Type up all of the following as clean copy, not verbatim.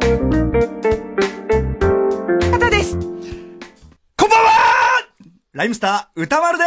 方です。 こんばんは。ライムスター歌丸です。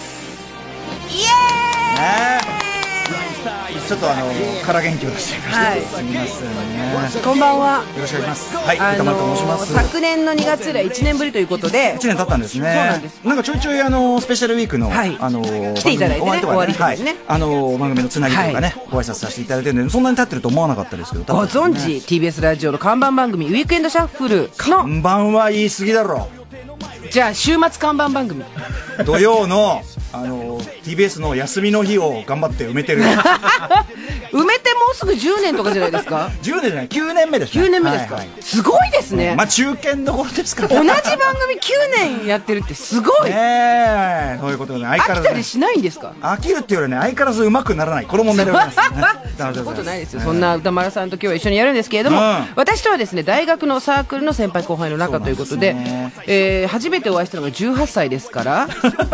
イエーイ。 ちょっと空元気を出してみました。はい、すみませんね。 こんばんは。 よろしくお願いします。はい、歌丸と申します。 昨年の2月以来1年ぶりということで。 1年経ったんですね。そうなんです。なんかちょいちょいスペシャルウィークの来ていただいてね、終わりですね。 番組のつなぎとかね、ご挨拶させていただいてるんで、そんなに経ってると思わなかったですけど。 ご存知 TBS ラジオの看板番組ウィークエンドシャッフルの看板は言い過ぎだろ。 じゃあ週末看板番組。 土曜のTBS の休みの日を頑張って埋めてる。 埋めてもうすぐ10年とかじゃないですか。 10年じゃない、9年目ですね。 9年目ですか。すごいですね。 まあ中堅どころですから。 同じ番組9年やってるってすごい。 そういうことで飽きたりしないんですか。 飽きるっていうよりね、相変わらず上手くならない、この問題でございます。 そんなことないですよ。そんな歌丸さんと今日は一緒にやるんですけれども、私とはですね、大学のサークルの先輩後輩の仲ということで、初めてお会いしたのが18歳ですから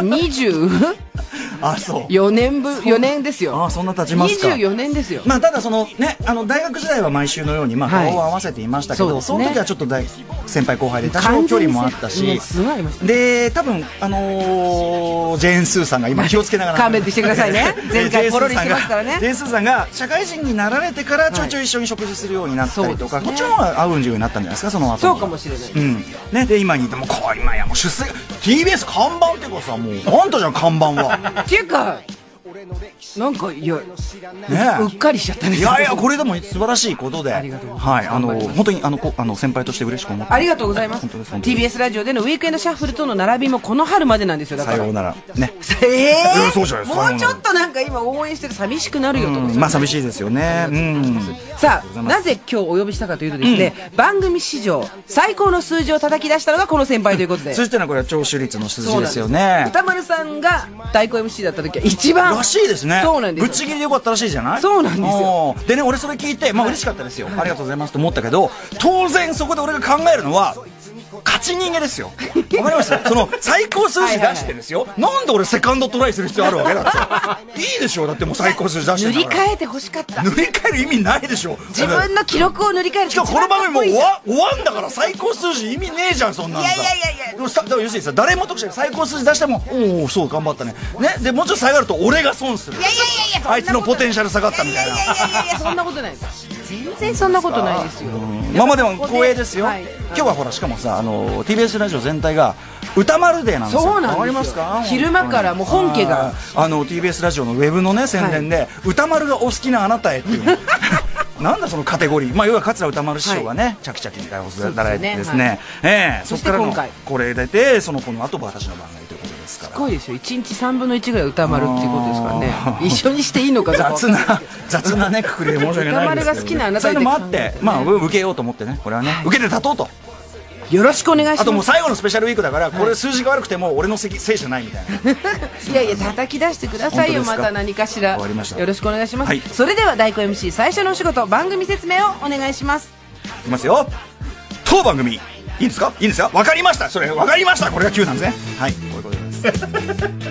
204年ですよ。 あ、そんな経ちますか。 24年ですよ。 まあただそのね、大学時代は毎週のように顔を合わせていましたけど、その時はちょっと先輩後輩で多少距離もあったし、で多分ジェーンスーさんが今気をつけながら勘弁してくださいね。前回ポロリしてますからね。 ジェーンスーさんが社会人になられてからちょいちょい一緒に食事するようになったりとか、こっちの方が会うんじゅうになったんじゃないですか、その後。 そうかもしれない。 ね、で今にいても今やもう出世 TBS 看板ってかさ、もうあんたじゃん看板は。 っていうかなんかいや、うっかりしちゃったね。 いやいや、これでも素晴らしいことで、はい、本当に先輩として嬉しく思って。 ありがとうございます。TBS ラジオでのウィークエンドシャッフルとの並びもこの春までなんですよ。だからさようならね。 そうじゃないですか。もうちょっとなんか今応援してる寂しくなるよと。 まあ寂しいですよね。 さあ、なぜ今日お呼びしたかというとですね、番組史上最高の数字を叩き出したのがこの先輩ということで。 そしてのはこれは聴取率の数字ですよね。 歌丸さんが代行 MC だった時は一番らしいですね。 そうなんです。 ぶっちぎりでよかったらしいじゃない。 そうなんですよ。 でね、俺それ聞いてまあ嬉しかったですよ。ありがとうございますと思ったけど、当然そこで俺が考えるのは勝ち逃げですよ。わかります？その最高数字出してですよ。なんで俺セカンドトライする必要あるわけだって。いいでしょ。だってもう最高数字出して塗り替えてほしかった。 塗り替える意味ないでしょ。 自分の記録を塗り替える。 しかもこの番組もう終わんだから最高数字意味ねえじゃん、そんなのさ。いや要するにさ、誰も得して最高数字出してもおおそう頑張ったねでもうちょっと下がると俺が損する。あいつのポテンシャル下がったみたいな。 いやそんなことないです。全然そんなことないですよ。 まあでも光栄ですよ。今日はほらしかもさTBS ラジオ全体が歌丸デーなんですよ。 そうなんですよ。昼間からもう本家が TBS ラジオのウェブのね宣伝で歌丸がお好きなあなたへっていうなんだそのカテゴリー。まあ要は桂歌丸師匠がねチャキチャキに対応されてですね、そこからのこれ出てその子の後私の番組ということですから。 すごいですよ。1日3分の1ぐらい歌丸っていうことですからね。一緒にしていいのか雑なねくくりで申し訳ないですけど、 歌丸が好きなあなたそういうのもあってまあ受けようと思ってね、これはね受けて立とうと。 よろしくお願いします。 あともう最後のスペシャルウィークだからこれ数字が悪くても俺のせいじゃないみたいな。 いや叩き出してくださいよ。また何かしらよろしくお願いします。それでは代行 MC 最初のお仕事、番組説明をお願いします。 いきますよ。当番組いいんですか？いいんですよ。わかりました。それわかりました。これが9なんですね。はい、こういうことです。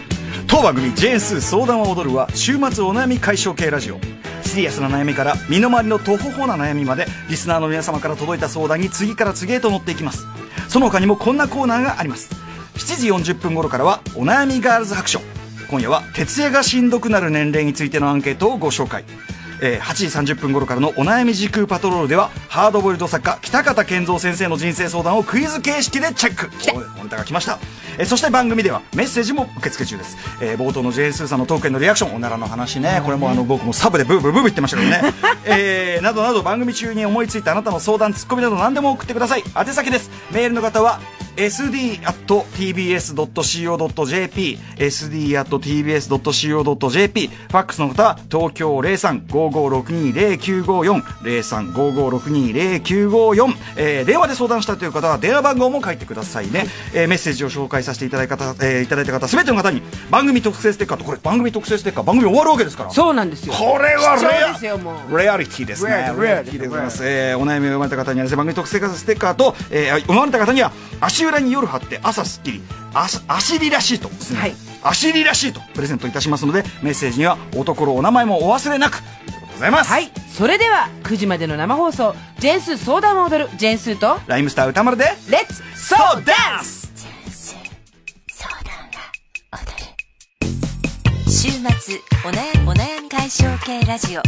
当番組ジェーンスー相談は踊るは週末お悩み解消系ラジオ。シリアスな悩みから身の回りのとほほな悩みまでリスナーの皆様から届いた相談に次から次へと乗っていきます。その他にもこんなコーナーがあります。7時40分頃からはお悩みガールズ白書。今夜は徹夜がしんどくなる年齢についてのアンケートをご紹介。8時30分頃からのお悩み時空パトロールではハードボイルド作家北方健三先生の人生相談をクイズ形式でチェック。おネタが来ました。そして番組ではメッセージも受付中です。冒頭のジェーンスーさんのトークへのリアクション、おならの話ね、これも僕もサブでブーブーブー言ってましたけどねなどなど番組中に思いついたあなたの相談ツッコミなど何でも送ってください。宛先です。メールの方はsd@tbs.co.jp sd@tbs.co.jp ファックスの方は東京 03-5562-0954 03-5562-0954、電話で相談したという方は電話番号も書いてくださいね。メッセージを紹介させていただいた方全ての方に番組特製ステッカーと、これ番組特製ステッカー番組終わるわけですから。 そうなんですよ。 これはレアリティですね。 レアリティでございます。お悩みを読まれた方には番組特製ステッカーと、読まれた方には足裏に夜張って朝すっきり足リラシートですね、足リラシートプレゼントいたしますので、メッセージにはおところお名前もお忘れなく。 ございます。 はい。それでは、9時までの生放送、ジェンスー相談を踊る、ジェンスーと、 ライムスター歌丸で、 レッツソーダンス。 週末お悩み解消系ラジオ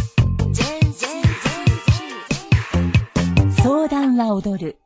相談は踊る。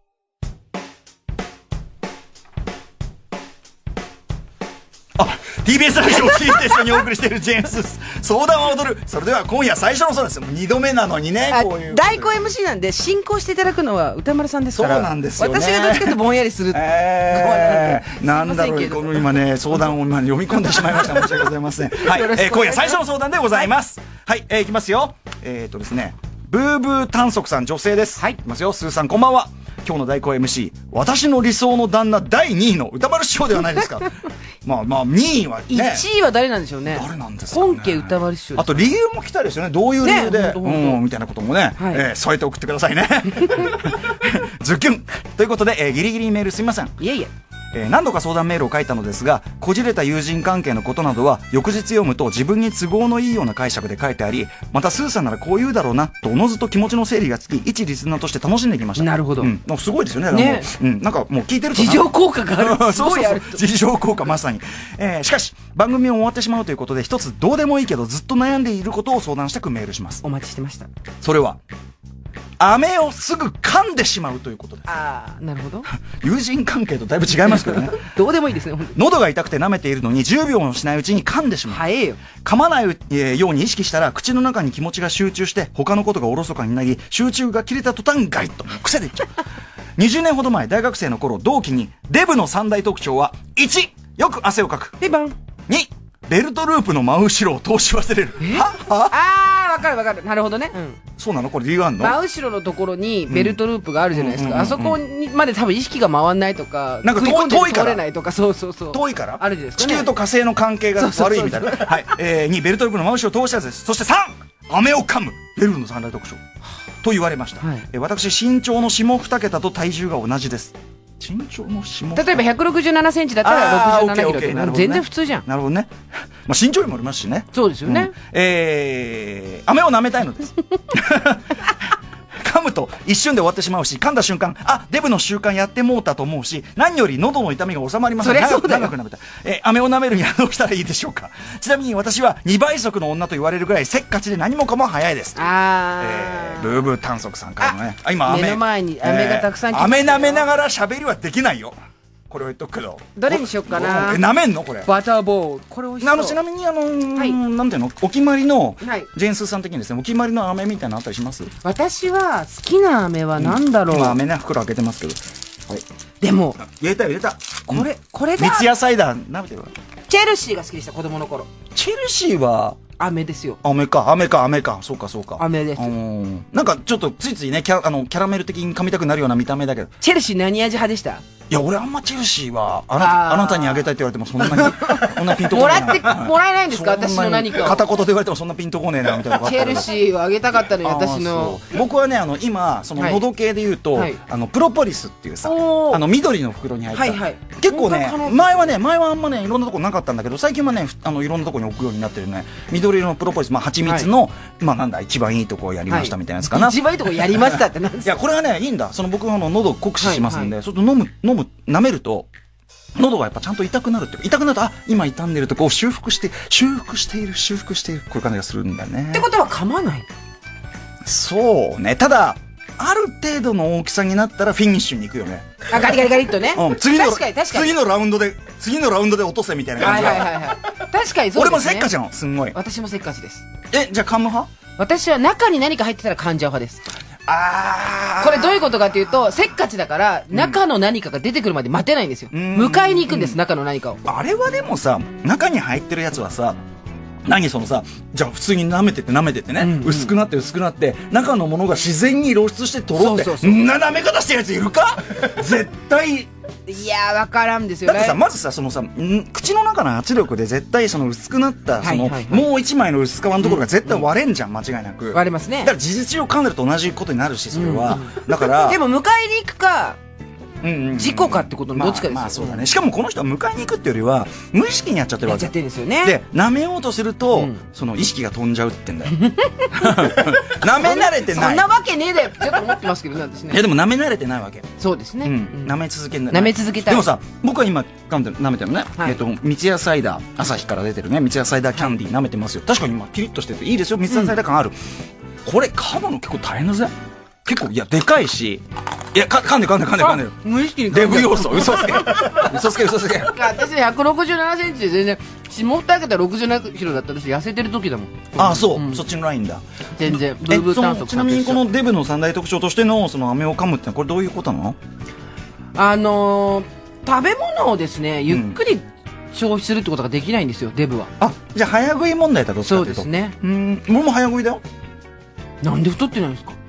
TBS ラジオをキーステーションにお送りしているジェーンス相談は踊る。それでは今夜最初のそうです。2度目なのにね、こういう代行 MC なんで進行していただくのは歌丸さんですから。 そうなんですよね。 私がどっちかとぼんやりするなんだろう、この今ね相談を読み込んでしまいました。申し訳ございません。はい、今夜最初の相談でございます。はい、いきますよ。ですね、ブーブー短足さん、女性です。はい、いきますよ。スーさんこんばんは。今日の代行 MC、私の理想の旦那第2位の歌丸師匠ではないですか。まあ2位はね、 1位は誰なんでしょうね。 誰なんですかね。 本家歌丸師匠。 あと理由も来たですよね。どういう理由で、みたいなこともね、添えて送ってくださいね。ズッキュンということで、ギリギリメールすみません。 いえいえ。 何度か相談メールを書いたのですが、こじれた友人関係のことなどは翌日読むと自分に都合のいいような解釈で書いてあり、またスーさんならこう言うだろうなとおのずと気持ちの整理がつき、一リスナーとして楽しんできました。 なるほど。 すごいですよね。なんかもう聞いてると自浄効果がある。 すごいある。自浄効果まさに。しかし番組を終わってしまうということで、一つどうでもいいけどずっと悩んでいることを相談したくメールします。 お待ちしてました。 それは飴をすぐ噛んでしまうということです。 ああ、なるほど。 友人関係とだいぶ違いますけどね。 どうでもいいですね。 喉が痛くて舐めているのに10秒もしないうちに噛んでしまう。 早えよ。 噛まないように意識したら口の中に気持ちが集中して他のことがおろそかになり、集中が切れた途端ガリッと癖でいっちゃう。20年ほど前、大学生の頃、同期にデブの3大特徴は1、よく汗をかく。 2、 ベルトループの真後ろを通し忘れる。 わかるわかる。なるほどね。 そうなの？これ理由あんの？ 真後ろのところにベルトループがあるじゃないですか。あそこにまで多分意識が回んないとか、 なんか遠いから。 通れないとか、そう。 遠いから？ あるじゃないですかね。 地球と火星の関係が悪いみたいな。はい。2、ベルトループの真後ろを通したやつです。そして3、飴を噛む。ベルの3大特徴。と言われました。私、身長の下2桁と体重が同じです。身長の下、 例えば167センチだったら67キロって全然普通じゃん。 なるほどね。まあ身長にもありますしね。 そうですよね。 飴を舐めたいのです。噛むと一瞬で終わってしまうし、噛んだ瞬間、デブの習慣やってもうたと思うし、何より喉の痛みが収まりません。長く舐めたい。飴を舐めるにはどうしたらいいでしょうか。ちなみに私は2倍速の女と言われるぐらいせっかちで何もかも早いです。ブーブー短足さんからのね。今目の前に飴がたくさん来て飴舐めながら喋りはできないよ。これを言っとくけど、 どれにしよっかな。 舐めんのこれ。 バターボール。これ美味しそう。 ちなみになんていうの、お決まりのジェーンスーさん的にですね、お決まりの飴みたいなのあったりします？ 私は好きな飴はなんだろう。 飴ね、袋開けてますけど。はい。 でも入れた。 これが三ツ矢サイダー舐めてる。 チェルシーが好きでした、子供の頃。 チェルシーは飴ですよ。 飴か。そうか。 飴です。 なんかちょっとついついね、キャラメル的に噛みたくなるような見た目だけど。 チェルシー何味派でした？ いや、俺あんまチェルシーはあなたにあげたいって言われてもそんなピンとこないな。 もらえないんですか、私の何かを。 片言で言われてもそんなピンとこねえなみたいな。 チェルシーをあげたかったのに、私の。 僕はね、今その喉系で言うとプロポリスっていうさ、緑の袋に入った結構ね、前はあんまねいろんなとこなかったんだけど、最近はねいろんなとこに置くようになってるね、緑色のプロポリス、蜂蜜のなんだ一番いいとこをやりましたみたいなやつかな。 一番いいとこやりましたってなんですか？ いや、これはねいいんだ。僕は喉酷使しますんで、そうすると舐めると喉がやっぱちゃんと痛くなるっていうか、痛くなると今痛んでるとこう修復しているこういう感じがするんだね。 ってことは噛まない？ そうね。ただある程度の大きさになったらフィニッシュに行くよね。 ガリガリっとね。 次のラウンドで落とせみたいな感じが。 確かにそうですね。 俺もせっかちなの、すんごい。 私もせっかちです。 じゃあ噛む派？私は中に何か入ってたら噛んじゃう派です。これどういうことかというと、せっかちだから中の何かが出てくるまで待てないんですよ。迎えに行くんです、中の何かを。 あれはでもさ、中に入ってるやつはさ、じゃあ普通に舐めてってね、薄くなって中のものが自然に露出してとろって、そんな舐め方してるやついるか？絶対。 いやー、わからんですよね。 だってさ、まずさ、口の中の圧力で絶対薄くなったもう一枚の薄皮のところが絶対割れんじゃん、間違いなく。 割れますね。 だから事実上噛んでると同じことになるし、それは。だからでも迎えに行くか事故かってことのどっちかですよ。 まあそうだね。しかもこの人は迎えに行くっていうよりは無意識にやっちゃってるわけ。 やっちゃってるんですよね。 で舐めようとすると、その意識が飛んじゃうってんだよ。舐め慣れてない。 そんなわけねえだよちょっと思ってますけどね、私ね。 いやでも舐め慣れてないわけ。 そうですね。 舐め続けんだ。 舐め続けたい。 でもさ、僕は今舐めてるね。三ツ矢サイダー、朝日から出てるね、三ツ矢サイダーキャンディー舐めてますよ。確かに今ピリッとしてていいですよ。三ツ矢サイダー感ある。これ噛むの結構大変だぜ。結構いやでかいし、いや噛んで無意識にデブ要素。嘘つけ私 167センチで全然下二桁67キロだったら私痩せてる時だもん。 ああそう、そっちのラインだ。 全然ブーブー炭素。 ちなみにこのデブの三大特徴としてのその飴を噛むってのはこれどういうことなの？ 食べ物をですねゆっくり消費するってことができないんですよ、デブは。 あ、じゃあ早食い問題だと。 そうですね。 俺も早食いだよ。 なんで太ってないんですか？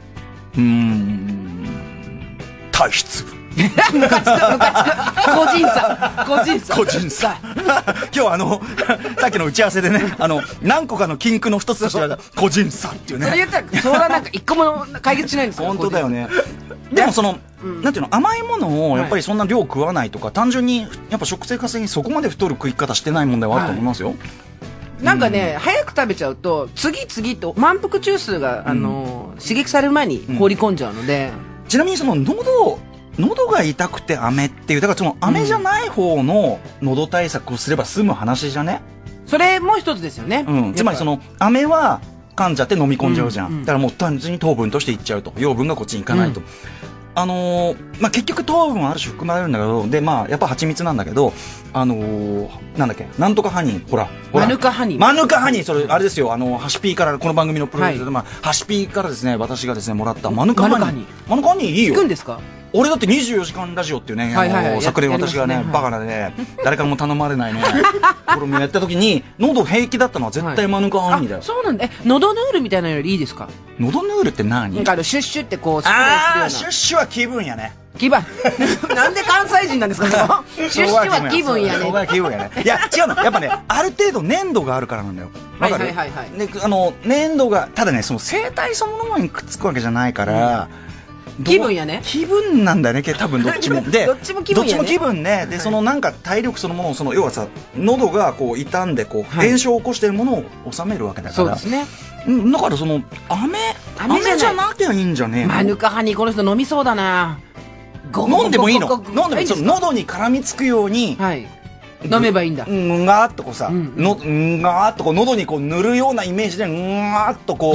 体質。 ムカつく個人差。 今日さっきの打ち合わせでね、何個かの禁句の一つとしては個人差っていうね。 それ言ったらそれはなんか一個も解決しないんですよ。 本当だよね。でもなんていうの、甘いものをやっぱりそんな量食わないとか、単純にやっぱ食生活的にそこまで太る食い方してない問題はあると思いますよ。 なんかね、早く食べちゃうと次々と満腹中枢が刺激される前に放り込んじゃうので。 ちなみにその喉が痛くて飴っていう、だからその飴じゃない方の喉対策をすれば済む話じゃね。 それも一つですよね。 つまりその飴は噛んじゃって飲み込んじゃうじゃん。だからもう単純に糖分としていっちゃうと、養分がこっちに行かないと。結局糖分はある種含まれるんだけど、でやっぱ蜂蜜なんだけど、なんだっけ、なんとかハニー、ほらマヌカハニー、それあれですよ、ハシピーから、この番組のプロデュースで、ハシピーからですね、私がですねもらったマヌカハニーいいよ。 聞くんですか？ 俺だって24時間ラジオっていうね、昨年私がねバカなね、誰からも頼まれないねこれもやった時に喉平気だったのは絶対マヌカハニーだよ。 そうなんだ。喉ヌールみたいなのよりいいですか？ 喉ヌールって何？ シュッシュってこうスプレーするような。 シュッシュは気分やね。 なんで関西人なんですか？シュッシュは気分やね。 いや違うの、やっぱねある程度粘度があるからなんだよ。わかる？で粘度がただね、その生体そのものにくっつくわけじゃないから。 気分やね。 気分なんだよね、多分どっちも。で、 どっちも気分やね。 どっちも気分ね。で、なんか体力そのものを、要はさ、喉がこう傷んで、炎症を起こしているものを収めるわけだから。 そうですね。 だから飴じゃなきゃいいんじゃねえの？マヌカハニー、この人飲みそうだな。 飲んでもいいの？飲んでも喉に絡みつくように。 飲めばいいんだ。 がーっとさ、がーっと喉に塗るようなイメージで、がーっと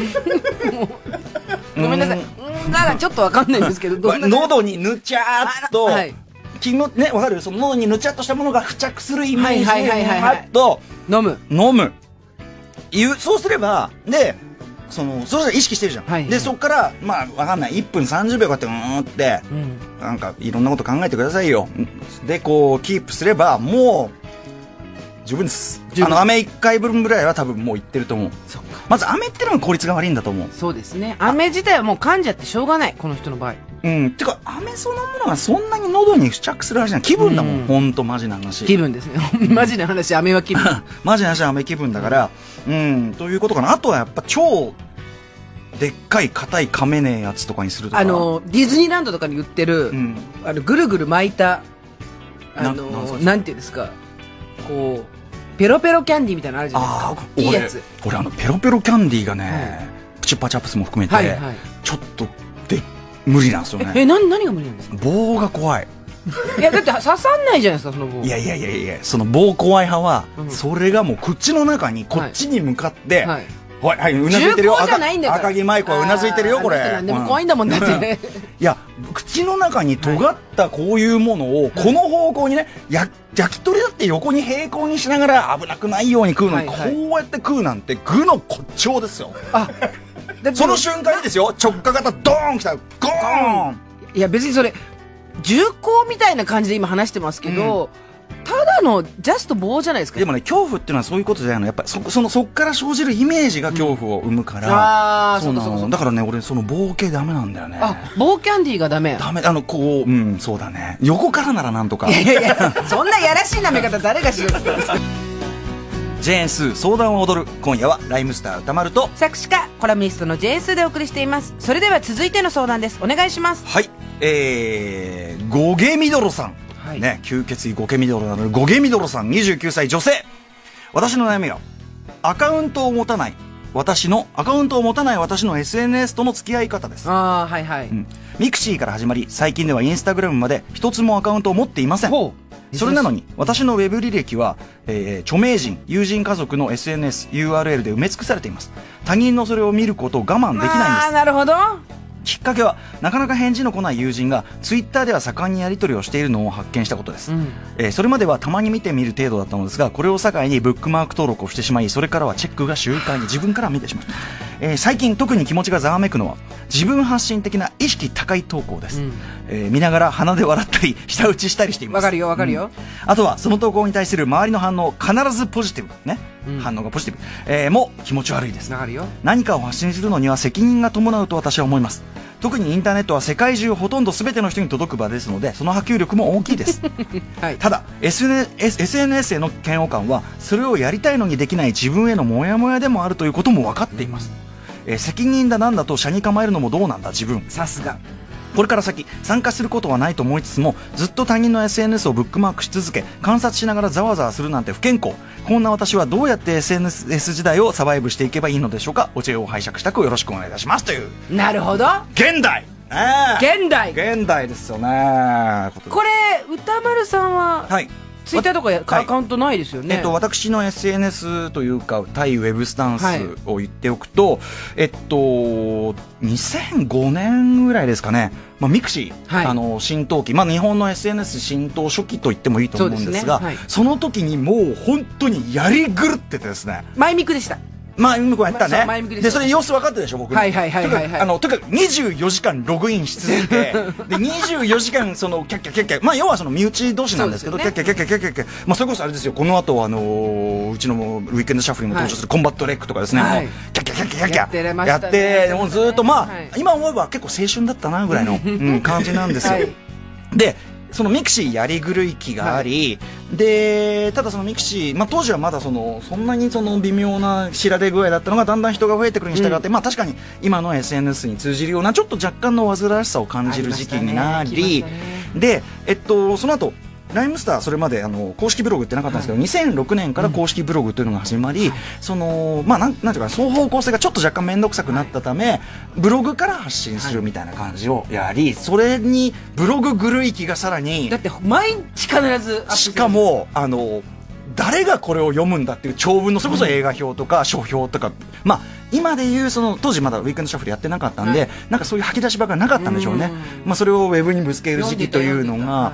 ごめんなさい。がちょっとわかんないんですけど、 喉にぬちゃーっと、わかる？その喉にぬちゃっとしたものが付着するイメージで、がーっと飲む。そうすれば、で、それで意識してるじゃん。で、そっから、わかんない。1分30秒こうやって、なんか、いろんなこと考えてくださいよ。で、キープすれば、もう、十分です。飴1回分ぐらいは多分もういってると思う。まず飴ってのが効率が悪いんだと思う。 そうですね。飴自体はもう噛んじゃってしょうがない、この人の場合。 てか、飴そのものがそんなに喉に付着する話じゃない。気分だもん、ほんとマジな話。 気分ですね。マジな話、飴は気分。 マジな話は飴気分だから、ということかな。あとはやっぱ超、でっかい硬い噛めねえやつとかにするとか。 ディズニーランドとかに売ってる、ぐるぐる巻いた、なんていうんですか、ペロペロキャンディーみたいなのあるじゃないですか。いいやつ。 俺ペロペロキャンディーがね、プチュッパチャップスも含めて、ちょっと無理なんですよね。 何が無理なんですか？ 棒が怖い。 いやだって刺さんないじゃないですか、その棒。 いや、その棒怖い派は、それがもう口の中にこっちに向かって、はい、うなずいてるよ。赤木舞子はうなずいてるよ、これ。 なんでも怖いんだもんだって。 いや、口の中に尖ったこういうものを、この方向にね、焼き鳥だって横に平行にしながら危なくないように食うのに、こうやって食うなんて具の骨頂ですよ。その瞬間にですよ、直下型ドーン来たら、ゴーン。 いや、別にそれ、銃口みたいな感じで今話してますけど、ただのジャスト棒じゃないですか。 でもね、恐怖っていうのはそういうことじゃないの。やっぱりそっから生じるイメージが恐怖を生むから。そうだからね、俺その棒系ダメなんだよね。 棒キャンディーがダメ。 ダメ。そうだね。横からならなんとか。 いやそんなやらしい舐め方誰がしようって言ったんですか。 ジェーンスー相談を踊る。今夜はライムスター歌丸と作詞家コラムニストのジェーンスーでお送りしています。それでは続いての相談です。お願いします。 はい、ゴゲミドロさん、はい、ね、吸血鬼ゴゲミドロなのでゴゲミドロさん、29歳女性。私の悩みはアカウントを持たない私の SNS との付き合い方です。 ああ、はいはい、 ミクシーから始まり、最近ではインスタグラムまで一つもアカウントを持っていません。それなのに私のウェブ履歴は、著名人、友人、家族の SNS、URL で埋め尽くされています。他人のそれを見ることを我慢できないんです。 ああ、なるほど。 きっかけはなかなか返事の来ない友人がツイッターでは盛んにやり取りをしているのを発見したことです、それまではたまに見てみる程度だったのですが、これを境にブックマーク登録をしてしまい、それからはチェックが習慣に自分から見てしまう、最近特に気持ちがざわめくのは自分発信的な意識高い投稿です、見ながら鼻で笑ったり舌打ちしたりしています。 わかるよわかるよ、 あとはその投稿に対する周りの反応、必ずポジティブね、反応がポジティブ、も気持ち悪いです。何かを発信するのには責任が伴うと私は思います。特にインターネットは世界中ほとんど全ての人に届く場ですので、その波及力も大きいです、はい、ただ SNS への嫌悪感はそれをやりたいのにできない自分へのモヤモヤでもあるということも分かっています、責任だなんだと車に構えるのもどうなんだ自分。 さすが。 これから先参加することはないと思いつつも、ずっと他人の SNS をブックマークし続け、観察しながらざわざわするなんて不健康。こんな私はどうやって SNS 時代をサバイブしていけばいいのでしょうか。お知恵を拝借したくよろしくお願いいたしますという。 なるほど、 現代、現代ですよね。 これ歌丸さんは、はい、ツイッターとかアカウントないですよね。 私の SNS というか対ウェブスタンスを言っておくと、2005年ぐらいですかね、ミクシー、浸透期、日本の SNS 浸透初期と言ってもいいと思うんですが、その時にもう本当にやり狂っててですね、 マイミクでした。 向こうやったね。で、それ様子分かってるでしょ、僕。とにかく24時間ログインし続けて、で、24時間、キャッキャキャッキャ、要は身内同士なんですけど、キャッキャキャッキャキャッキャキャ、それこそあれですよ、この後、うちのウィークエンドシャッフルにも登場するコンバットレックとかですね、キャッキャキャッキャキャッキャ、やって、もうずっと、今思えば結構青春だったな、ぐらいの感じなんですよ。で、そのミクシーやり狂い期があり、で、ただそのミクシー、当時はまだそんなに微妙な知られ具合だったのが、だんだん人が増えてくるに従って、確かに今の SNS に通じるようなちょっと若干の煩わしさを感じる時期になり、で、その後ライムスター、それまで公式ブログってなかったんですけど、2006年から公式ブログというのが始まり、なんていうか、双方向性がちょっと若干面倒くさくなったため、ブログから発信するみたいな感じをやり、それにブログ狂い期がさらに、 だって毎日必ずしかも誰がこれを読むんだっていう長文の、それこそ映画表とか書評とか、今でいう当時まだウィークエンドシャッフルやってなかったんで、なんかそういう吐き出し場がなかったんでしょうね。それをウェブにぶつける時期というのが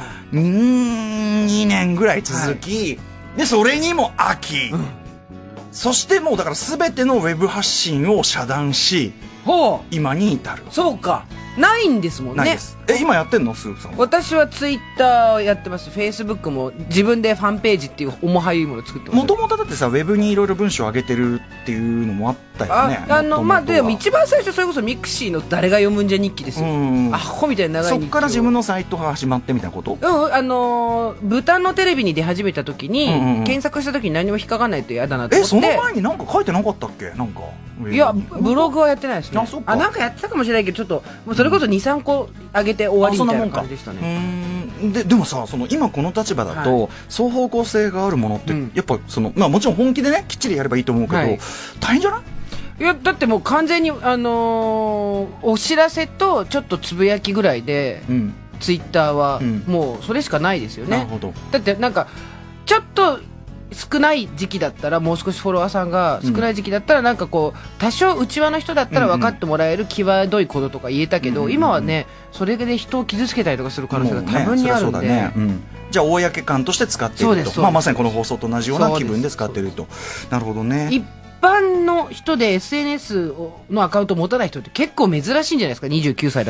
2年ぐらい続き、でそれにも飽き、そしてもうだから全てのウェブ発信を遮断し、今に至る。 そうか、ないんですもんね。 ないです。今やってんの、スープさん。 私はツイッターやってます。フェイスブックも自分でファンページっていう重はゆいものを作ってます。 もともとだってさ、ウェブにいろいろ文章を上げてるっていうのもあったよね。 でも一番最初それこそミクシーの誰が読むんじゃ日記ですよ。アホみたいな長い日記。 そっから自分のサイトが始まってみたいなこと？ 豚のテレビに出始めた時に、検索した時に何も引っかかんないと嫌だなと思って。 その前になんか書いてなかったっけ？なんか。 いや、ブログはやってないですね。なんかやってたかもしれないけど、ちょっともうそれこそ2、3個上げて終わりみたいな感じでしたね。 でもさ、今この立場だと、双方向性があるものって、やっぱもちろん本気でね、きっちりやればいいと思うけど、大変じゃない？ いや、だってもう完全にお知らせとちょっとつぶやきぐらいで、ツイッターはもうそれしかないですよね。なるほど。だってなんかちょっと少ない時期だったら、もう少しフォロワーさんが少ない時期だったら、なんかこう多少内輪の人だったら分かってもらえる際どいこととか言えたけど、今はね、それで人を傷つけたりとかする可能性が多分にあるんで、 じゃあ公感として使っていると、まさにこの放送と同じような気分で使っていると。なるほどね。 一般の人で SNS のアカウントを持たない人って結構珍しいんじゃないですか、29歳だと。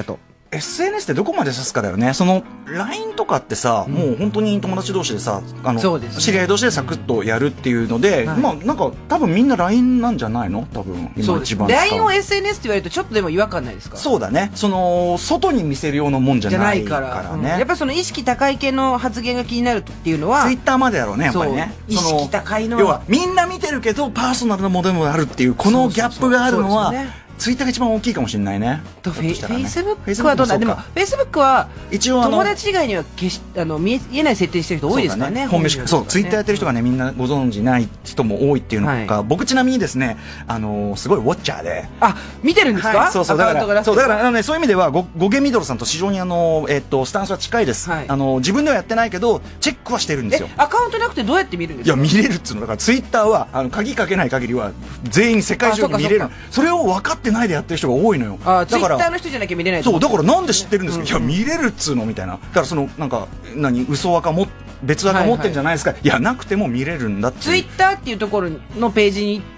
SNS ってどこまで指すかだよね。その LINE とかってさ、もう本当に友達同士でさ、 そうですね、 知り合い同士でサクッとやるっていうので、まあなんか多分みんな LINE なんじゃないの？多分今一番使う。 LINE を SNS って言われるとちょっとでも違和感ないですか？ そうだね。その外に見せるようなもんじゃないからね。 やっぱりその意識高い系の発言が気になるっていうのは Twitter までだろうね、やっぱりね。 意識高いの要はみんな見てるけどパーソナルなものでもあるっていうこのギャップがあるのはツイッターが一番大きいかもしれないね。 フェイスブックはどうだ。でもフェイスブックは一応友達以外には見えない設定してる人多いですからね。 本名しか、そうツイッターやってる人がねみんなご存じない人も多いっていうのが、僕ちなみにですねすごいウォッチャーで、 見てるんですか？ そうそう、だからね、そういう意味ではゴゲミドルさんと非常にスタンスは近いです。自分ではやってないけどチェックはしてるんですよ。 アカウントなくてどうやって見るんですか？ いや見れるっつうのだから、ツイッターは鍵かけない限りは全員世界中に見れる。それを分かってないでやってる人が多いのよ。 ツイッターの人じゃなきゃ見れない。 そうだからなんで知ってるんですか？いや見れるっつうのみたいな。だからそのなんか嘘垢も別垢持ってんじゃないですか？いやなくても見れるんだって。 ツイッターっていうところのページに行って、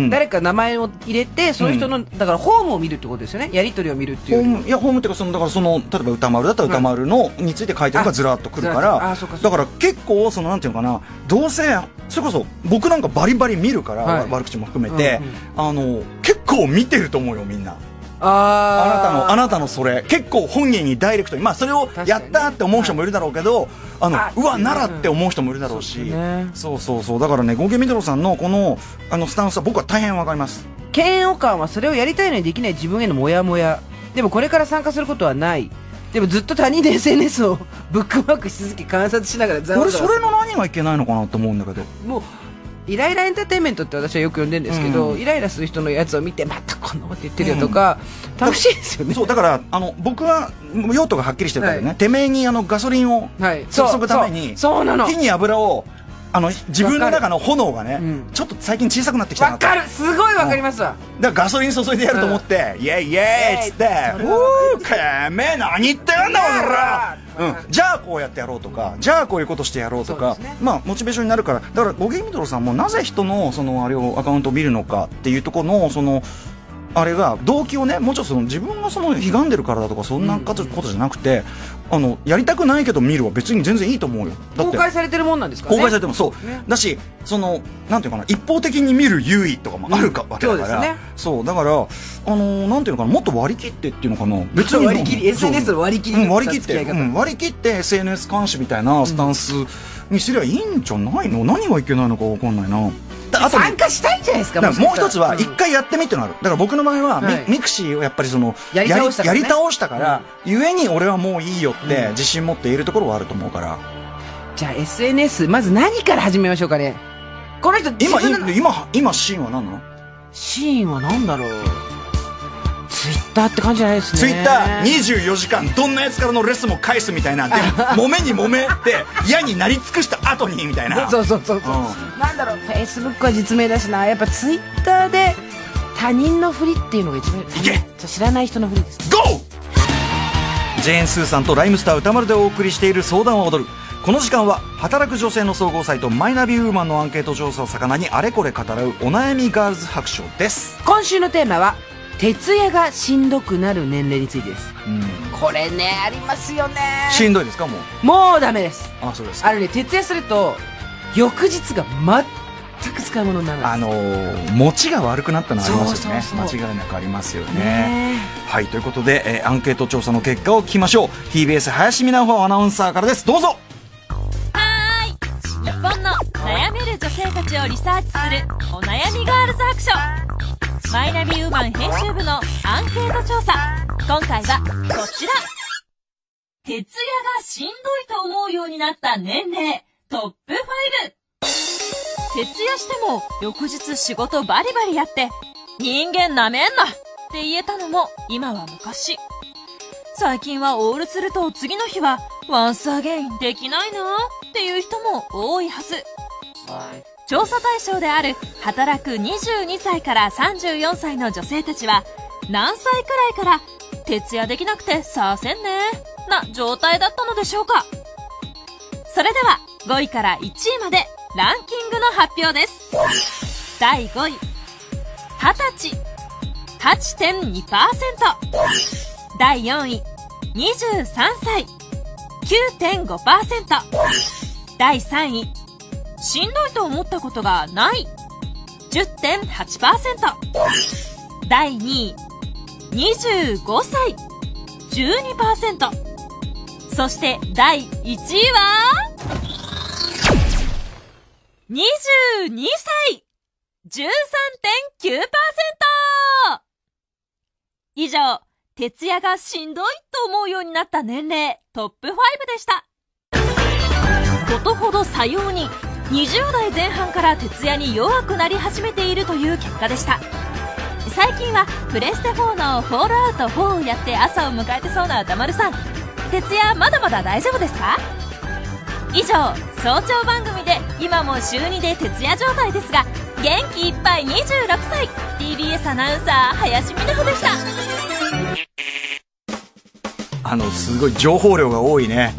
誰か名前を入れてその人のだからホームを見るってことですよね。やり取りを見るっていう。 いやホームっていうかだから例えば歌丸だったら歌丸のについて書いてるのがずらっとくるから、だから結構なんていうのかな、どうせそれこそ僕なんかバリバリ見るから、悪口も含めて結構見てると思うよみんな。あなたのそれ結構本人にダイレクトに、まあそれをやったって思う人もいるだろうけど、うわならって思う人もいるだろうし、そうだからね、ゴゲミドロさんのこのスタンスは僕は大変わかります。 嫌悪感はそれをやりたいのにできない自分へのモヤモヤ。でもこれから参加することはない。でもずっと他人で SNS をブックマークし続け観察しながら俺それの何がいけないのかなと思うんだけど、 もうイライラエンターテインメントって私はよく呼んでるんですけど、イライラする人のやつを見てまたこんなこと言ってるよとか、楽しいですよね。 そうだから僕は用途がはっきりしてるからね、てめえにガソリンを注ぐために火に油を自分の中の炎がね、ちょっと最近小さくなってきたなと。 わかる、すごいわかりますわ。 だからガソリン注いでやると思ってイエイイエイっつって「うーてめえ何言ってんだ俺ら」じゃあこうやってやろうとか、じゃあこういうことしてやろうとか、まあモチベーションになるから。だからゴゲミドロさんもなぜ人のあれをアカウントを見るのかっていうところのあれが動機をね、もうちょっと自分が悲願でるからだとかそんなことじゃなくて、やりたくないけど見るは別に全然いいと思うよ。だって公開されてるもんなんですかね。 公開されてもそうだし、なんていうかな、一方的に見る優位とかもあるわけだから、そうだからなんていうのかな、もっと割り切ってっていうのかな、別に割り切り SNS の割り切り割り切って SNS 監視みたいなスタンスにすりゃいいんじゃないの？何がいけないのか分かんないな。 参加したいじゃないですか。 もう一つは一回やってみってのある。だから僕の場合はミクシーをやっぱりやり倒したからゆえに俺はもういいよって自信持っているところはあると思うから。 じゃあ SNS まず何から始めましょうかね。この人今シーンは何なの？ シーンは何だろう。ツイッターって感じじゃないですね。 ツイッター24時間どんなやつからのレスも返すみたいな。で揉めに揉めて嫌になり尽くした後にみたいな。 そう、なんだろう、フェイスブックは実名だしな。やっぱツイッターで他人のふりっていうのが一番いけ。知らない人のふりです。 ゴー！ジェーン・スーさんとライムスター歌丸でお送りしている相談は踊る。この時間は働く女性の総合サイトマイナビウーマンのアンケート調査を魚にあれこれ語らうお悩みガールズ白書です。 今週のテーマは徹夜がしんどくなる年齢についてです。これね、ありますよね。 しんどいですか？ もうダメです。 そうですか。 徹夜すると翌日が全く使い物にならない。 持ちが悪くなったのはありますよね。間違いなくありますよね。はい、ということで、アンケート調査の結果を聞きましょう。 TBS 林美奈穂アナウンサーからです。どうぞ。 日本の悩める女性たちをリサーチするお悩みガールズ白書。マイナビウーマン編集部のアンケート調査、今回はこちら。徹夜がしんどいと思うようになった年齢トップ5。徹夜しても翌日仕事バリバリやって人間なめんなって言えたのも今は昔。最近はオールすると次の日はワンスアゲインできないなっていう人も多いはず。調査対象である働く22歳から34歳の女性たちは何歳くらいから徹夜できなくてさあせんねな状態だったのでしょうか。それでは5位から1位までランキングの発表です。第5位、20歳 8.2%。 第4位、 23歳 9.5%。 第3位、しんどいと思ったことがない 10.8%。 第2位、25歳 12%。 そして第1位は22歳 13.9%。 以上、徹夜がしんどいと思うようになった年齢トップ5でした。ことほどさように20代前半から徹夜に弱くなり始めているという結果でした。最近はプレステ4のフォールアウト4をやって朝を迎えてそうな歌丸さん、徹夜まだまだ大丈夫ですか？以上、早朝番組で今も週2で徹夜状態ですが元気いっぱい26歳 TBS アナウンサー林美奈穂でした。 すごい情報量が多いね。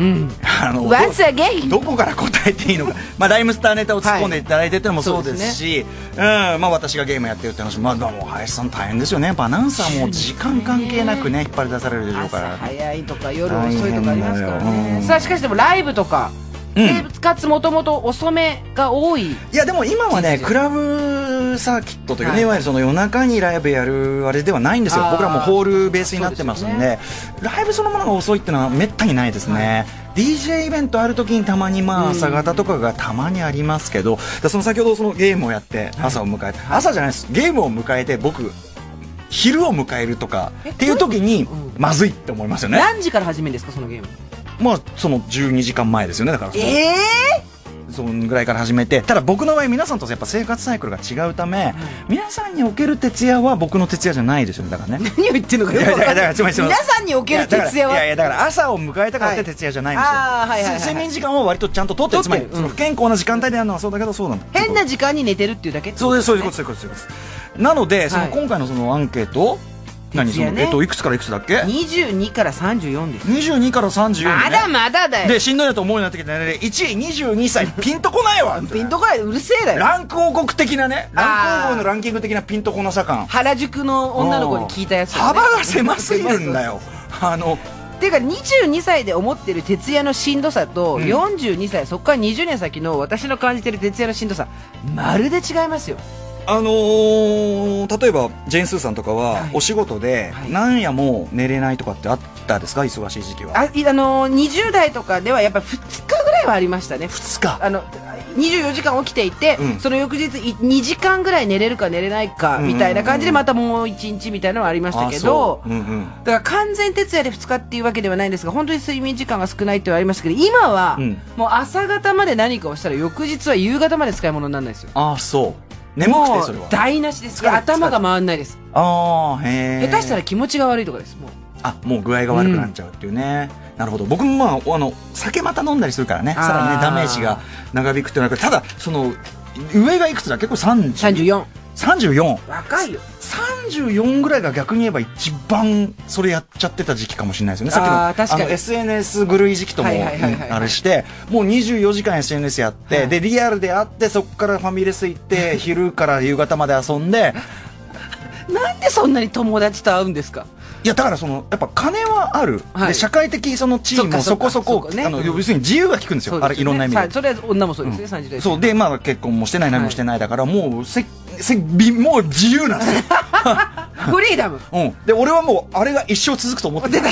Once again どこから答えていいのか。ライムスターネタを突っ込んでいただいてってのもそうですし、私がゲームやってるって話も、もう林さん大変ですよね。やっぱアナウンサーも時間関係なくね、引っ張り出されるでしょうから。 朝早いとか夜遅いとかありますからね。さあ、しかしでもライブとか生活もともと遅めが多い。 いやでも今はね、クラブサーキットというね、いわゆるその夜中にライブやるあれではないんですよ。僕らもホールベースになってますんで、ライブそのものが遅いっていうのはめったにないですね。DJ イベントある時にたまに朝方とかがたまにありますけど、その先ほどそのゲームをやって朝を迎えて、朝じゃないです、ゲームを迎えて僕昼を迎えるとかっていう時にまずいって思いますよね。 何時から始めるんですか、そのゲーム？ その12時間前ですよね。だからそのぐらいから始めて、ただ僕の場合皆さんとやっぱ生活サイクルが違うため、皆さんにおける徹夜は僕の徹夜じゃないですよね。だからね、 何を言ってるのかよく分からない。皆さんにおける徹夜は、 だから朝を迎えたからって徹夜じゃないんですよ。睡眠時間は割とちゃんととって、つまりその不健康な時間帯でやるのはそうだけど、そうなんだ、 変な時間に寝てるっていうだけ。 そうです、そういうことです。なので今回のそのアンケート、いくつからいくつだっけ ？22から34です。 22から34、 まだまだだよ。 で、しんどいなと思うようになってきてね。1位22歳ピンとこないわ。 ピンとこない、うるせえだよ。 ランク王国的なね、ランク王国のランキング的なピンとこなさ感。 原宿の女の子に聞いたやつ、 幅が狭すぎるんだよ。 っていうか、22歳で思ってる徹夜のしんどさと、42歳、そこから20年先の私の感じてる徹夜のしんどさ、まるで違いますよ。 例えばジェーン・スーさんとかはお仕事で何夜も寝れないとかってあったですか？忙しい時期は。 20代とかではやっぱ2日ぐらいはありましたね。 2日 24時間起きていて、その翌日2時間ぐらい寝れるか寝れないかみたいな感じで、またもう1日みたいなのはありましたけど、だから完全徹夜で2日っていうわけではないんですが、本当に睡眠時間が少ないってはありましたけど、今はもう朝方まで何かをしたら翌日は夕方まで使い物にならないですよ。 そう眠くて、それは台無しです。頭が回んないです。下手したら気持ちが悪いとかです。 もう具合が悪くなっちゃうっていうね。なるほど。僕も酒また飲んだりするからね、さらにねダメージが長引くっていうのは。ただその上がいくつだ？結構34。 若いよ。 34ぐらいが逆に言えば一番それやっちゃってた時期かもしれないですよね。さっきのSNS 狂い時期ともあれして、もう24時間 SNS やって、でリアルで会って、そこからファミレス行って昼から夕方まで遊んでなんでそんなに友達と会うんですか？ いやだからやっぱ金はある、で社会的その地位もそこそこ、要するに自由が利くんですよ。あれいろんな意味で。 それは女もそうですね。30代。 そうで、結婚もしてない、何もしてないだから、もうもう自由なんですよ。 フリーダム。 で俺はもうあれが一生続くと思ってた。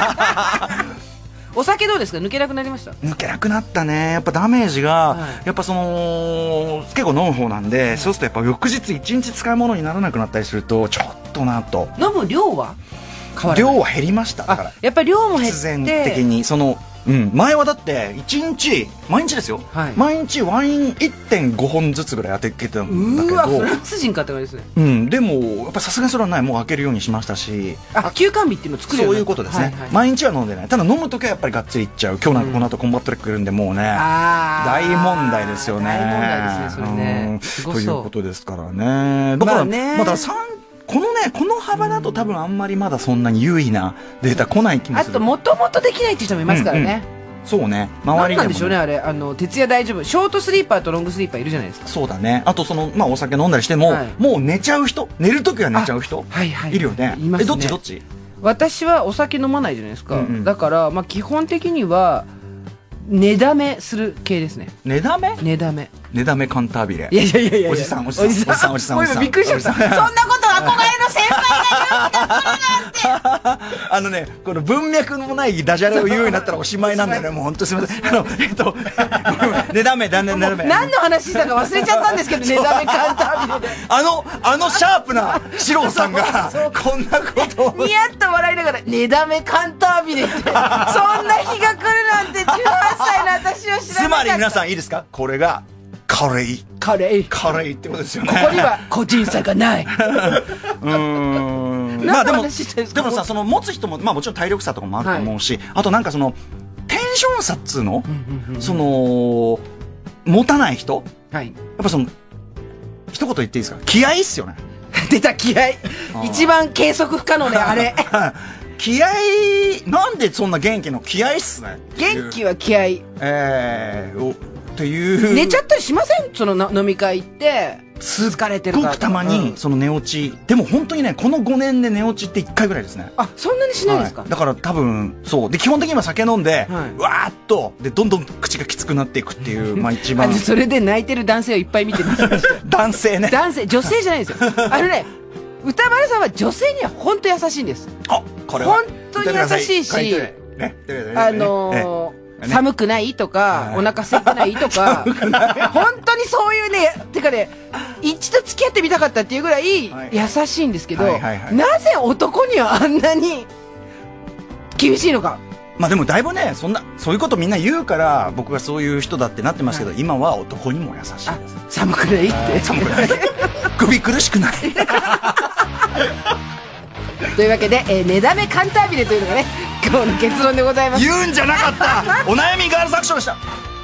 お酒どうですか？抜けなくなりました？ 抜けなくなったね。やっぱダメージが、やっぱ結構飲む方なんで、そうするとやっぱ翌日一日使い物にならなくなったりすると、ちょっとなと。 飲む量は量は減りました。だからやっぱり量も減って、 必然的に前はだって毎日ですよ、毎日ワイン 1.5 本ずつぐらい当ててたんだけど。 フランス人かって感じですね。 でもやっぱさすがにそれはない。もう開けるようにしましたし、 休館日っていうのを作るようになった。 そういうことですね。毎日は飲んでない。ただ飲むときはやっぱりがっつりいっちゃう。今日なんかこの後コンバットレックいるんで、もうね大問題ですよね。 大問題ですね、それね。 ということですからね。だからこの幅だと多分あんまりまだそんなに優位なデータ来ない気もする。 あともともとできないって人もいますからね。 そうね、周りでも、ね、 なんでしょうね、あれ徹夜大丈夫。ショートスリーパーとロングスリーパーいるじゃないですか。 そうだね。あとお酒飲んだりしても、もう寝ちゃう人、寝るときは寝ちゃう人、いるよね。 いますね。 どっち私はお酒飲まないじゃないですか、 うんうん、 だから、まあ、基本的には寝だめする系ですね。 寝だめ寝だめカンタービレ。 いやいやいやいや、 おじさんびっくりしちゃった。そんなこと憧れの先輩が言うんだあのね、この文脈のないダジャレを言うようになったらおしまいなんだよね。もう本当すみません。寝だめ何の話したか忘れちゃったんですけど、寝だめカンタービレであのシャープな四郎さんがこんなことをニヤッと笑いながら寝だめカンタービレってそんな日が来るなんて18歳の私を知らなかった。 つまり皆さんいいですか、これがカレーってことですよね。 ここには個人差がないまあでもさ、その持つ人も、まあもちろん体力差とかもあると思うし、はい、あとなんかそのテンション差っつうの、その持たない人、はい、やっぱその一言言っていいですか、気合いっすよね。 出た、気合い。一番計測不可能ね、あれ。 気合い、なんでそんな元気の気合いっすね。 元気は気合い。 っていう寝ちゃったりしません？その飲み会行って疲れてるから。 すごくたまにその寝落ち、でも本当にね、この5年で寝落ちって1回ぐらいですね。 あ、そんなにしないですか？ はい、だから多分そうで、基本的には酒飲んで、はい、わーっとでどんどん口がきつくなっていくっていうまあ一番それで泣いてる男性をいっぱい見てます男性ね、 女性じゃないですよ。ね、歌丸さんは女性には本当優しいんです。 あ、これは本当に優しいし、寒くないとか、お腹空いてないとか、本当にそういうね、てかね、一度付き合ってみたかったっていうぐらい優しいんですけど、なぜ男にはあんなに厳しいのか。 まあでもだいぶね、そういうことみんな言うから僕がそういう人だってなってますけど、今は男にも優しいです。 寒くないって。 寒くない。首苦しくない。 というわけで、寝だめカンタービレというのがね、今日の結論でございます。 言うんじゃなかった。お悩みガールズアクションでした。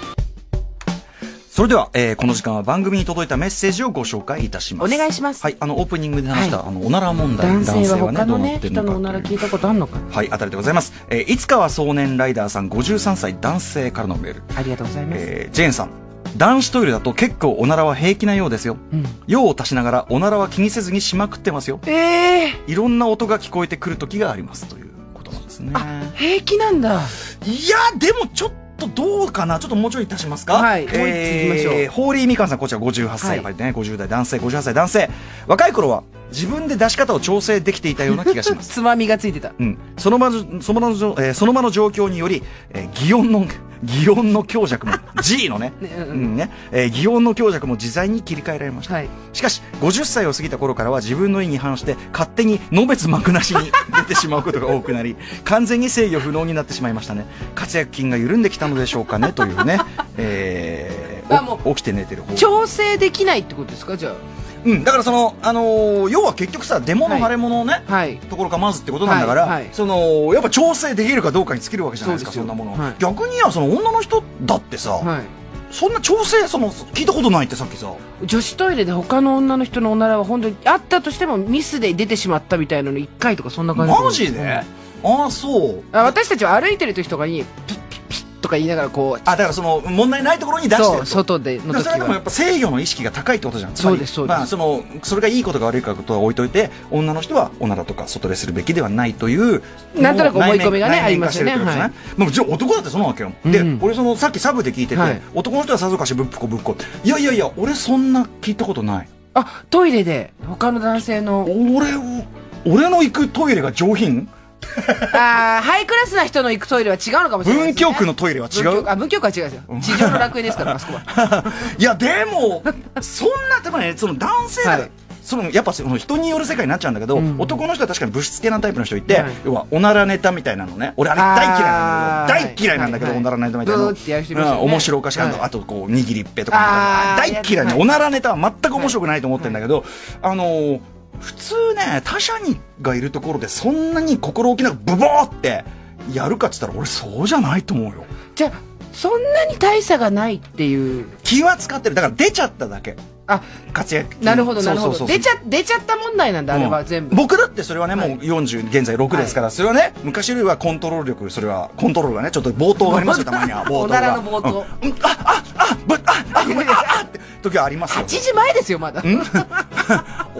それでは、この時間は番組に届いたメッセージをご紹介いたします。 お願いします。 はい、オープニングで話した、おなら問題。 男性は他のね、人のおなら聞いたことあるのか。 はい、あたりでございます。いつかは少年ライダーさん53歳男性からのメール。 ありがとうございます。 ジェーンさん。男子トイレだと結構おならは平気なようですよ、用を足しながらおならは気にせずにしまくってますよ。いろんな音が聞こえてくる時がありますということなんですね。 あ、平気なんだ。 いやでもちょっとどうかな、ちょっともうちょい足しますか。 はい、もう一ついきましょう。 ホーリーみかんさん、こちら58歳、やっぱりね、50代男性、58歳男性。若い頃は自分で出し方を調整できていたような気がします。 つまみがついてた。 その場の状況により、擬音の強弱も G のね、擬音の強弱も自在に切り替えられました、しかし50歳を過ぎた頃からは自分の意に反して勝手にのべつ幕なしに出てしまうことが多くなり、完全に制御不能になってしまいましたね。活躍筋が緩んできたのでしょうかねというね、起きて寝てる方調整できないってことですか、じゃあ。 だからその、要は結局さ、出物腫れ物をね、ところかまずってことなんだから、そのやっぱ調整できるかどうかに尽きるわけじゃないですか、そんなもの、逆にはその女の人だってさ、そんな調整聞いたことないってさっきさ、 女子トイレで他の女の人のおならは本当にあったとしてもミスで出てしまったみたいなの1回とかそんな感じ。 マジで？ああ、そう。 私たちは歩いてる時とかにピッピッピッとか言いながらこう、 だからその問題ないところに出してる、 外での時は。 それでもやっぱ制御の意識が高いってことじゃん。 そうですそうです。 まあそれがいいことか悪いことは置いといて、女の人はおならとか外でするべきではないというなんとなく思い込みがねありますよね。 もう男だってそうなわけよ。で、俺さっきサブで聞いてて、男の人はさぞかしぶっこいや俺そんな聞いたことない。 あ、トイレで他の男性の俺の行くトイレが上品。 ハイクラスな人の行くトイレは違うのかもしれないですね。 文京区のトイレは違う。 文京区は違うんですよ。地上の楽園ですから、あそこは。 いやでもそんな多分ね、その男性だ、やっぱその人による世界になっちゃうんだけど、男の人は確かに物質系なタイプの人いて、要はおならネタみたいなのね、俺あれ大嫌いなんだけど、おならネタみたいなの面白おかしい、あとこう握りっぺとか大嫌いね。おならネタは全く面白くないと思ってるんだけど、普通ね、他者がいるところでそんなに心置きなくブボーってやるかっつったら俺そうじゃないと思うよ。 じゃあそんなに大差がないっていう。 気は使ってる。だから出ちゃっただけ。活躍。 なるほどなるほど。出ちゃった問題なんだ、あれは全部。 僕だってそれはね、もう40現在6ですから、それはね、昔よりはコントロール力、それはコントロールがね、ちょっと冒頭がありますよ、たまには。 おならの冒頭。 って時はありますよ。 8時前ですよまだ。 お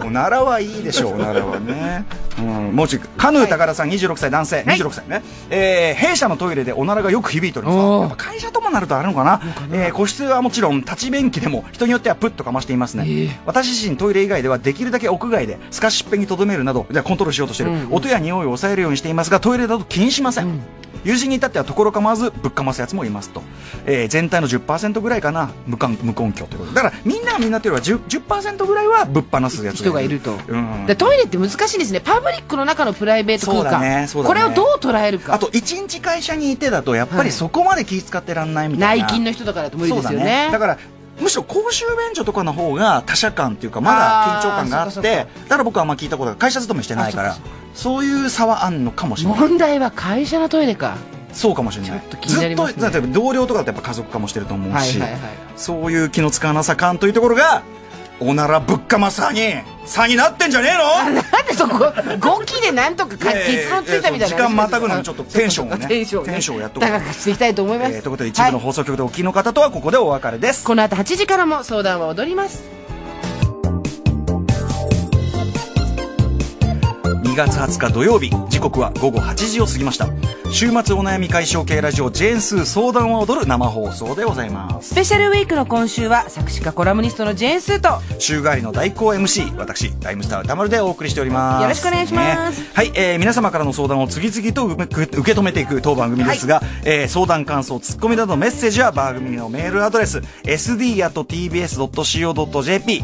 おならはいいでしょう、おならはね。もうちょい、カヌー高田さん26歳男性、26歳ね。弊社のトイレでおならがよく響いております。やっぱ会社ともなるとあるのかな。個室はもちろん、立ち便器でも人によってはプッとかましていますね。私自身トイレ以外ではできるだけ屋外でスカシッペに留めるなど、コントロールしようとしている。音や匂いを抑えるようにしていますが、トイレだと気にしません。友人に至ってはところ構わずぶっかますやつもいますと。全体の 10% ぐらいかな、無根拠ということだから、みんながみんなというよりは 10% ぐらいはぶっ放すやつ人がいると。トイレって難しいですね。パブリックの中のプライベート空間。これをどう捉えるか。 あと1日会社にいてだとやっぱりそこまで気使ってらんないみたいな。 内勤の人だからと無理ですよね。 だからむしろ公衆便所とかの方が他者感っていうかまだ緊張感があって、だから僕はあんま聞いたことが会社勤めしてないから、そういう差はあんのかもしれない。 問題は会社のトイレか。 そうかもしれない。ずっと例えば同僚とかだとやっぱ家族化もしてると思うし、そういう気の使わなさ感というところがおならぶっかまさに差になってんじゃねえの。 なんでそこ5期でなんとか結論ついたみたいな。 時間またぐのにちょっとテンションをね、テンションをやっと高くしていきたいと思います。 ということで一部の放送局でお聞きの方とはここでお別れです。 この後8時からも相談は踊ります。 2月20日土曜日、時刻は午後8時を過ぎました。週末お悩み解消系ラジオジェーンスー相談は踊る生放送でございます。 スペシャルウィークの今週は作詞家コラムニストのジェーンスーと週替わりの代行 MC 私ライムスター歌丸でお送りしております。 よろしくお願いします、 はい、皆様からの相談を次々と受け止めていく当番組ですが、相談感想ツッコミなどのメッセージは番組のメールアドレス sd@tbs.co.jp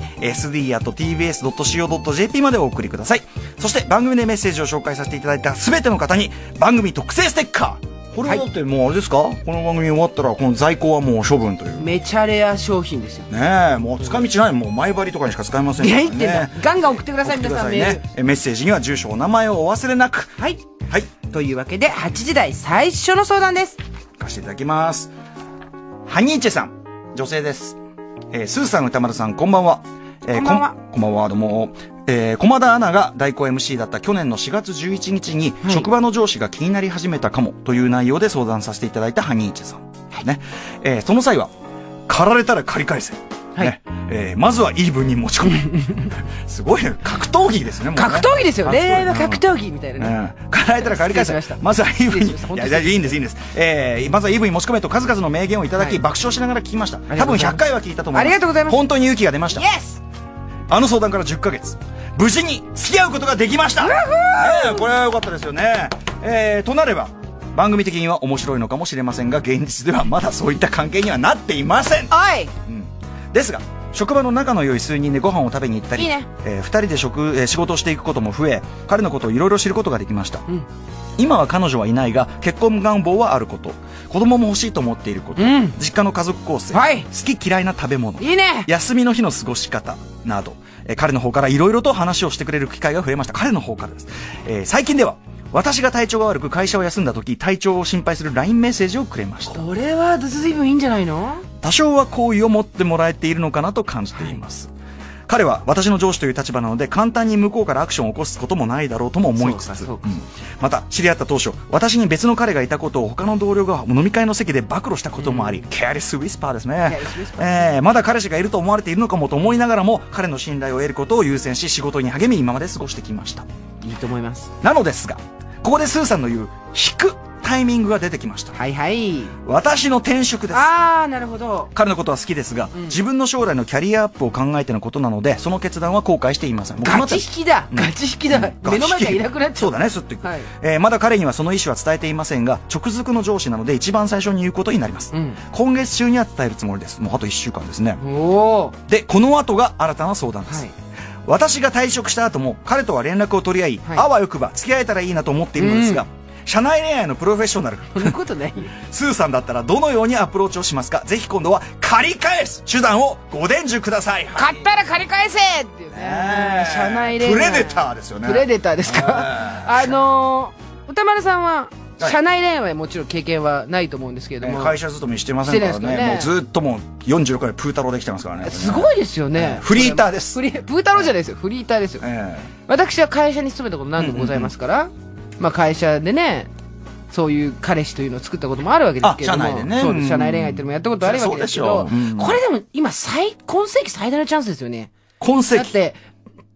sd@tbs.co.jp までお送りください。そして番組でメッセージを紹介させていただいた全ての方に番組特製ステッカー、これはだってもうあれですか、この番組終わったらこの在庫はもう処分という。 めちゃレア商品ですよね。えもう使い道ない、もう前張りとかにしか使えませんからね。 ガンガン送ってください。皆さんメール、 メッセージには住所お名前をお忘れなく。 はい、はい、というわけで8時台最初の相談です。 貸していただきます。ハニーチェさん、女性です。スーさん歌丸さんこんばんは。 こんばんは。 こんばんは、どうも。駒田アナが代行 MC だった去年の4月11日に、職場の上司が気になり始めたかもという内容で相談させていただいたハニーチェさん、ね。その際は狩られたら借り返せ、ね。まずはイーブンに持ち込む。すごいね、格闘技ですね。もうね、 格闘技ですよ。恋愛は格闘技みたいなね。 狩られたら借り返せ。まずはイーブンに。いやいいんですいいんです。まずはイーブンに持ち込めと数々の名言をいただき、爆笑しながら聞きました。多分100回は聞いたと思います。 ありがとうございます。 本当に勇気が出ました。 イエス。 あの相談から10ヶ月、無事に付き合うことができました。これは良かったですよね。となれば番組的には面白いのかもしれませんが、現実ではまだそういった関係にはなっていません。ですが職場の仲の良い数人でご飯を食べに行ったり、いいね。2人で仕事をしていくことも増え、彼のことをいろいろ知ることができました。今は彼女はいないが結婚願望はあること、子供も欲しいと思っていること、実家の家族構成、好き嫌いな食べ物、 いいね。 休みの日の過ごし方など、彼の方からいろいろと話をしてくれる機会が増えました。彼の方からです。最近では私が体調が悪く会社を休んだ時、体調を心配する LINE メッセージをくれました。 これは随分いいんじゃないの。 多少は好意を持ってもらえているのかなと感じています。彼は私の上司という立場なので簡単に向こうからアクションを起こすこともないだろうとも思いつつ、また知り合った当初、私に別の彼がいたことを他の同僚が飲み会の席で暴露したこともあり、ケアレスウィスパーですね。まだ彼氏がいると思われているのかもと思いながらも、彼の信頼を得ることを優先し仕事に励み今まで過ごしてきました。 いいと思います。 なのですが、ここでスーさんの言う引くタイミングが出てきました。 はいはい。 私の転職です。 ああ、なるほど。 彼のことは好きですが、自分の将来のキャリアアップを考えてのことなので、その決断は後悔していません。 ガチ引きだ、ガチ引きだ。目の前がいなくなっちゃう。 そうだね、すっていく。まだ彼にはその意思は伝えていませんが、直属の上司なので一番最初に言うことになります。今月中には伝えるつもりです。もうあと1週間ですね。で、この後が新たな相談です。私が退職した後も彼とは連絡を取り合い、あわよくば付き合えたらいいなと思っているのですが、社内恋愛のプロフェッショナル、 そんなことないよ。 スーさんだったらどのようにアプローチをしますか。ぜひ今度は借り返す手段をご伝授ください。 買ったら借り返せっていうね。社内恋愛プレデターですよね。 プレデターですか。歌丸さんは社内恋愛はもちろん経験はないと思うんですけれども、 会社勤めしてませんからね。もうずっともう46回プータローできてますからね。 すごいですよね。 フリーターです。 プータローじゃないですよ、フリーターですよ。私は会社に勤めたこと何度もございますから、まあ会社でね、そういう彼氏というのを作ったこともあるわけですけれども、社内でね、そうです、社内恋愛っていうのもやったことあるわけですけど、これでも今今世紀最大のチャンスですよね。 今世紀だって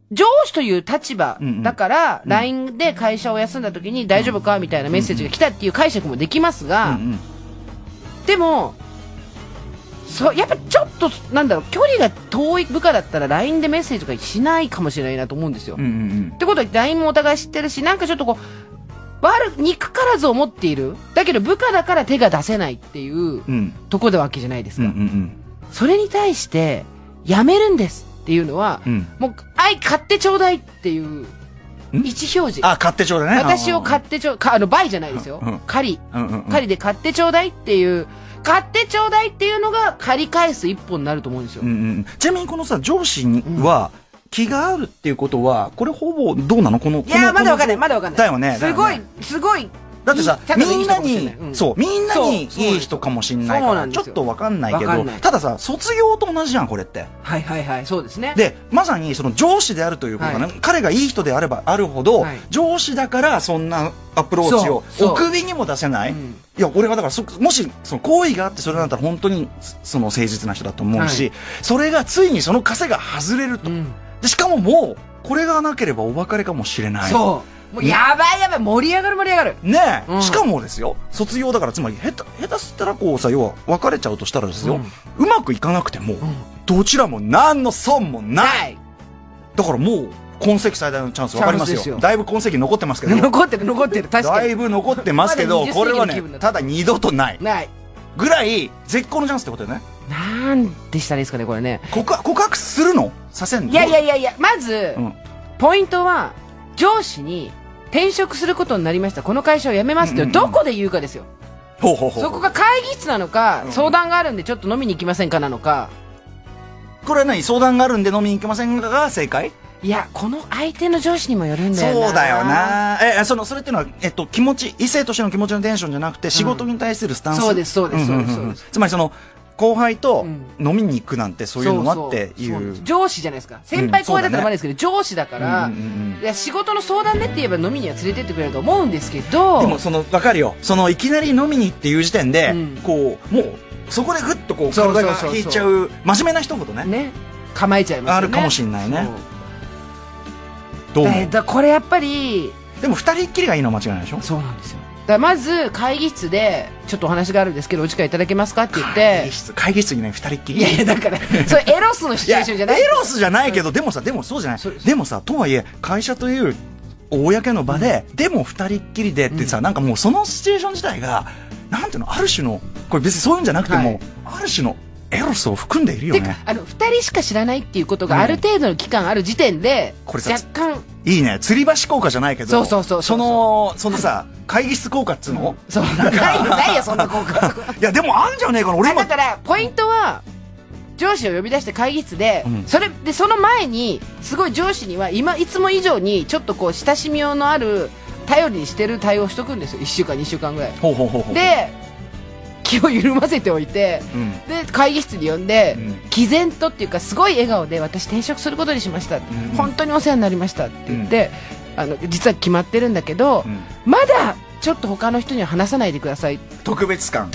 上司という立場だから、LINE で会社を休んだ時に大丈夫かみたいなメッセージが来たっていう解釈もできますが、でも、やっぱちょっと、なんだろう、距離が遠い部下だったら LINE でメッセージとかしないかもしれないなと思うんですよ。ってことは LINE もお互い知ってるし、なんかちょっとこう、憎からずを持っている。だけど部下だから手が出せないっていうところわけじゃないですか。それに対して、やめるんですっていうのは、もう、買ってちょうだいっていう、意思表示。 買ってちょうだいね。 私を買ってちょうだい、倍じゃないですよ。借りで買ってちょうだいっていう、買ってちょうだいっていうのが借り返す一歩になると思うんですよ。 ちなみにこのさ、上司には、気があるっていうことは、これほぼどうなのこの、 いや、まだわかんない、まだわかんない。 だよね。 すごい、 だってさ、みんなにいい人かもしんないから、ちょっとわかんないけど、たださ、卒業と同じじゃん、これって。 はいはいはい、そうですね。 で、まさにその上司であるということがね、彼がいい人であればあるほど、上司だからそんなアプローチを、お首にも出せない。いや、俺はだから、もし、その行為があってそれだったら本当に、その誠実な人だと思うし、それがついにその枷が外れると。で、しかももう、これがなければお別れかもしれない。 そう。もうやばい盛り上がる。 ねえ、しかもですよ、卒業だから、つまり下手したらこうさ、要は別れちゃうとしたらですよ、うまくいかなくても、どちらも何の損もない。だからもう、今世紀最大のチャンス分かりますよ。だいぶ今世紀残ってますけど。 残ってる、確かに。 だいぶ残ってますけど、これはね、ただ二度とない。ぐらい、絶好のチャンスってことよね。 なんでしたらいいですかね、これね。 告白するのさせんの？ いや、まず、ポイントは、上司に転職することになりました。この会社を辞めますってどこで言うかですよ。そこが会議室なのか、相談があるんでちょっと飲みに行きませんかなのか。 これは何？相談があるんで飲みに行きませんかが正解？ いや、この相手の上司にもよるんだよな。 そうだよな。それっていうのは、気持ち、異性としての気持ちのテンションじゃなくて、仕事に対するスタンス。 そうです。 つまり後輩と飲みに行くなんてそういうのはっていう。 上司じゃないですか。先輩後輩だったらまだですけど、上司だから、いや、仕事の相談でって言えば飲みには連れてってくれると思うんですけど。 でもわかるよ。いきなり飲みにっていう時点で、こう、もう、そこでぐっとこう、体が引いちゃう、真面目な一言ね。 ね。構えちゃいますよね。 あるかもしんないね。どう思う？ これやっぱり。 でも二人っきりがいいのは間違いないでしょ？ そうなんですよ。まず会議室でちょっとお話があるんですけどお時間いただけますかって言って会議室にね二人っきり。 いやだからそれエロスのシチュエーションじゃない。 エロスじゃないけどでもそうじゃない。でもさとはいえ会社という公の場ででも二人っきりでってさなんかもうそのシチュエーション自体がなんていうのある種のこれ別にそういうんじゃなくてもある種のエロスを含んでいるよね。 2人しか知らないっていうことがある程度の期間ある時点で、若干いいね、吊り橋効果じゃないけど、 そのさ会議室効果っつうの、 ないよそんな効果。 いやでもあんじゃねえかな。俺もだからポイントは上司を呼び出して会議室で、その前にすごい上司にはいつも以上にちょっとこう親しみのある頼りにしてる対応しとくんですよ。1週間2週間ぐらいで気を緩ませておいて、で会議室に呼んで、毅然とっていうかすごい笑顔で私転職することにしました、本当にお世話になりましたって言って、実は決まってるんだけど、まだちょっと他の人には話さないでください。 特別感、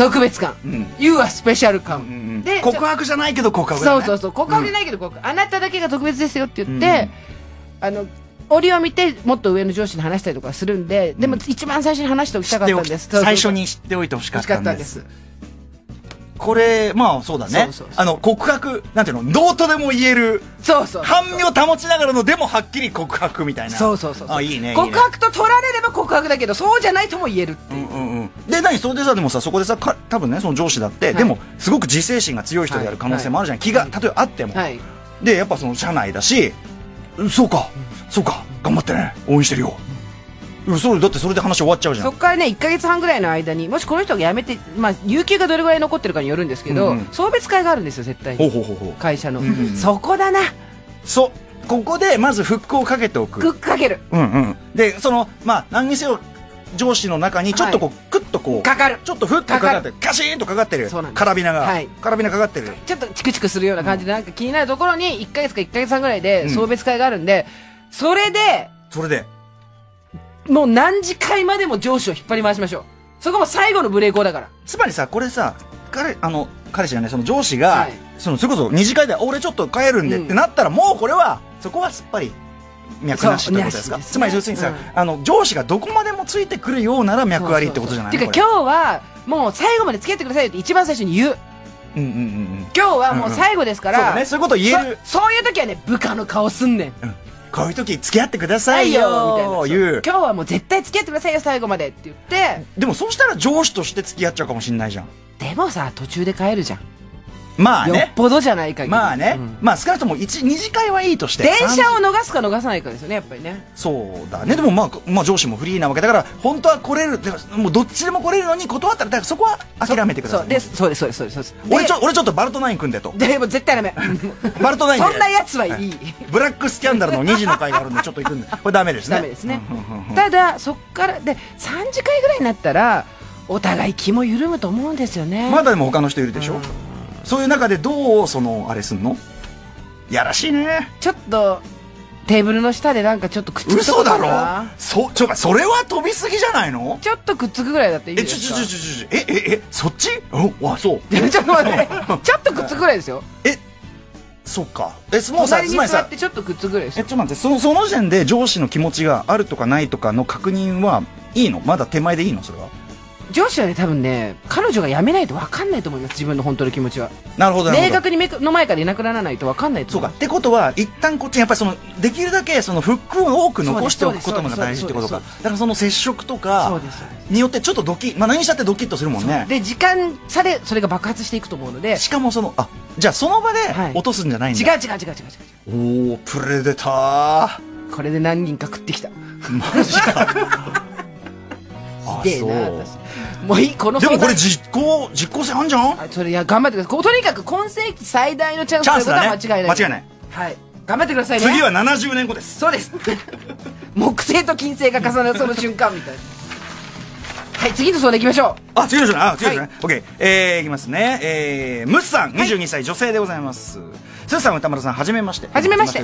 You are special 感、 で告白じゃないけど告白だね。 そう告白じゃないけど告白、あなただけが特別ですよって言って、折を見てもっと上の上司に話したりとかするんで、でも一番最初に話しておきたかったんです。 最初に知っておいてほしかったんです。これまあそうだね。告白なんていうのどうとでも言える、半身を保ちながらのでもはっきり告白みたいな。あ、いいね。 告白と取られれば告白だけどそうじゃないとも言えるっていう。 でそれでさでもさそこでさ多分ねその上司だってでもすごく自制心が強い人である可能性もあるじゃん。気が例えばあっても。でやっぱその社内だし、そうか頑張ってね応援してるよ。だってそれで話終わっちゃうじゃん。 そこからね1ヶ月半ぐらいの間にもしこの人が辞めて有給がどれぐらい残ってるかによるんですけど、送別会があるんですよ絶対に。会社のそこだな。ここでまずフックをかけておく。 フックかける。で何にせよ上司の中にちょっとこうクッとこうかかる、 ちょっとフックかかってカシーンとかかってるカラビナがかかってる、 ちょっとチクチクするような感じでなんか気になるところに1ヶ月か1ヶ月半ぐらいで送別会があるんで、それでもう何次会までも上司を引っ張り回しましょう。そこも最後のブレーコーだから。 つまりさこれさ彼氏がねその上司がそれこそ二次会で俺ちょっと帰るんでってなったらもうこれはそこはすっぱり脈なしってことですか？つまり要するにさ、上司がどこまでもついてくるようなら脈ありってことじゃないの？ てか今日はもう最後まで付き合ってくださいよって一番最初に言う。今日はもう最後ですから、 そうだね、そういうこと言える。 そういう時はね、部下の顔すんねん。 こういう時付き合ってくださいよみたいな。 今日はもう絶対付き合ってくださいよ最後までって言って。 でもそうしたら上司として付き合っちゃうかもしんないじゃん。 でもさ、途中で帰るじゃん。 まあね。 よっぽどじゃない限り。 まあね。まあ少なくとも2次会はいいとして。 電車を逃すか逃さないかですよね、やっぱりね。 そうだね。でもまあ上司もフリーなわけだから、本当は来れる。もうどっちでも来れるのに断ったら、だからそこは諦めてください。 そうです。 俺ちょっとバルトナイン組んでと。 でも絶対ダメ。 バルトナインで。 そんなやつはいい。 ブラックスキャンダルの2時の会があるんで、ちょっと行くんで。これダメですね。 ダメですね。ただ、そっから、で、3次会ぐらいになったら、お互い気も緩むと思うんですよね。 まだでも他の人いるでしょ。そういう中でどうあれすんの？やらしいね。 ちょっとテーブルの下でなんかちょっとくっつくとか。 嘘だろ。それは飛びすぎじゃないの？ ちょっとくっつくぐらいだっていいですか？ そっち？あ、そう。 ちょっと待って。ちょっとくっつくぐらいですよ。 そっか。 もうさ、隣に座ってちょっとくっつくぐらいですよ。 ちょっと待って、その時点で上司の気持ちがあるとかないとかの確認はいいの？まだ手前でいいの？それは。 上司はね、多分ね、彼女が辞めないと分かんないと思います。自分の本当の気持ちは。 なるほど。 明確に目の前からいなくならないと分かんないと思う。 そうか。ってことは一旦こっちにやっぱりできるだけフックを多く残しておくことが大事ってことか。だからその接触とかによってちょっと何にしたってドキッとするもんね。 で、時間差でそれが爆発していくと思うので。 しかもじゃあその場で落とすんじゃないんだ。 違う。 おー、プレデター。これで何人か食ってきた。 マジか。 ひでえな、私。もういい、このでもこれ実効性あんじゃん。 それ頑張ってください。とにかく今世紀最大のチャンスということは間違いない。 間違いない。 はい。頑張ってくださいね。 次は70年後です。 そうです。木星と金星が重なるその瞬間みたいな。はい、次の相談行きましょう。 次の相談。次のね。オッケー。いきますね。ムスさん、22歳女性でございます。スーさん、歌丸さん、はじめまして。 はじめまして。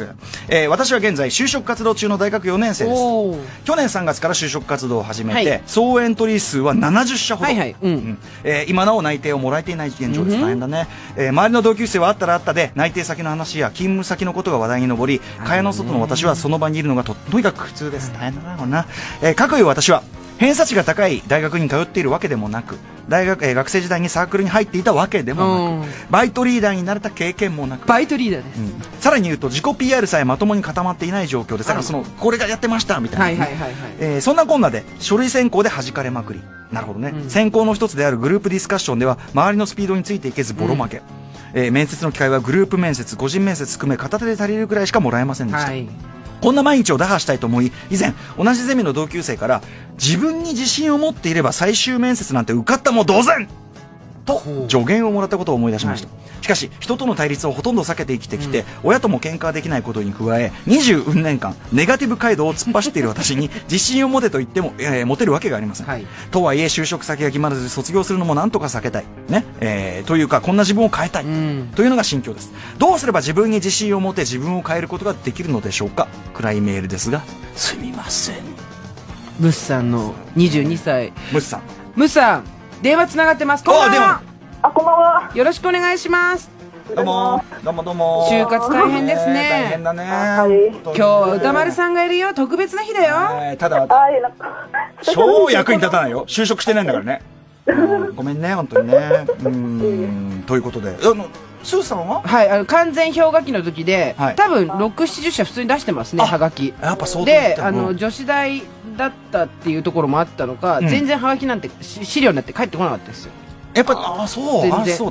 私は現在就職活動中の大学4年生です。去年3月から就職活動を始めて、総エントリー数は70社ほど。今なお内定をもらえていない現状です。大変だね。周りの同級生はあったらあったで、内定先の話や勤務先のことが話題に上り、蚊帳の外の私はその場にいるのがとにかく苦痛です。大変だな、これな。かくいう私は、偏差値が高い大学に通っているわけでもなく、学生時代にサークルに入っていたわけでもなく、バイトリーダーになれた経験もなく、 バイトリーダーです。 さらに言うと自己 PR さえまともに固まっていない状況です。だからこれがやってましたみたいな。そんなこんなで書類選考で弾かれまくり。なるほどね。選考の一つであるグループディスカッションでは周りのスピードについていけずボロ負け。面接の機会はグループ面接、個人面接含め片手で足りるくらいしかもらえませんでした。こんな毎日を打破したいと思い、以前同じゼミの同級生から自分に自信を持っていれば最終面接なんて受かったも同然と助言をもらったことを思い出しました。しかし人との対立をほとんど避けて生きてきて、親とも喧嘩できないことに加え20運年間ネガティブ街道を突っ走っている私に自信を持てと言っても、持てるわけがありません。とはいえ就職先が決まらず卒業するのもなんとか避けたいね、というかこんな自分を変えたい、というのが心境です。どうすれば自分に自信を持て自分を変えることができるのでしょうか。暗いメールですがすみません。 ムスさんの22歳。 ムスさん、 電話つながってます。こんばんは。 こんばんは。 よろしくお願いします。 どうも。 就活大変ですね。 大変だね。 今日は歌丸さんがいるよ。特別な日だよ。 ただ超役に立たないよ。就職してないんだからね。ごめんね、本当にね。ということで、スーさんは？ はい、完全氷河期の時で、多分6、70社普通に出してますね、はがき。 やっぱそうで、女子大だったっていうところもあったのか、全然はがきなんて資料になって帰ってこなかったですよ。 やっぱ、そう、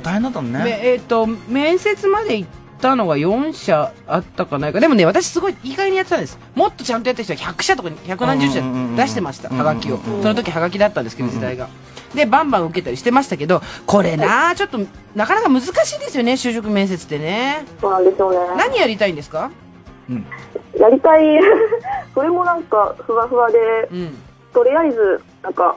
大変だったのね。 面接まで行ったのが4社あったかないか。でもね、私すごい意外にやってたんです。もっとちゃんとやってる人は100社とか100何十社出してました、はがきを。その時はがきだったんですけど、時代が。で、バンバン受けたりしてましたけど、これな、ちょっと、なかなか難しいですよね、就職面接ってね。 そうなんですよね。 何やりたいんですか？ やりたい、それもなんか、ふわふわで、とりあえず、なんか、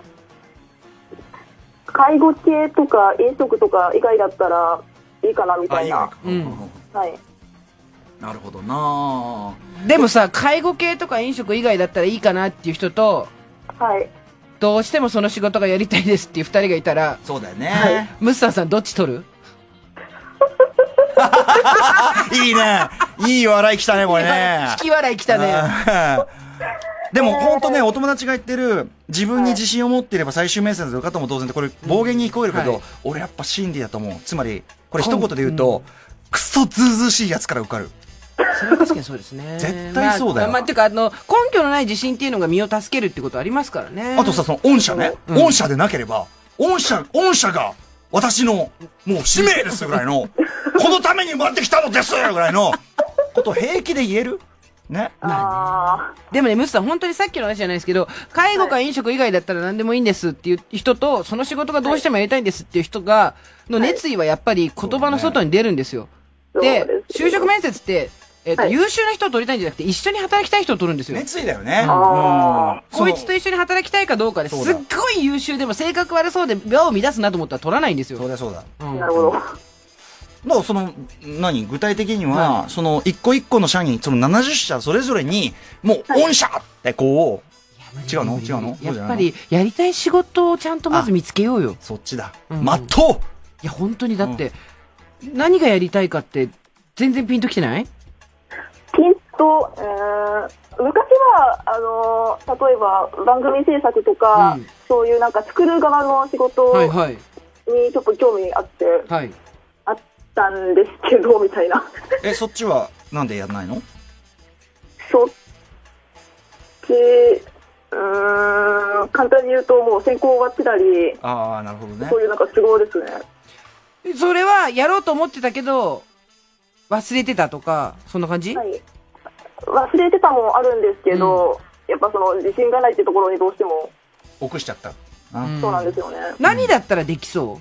介護系とか飲食とか以外だったらいいかなみたいな。はい。 なるほどな。 でもさ、介護系とか飲食以外だったらいいかなっていう人と、 はい。 どうしてもその仕事がやりたいですっていう2人がいたら、 そうだよね。 ムッサンさんどっち取る？ いいね。いい笑い来たね、これね。 引き笑い来たね。 でも本当ね、お友達が言ってる、自分に自信を持っていれば最終面接で受かったも同然って、これ暴言に聞こえるけど、俺やっぱ真理だと思う。つまり、これ一言で言うと、クソずうずうしいやつから受かる。 それは確かにそうですね。 絶対そうだよ。 てか、根拠のない自信っていうのが身を助けるってことありますからね。 あとさ、その御社ね、御社でなければ、御社が私のもう使命ですぐらいの、このために生まれてきたのですぐらいのことを平気で言えるね。 でもね、ムスさん、本当にさっきの話じゃないですけど、介護か飲食以外だったら何でもいいんですっていう人と、その仕事がどうしてもやりたいんですっていう人が、の熱意はやっぱり言葉の外に出るんですよ。で、就職面接って、優秀な人を取りたいんじゃなくて、一緒に働きたい人を取るんですよ。 熱意だよね。 こいつと一緒に働きたいかどうかですっごい優秀でも性格悪そうで場を乱すなと思ったら取らないんですよ。 そうだ。 なるほど。 だからその、具体的には、その、一個一個の社に、その70社それぞれに、もう、御社ってこう、違うのやっぱり、やりたい仕事をちゃんとまず見つけようよ。 そっちだ。まっとう。 いや、本当にだって、何がやりたいかって、全然ピンときてない？ ピンと、昔は、例えば番組制作とか、そういうなんか作る側の仕事にちょっと興味あって、あったんですけど、みたいな。 そっちはなんでやらないの？ そっち、簡単に言うともう選考終わってたり、 なるほどね。 そういうなんか都合ですね。 それはやろうと思ってたけど、忘れてたとか、そんな感じ？ はい。忘れてたもあるんですけど、やっぱその自信がないってところにどうしても。 臆しちゃった。 そうなんですよね。 何だったらできそう？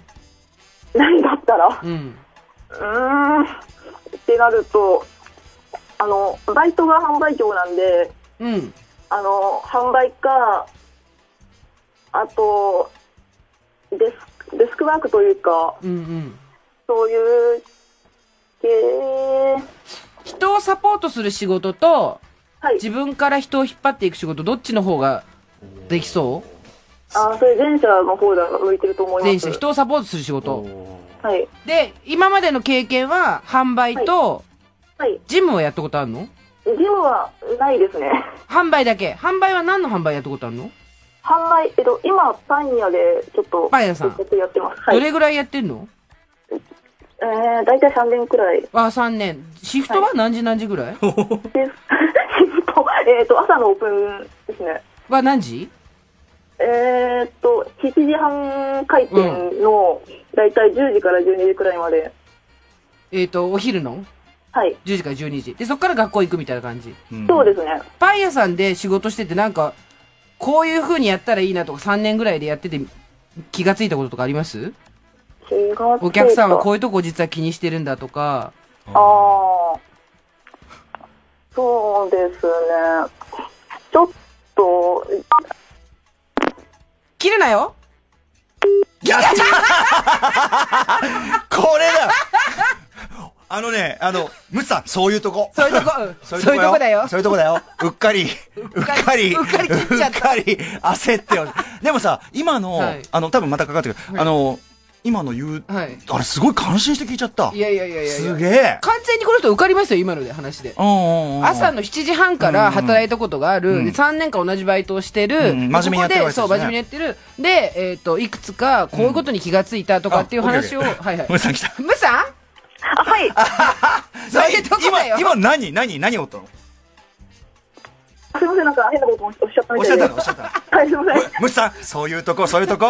何だったらってなると、バイトが販売業なんで、販売か、あと、デスクワークというか、そういう人をサポートする仕事と、自分から人を引っ張っていく仕事、どっちの方ができそう？ それ前者の方が向いてると思います。 前者、人をサポートする仕事。 はい。 で、今までの経験は販売と、ジムはやったことあるの？ ジムはないですね。 販売だけ。販売は何の販売やったことあるの？ 販売、今、パン屋でちょっと、 パン屋さん。 やってます。 どれぐらいやってんの？ だいたい3年くらい。 3年。シフトは何時何時ぐらい？ シフト、朝のオープンですね。 は何時 ？7時半開店の、だいたい10時から12時くらいまで。 お昼の？ はい。 10時から12時。で、そっから学校行くみたいな感じ。 そうですね。 パン屋さんで仕事しててなんか、こういう風にやったらいいなとか3年ぐらいでやってて気がついたこととかあります？お客さんはこういうとこ実は気にしてるんだとか。 そうですね。ちょっと、 切るなよ。 やったこれだムツさん、そういうとこ。 そういうとこ、そういうとこだよ。 そういうとこだよ。うっかり切っちゃった。 焦ってよ。でもさ、今の、多分またかかってくる。今のあれすごい感心して聞いちゃった。 いや。 すげえ。 完全にこの人受かりましたよ、今ので話で。朝の7時半から働いたことがある。で、3年間同じバイトをしてる。 真面目にやってるわけですね。 そう、真面目にやってる。で、いくつかこういうことに気がついたとかっていう話を、 ムさん来た。 ムさん？ はい。 そういうとこだよ。 今何をったの？ すいません、なんか変なことおっしゃったみたいで。 おっしゃった。 はい、すいません。 ムさん、そういうとこ。 すいません。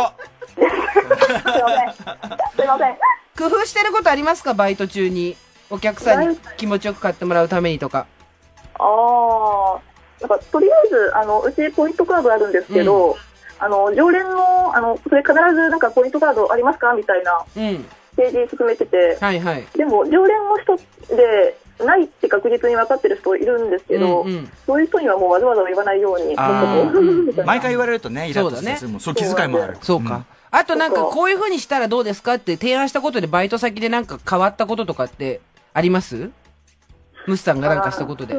工夫してることありますか？バイト中に。お客さんに気持ちよく買ってもらうためにとか。 なんか、とりあえず、うちポイントカードあるんですけど、常連の、それ必ずなんかポイントカードありますかみたいな、提示進めてて、でも、常連の人で、ないって確実に分かってる人いるんですけど、そういう人にはもうわざわざ言わないように。 毎回言われるとね、イラッとする。そう、気遣いもある。 そうか。あとなんか、こういう風にしたらどうですかって提案したことでバイト先でなんか変わったこととかってあります？ムスさんがなんかしたことで。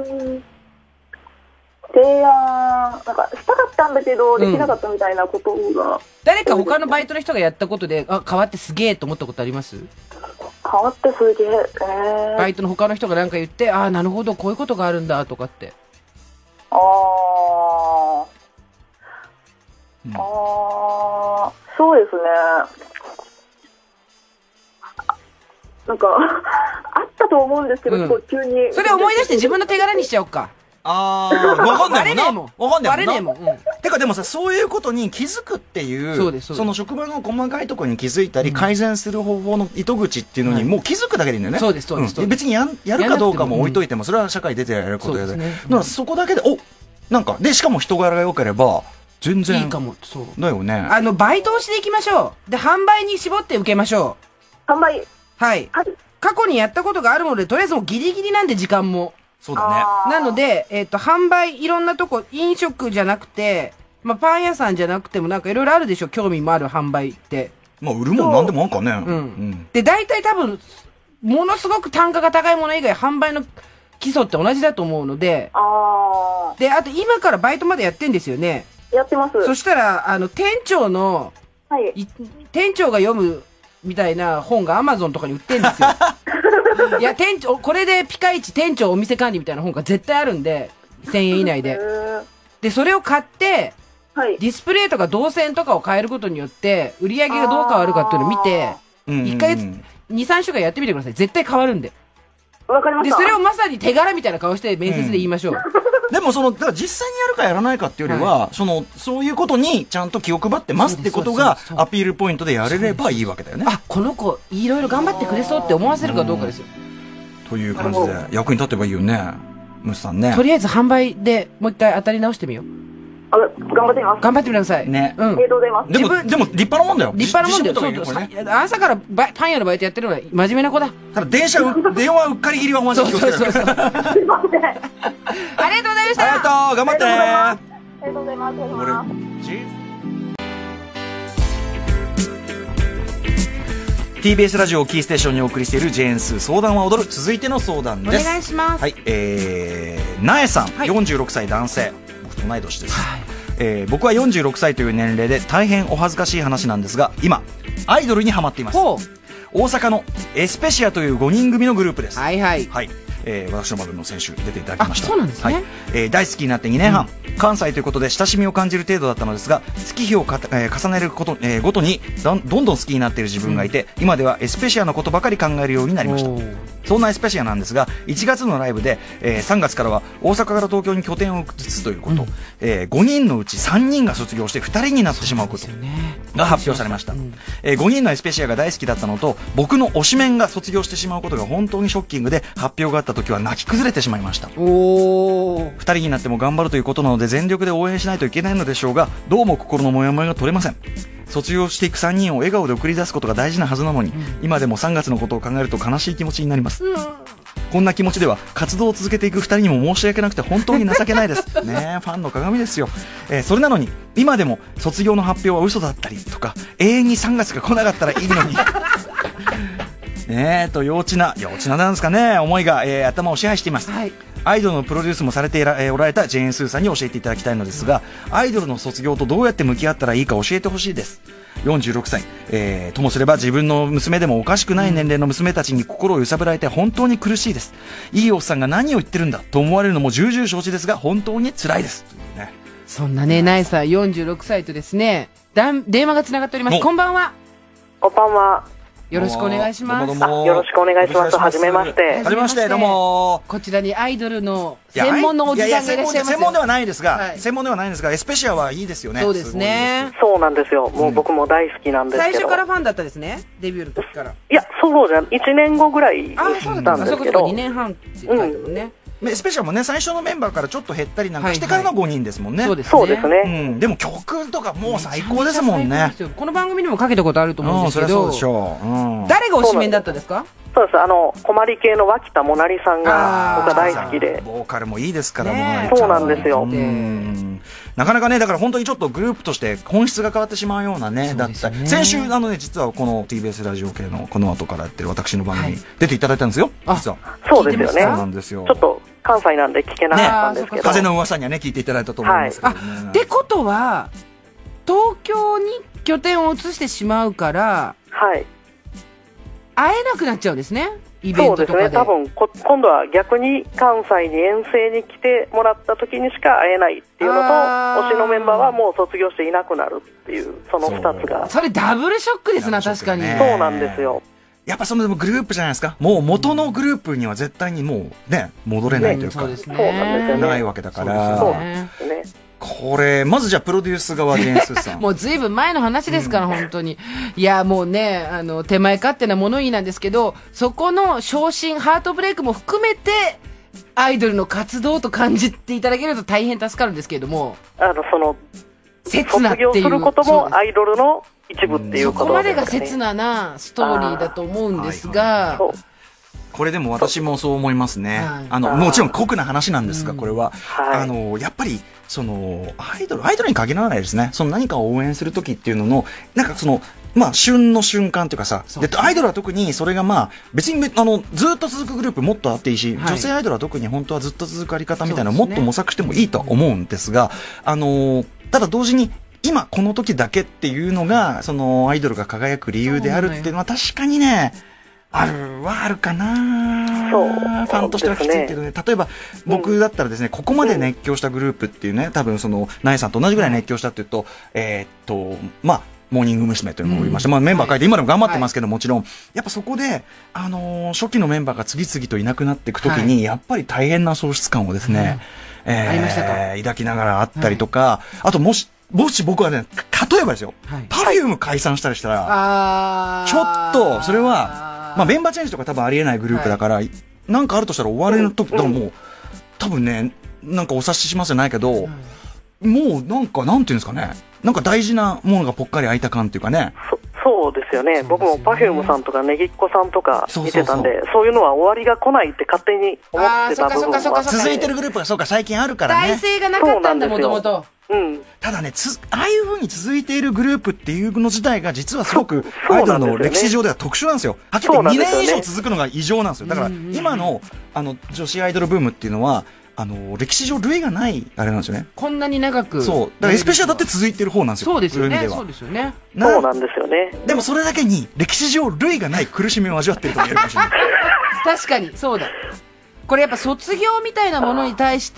提案、なんかしたかったんだけど、できなかったみたいなことが。 誰か他のバイトの人がやったことで、変わってすげえと思ったことあります？ 変変わってすげえ。 バイトの他の人がなんか言って、ああ、なるほど、こういうことがあるんだ、とかって。 ああ、そうですね。なんか、あったと思うんですけど、急に。 それ思い出して自分の手柄にしちゃおうか。 わかんないもんな。わかんないもん。 てかでもさ、そういうことに気づくっていう、その職場の細かいところに気づいたり、改善する方法の糸口っていうのに、もう気づくだけでいいんだよね。 そうです、そうです。 別にやるかどうかも置いといても、それは社会出てやることで。だからそこだけで、なんか、で、しかも人柄が良ければ、全然。 いいかも、そう。 だよね。 バイトをしていきましょう。で、販売に絞って受けましょう。販売。 はい。過去にやったことがあるので、とりあえずもうギリギリなんで、時間も。 そうだね。 なので、販売、いろんなとこ、飲食じゃなくて、まあ、パン屋さんじゃなくてもなんかいろいろあるでしょ、興味もある販売って。 まあ、売るもんなんでもあんかね。 で、大体多分、ものすごく単価が高いもの以外、販売の基礎って同じだと思うので、で、あと今からバイトまでやってんですよね。 やってます。 そしたら、店長の、店長が読むみたいな本が Amazon とかに売ってんですよ。いや、店長、これでピカイチ店長お店管理みたいな本が絶対あるんで、1000円以内で。で、それを買って、ディスプレイとか動線とかを変えることによって、売り上げがどう変わるかっていうのを見て、1ヶ月、2、3週間やってみてください。絶対変わるんで。 わかりました。 で、それをまさに手柄みたいな顔して面接で言いましょう。 でもだから実際にやるかやらないかっていうよりは、そういうことにちゃんと気を配ってますってことがアピールポイントでやれればいいわけだよね。 この子、いろいろ頑張ってくれそうって思わせるかどうかですよ。 という感じで、役に立てばいいよね。ムスさんね。 とりあえず販売でもう一回当たり直してみよう。 頑張ってみます。 頑張ってみてください。 ね。 ありがとうございます。 でも立派なもんだよ。 立派なもんだよ。そう。朝からパン屋のバイトやってるのは真面目な子だ。 ただ電話うっかり切りはマジで気をつけて。 そう。ありがとうございました。 ありがとう、頑張ってね。 ありがとうございます。 TBS ラジオをキーステーションにお送りしているジェーンスー相談は踊る。続いての相談です。 お願いします。 はい、なえさん、46歳男性。僕と同い年です。僕は46歳という年齢で大変お恥ずかしい話なんですが、今アイドルにハマっています。大阪のエスペシアという5人組のグループです。 はいはい。 私の番組の先週出ていただきました。 そうなんですね。 大好きになって2年半、関西ということで親しみを感じる程度だったのですが、月日を重ねること、ごとにどんどん好きになっている自分がいて、今ではエスペシアのことばかり考えるようになりました。そんなエスペシアなんですが、1月のライブで、3月からは大阪から東京に拠点を移すということ、5人のうち3人が卒業して2人になってしまうことが発表されました。5人のエスペシアが大好きだったのと、僕の推しメンが卒業してしまうことが本当にショッキングで、発表があった時は泣き崩れてしまいました。2人になっても頑張るということなので全力で応援しないといけないのでしょうが、どうも心のモヤモヤが取れません。卒業していく3人を笑顔で送り出すことが大事なはずなのに、今でも3月のことを考えると悲しい気持ちになります。こんな気持ちでは活動を続けていく2人にも申し訳なくて本当に情けないですね。ファンの鏡ですよ。それなのに今でも卒業の発表は嘘だったりとか、永遠に3月が来なかったらいいのに幼稚ななんですかね、思いが、頭を支配しています。アイドルのプロデュースもされておられたジェーン・スーさんに教えていただきたいのですが、アイドルの卒業とどうやって向き合ったらいいか教えてほしいです。46歳、ともすれば自分の娘でもおかしくない年齢の娘たちに心を揺さぶられて本当に苦しいです。いいおっさんが何を言ってるんだと思われるのも重々承知ですが、本当に辛いです。 そんなね、ナイさん46歳とですね、電話がつながっております。こんばんは。 こんばんは。 よろしくお願いします。 よろしくお願いします。はじめまして。 はじめまして、どうも。 こちらにアイドルの専門のおじさんがいらっしゃいます。 専門ではないですが、エスペシアはいいですよね。 そうですね。 そうなんですよ。もう僕も大好きなんですけど。 最初からファンだったですね。デビューの時から。 いや、そうじゃん。1年後ぐらいだったんですけど。 2年半って書いてあるもんね。 エスペシャルもね、最初のメンバーからちょっと減ったりなんかしてからの5人ですもんね。 そうですね。 でも曲とかもう最高ですもんね。 この番組にもかけたことあると思うんですけど、誰が推しメンだったんですか？ そうです。困り系の脇田もなりさんが僕は大好きで。 ボーカルもいいですからね。そうなんですよ。 なかなかね、だから本当にちょっとグループとして本質が変わってしまうようなね、だったり。先週実はこの TBS ラジオ系のこの後からやってる私の番組に出ていただいたんですよ。実は。 そうですよね。 そうなんですよ。 ちょっと関西なんで聞けなかったんですけど。 風の噂にはね、聞いていただいたと思いますけどね。 ってことは、東京に拠点を移してしまうから、 会えなくなっちゃうんですね、イベントとかで。 そうですね、多分今度は逆に関西に遠征に来てもらった時にしか会えないっていうのと、推しのメンバーはもう卒業していなくなるっていう、その2つが。 それダブルショックですな、確かに。 そうなんですよ。 やっぱそのグループじゃないですか。もう元のグループには絶対にもうね、戻れないというか、 そうですね、 ないわけだから。 そうですね。 これ、まずじゃあプロデュース側、ジェーン・スーさん。 もうずいぶん前の話ですから、本当に。いや、もうね、手前勝手な物言いなんですけど、そこの昇進、ハートブレイクも含めて、アイドルの活動と感じていただけると大変助かるんですけれども。 卒業することもアイドルの一部っていうことですね。 そこまでが刹那なストーリーだと思うんですが、 これでも私もそう思いますね。もちろん酷な話なんですが、これは。やっぱり、アイドルに限らないですね。何かを応援するときっていうのの、なんか旬の瞬間というかさ、で、アイドルは特にそれが別に、ずっと続くグループもっとあっていいし、女性アイドルは特に本当はずっと続くあり方みたいなのをもっと模索してもいいとは思うんですが、ただ同時に、今この時だけっていうのが、アイドルが輝く理由であるっていうのは確かにね、あるかな。ファンとしてはきついけどね。例えば、僕だったらですね、ここまで熱狂したグループっていうね、多分ナエさんと同じぐらい熱狂したっていうと、モーニング娘。というのもおりまして、メンバー変えて今でも頑張ってますけど、もちろん、やっぱそこで、初期のメンバーが次々といなくなっていくときに、やっぱり大変な喪失感をですね、抱きながらあったりとか、あともし僕はね、例えばですよ、Perfume 解散したりしたら、ちょっと、それは、メンバーチェンジとか多分ありえないグループだから、なんかあるとしたら終わりの時、だからもう、多分ね、なんかお察ししますじゃないけど、もうなんか、なんていうんですかね、なんか大事なものがぽっかり開いた感っていうかね。 そうですよね。僕も Perfume さんとかネギっ子さんとか見てたんで、そういうのは終わりが来ないって勝手に思ってた部分は。 続いてるグループがそうか、最近あるからね。 体制がなかったんだ、もともと。 ただね、ああいう風に続いているグループっていうの自体が実はすごくアイドルの歴史上では特殊なんですよ。はっきり言って2年以上続くのが異常なんですよ。だから今の女子アイドルブームっていうのは歴史上類がないあれなんですよね。 こんなに長く。 そう。だからエスペシャルだって続いてる方なんですよ。 そうですよね。そうですよね。 そうなんですよね。 でもそれだけに歴史上類がない苦しみを味わってると言えるかもしれない。 確かに、そうだ。これやっぱ卒業みたいなものに対して、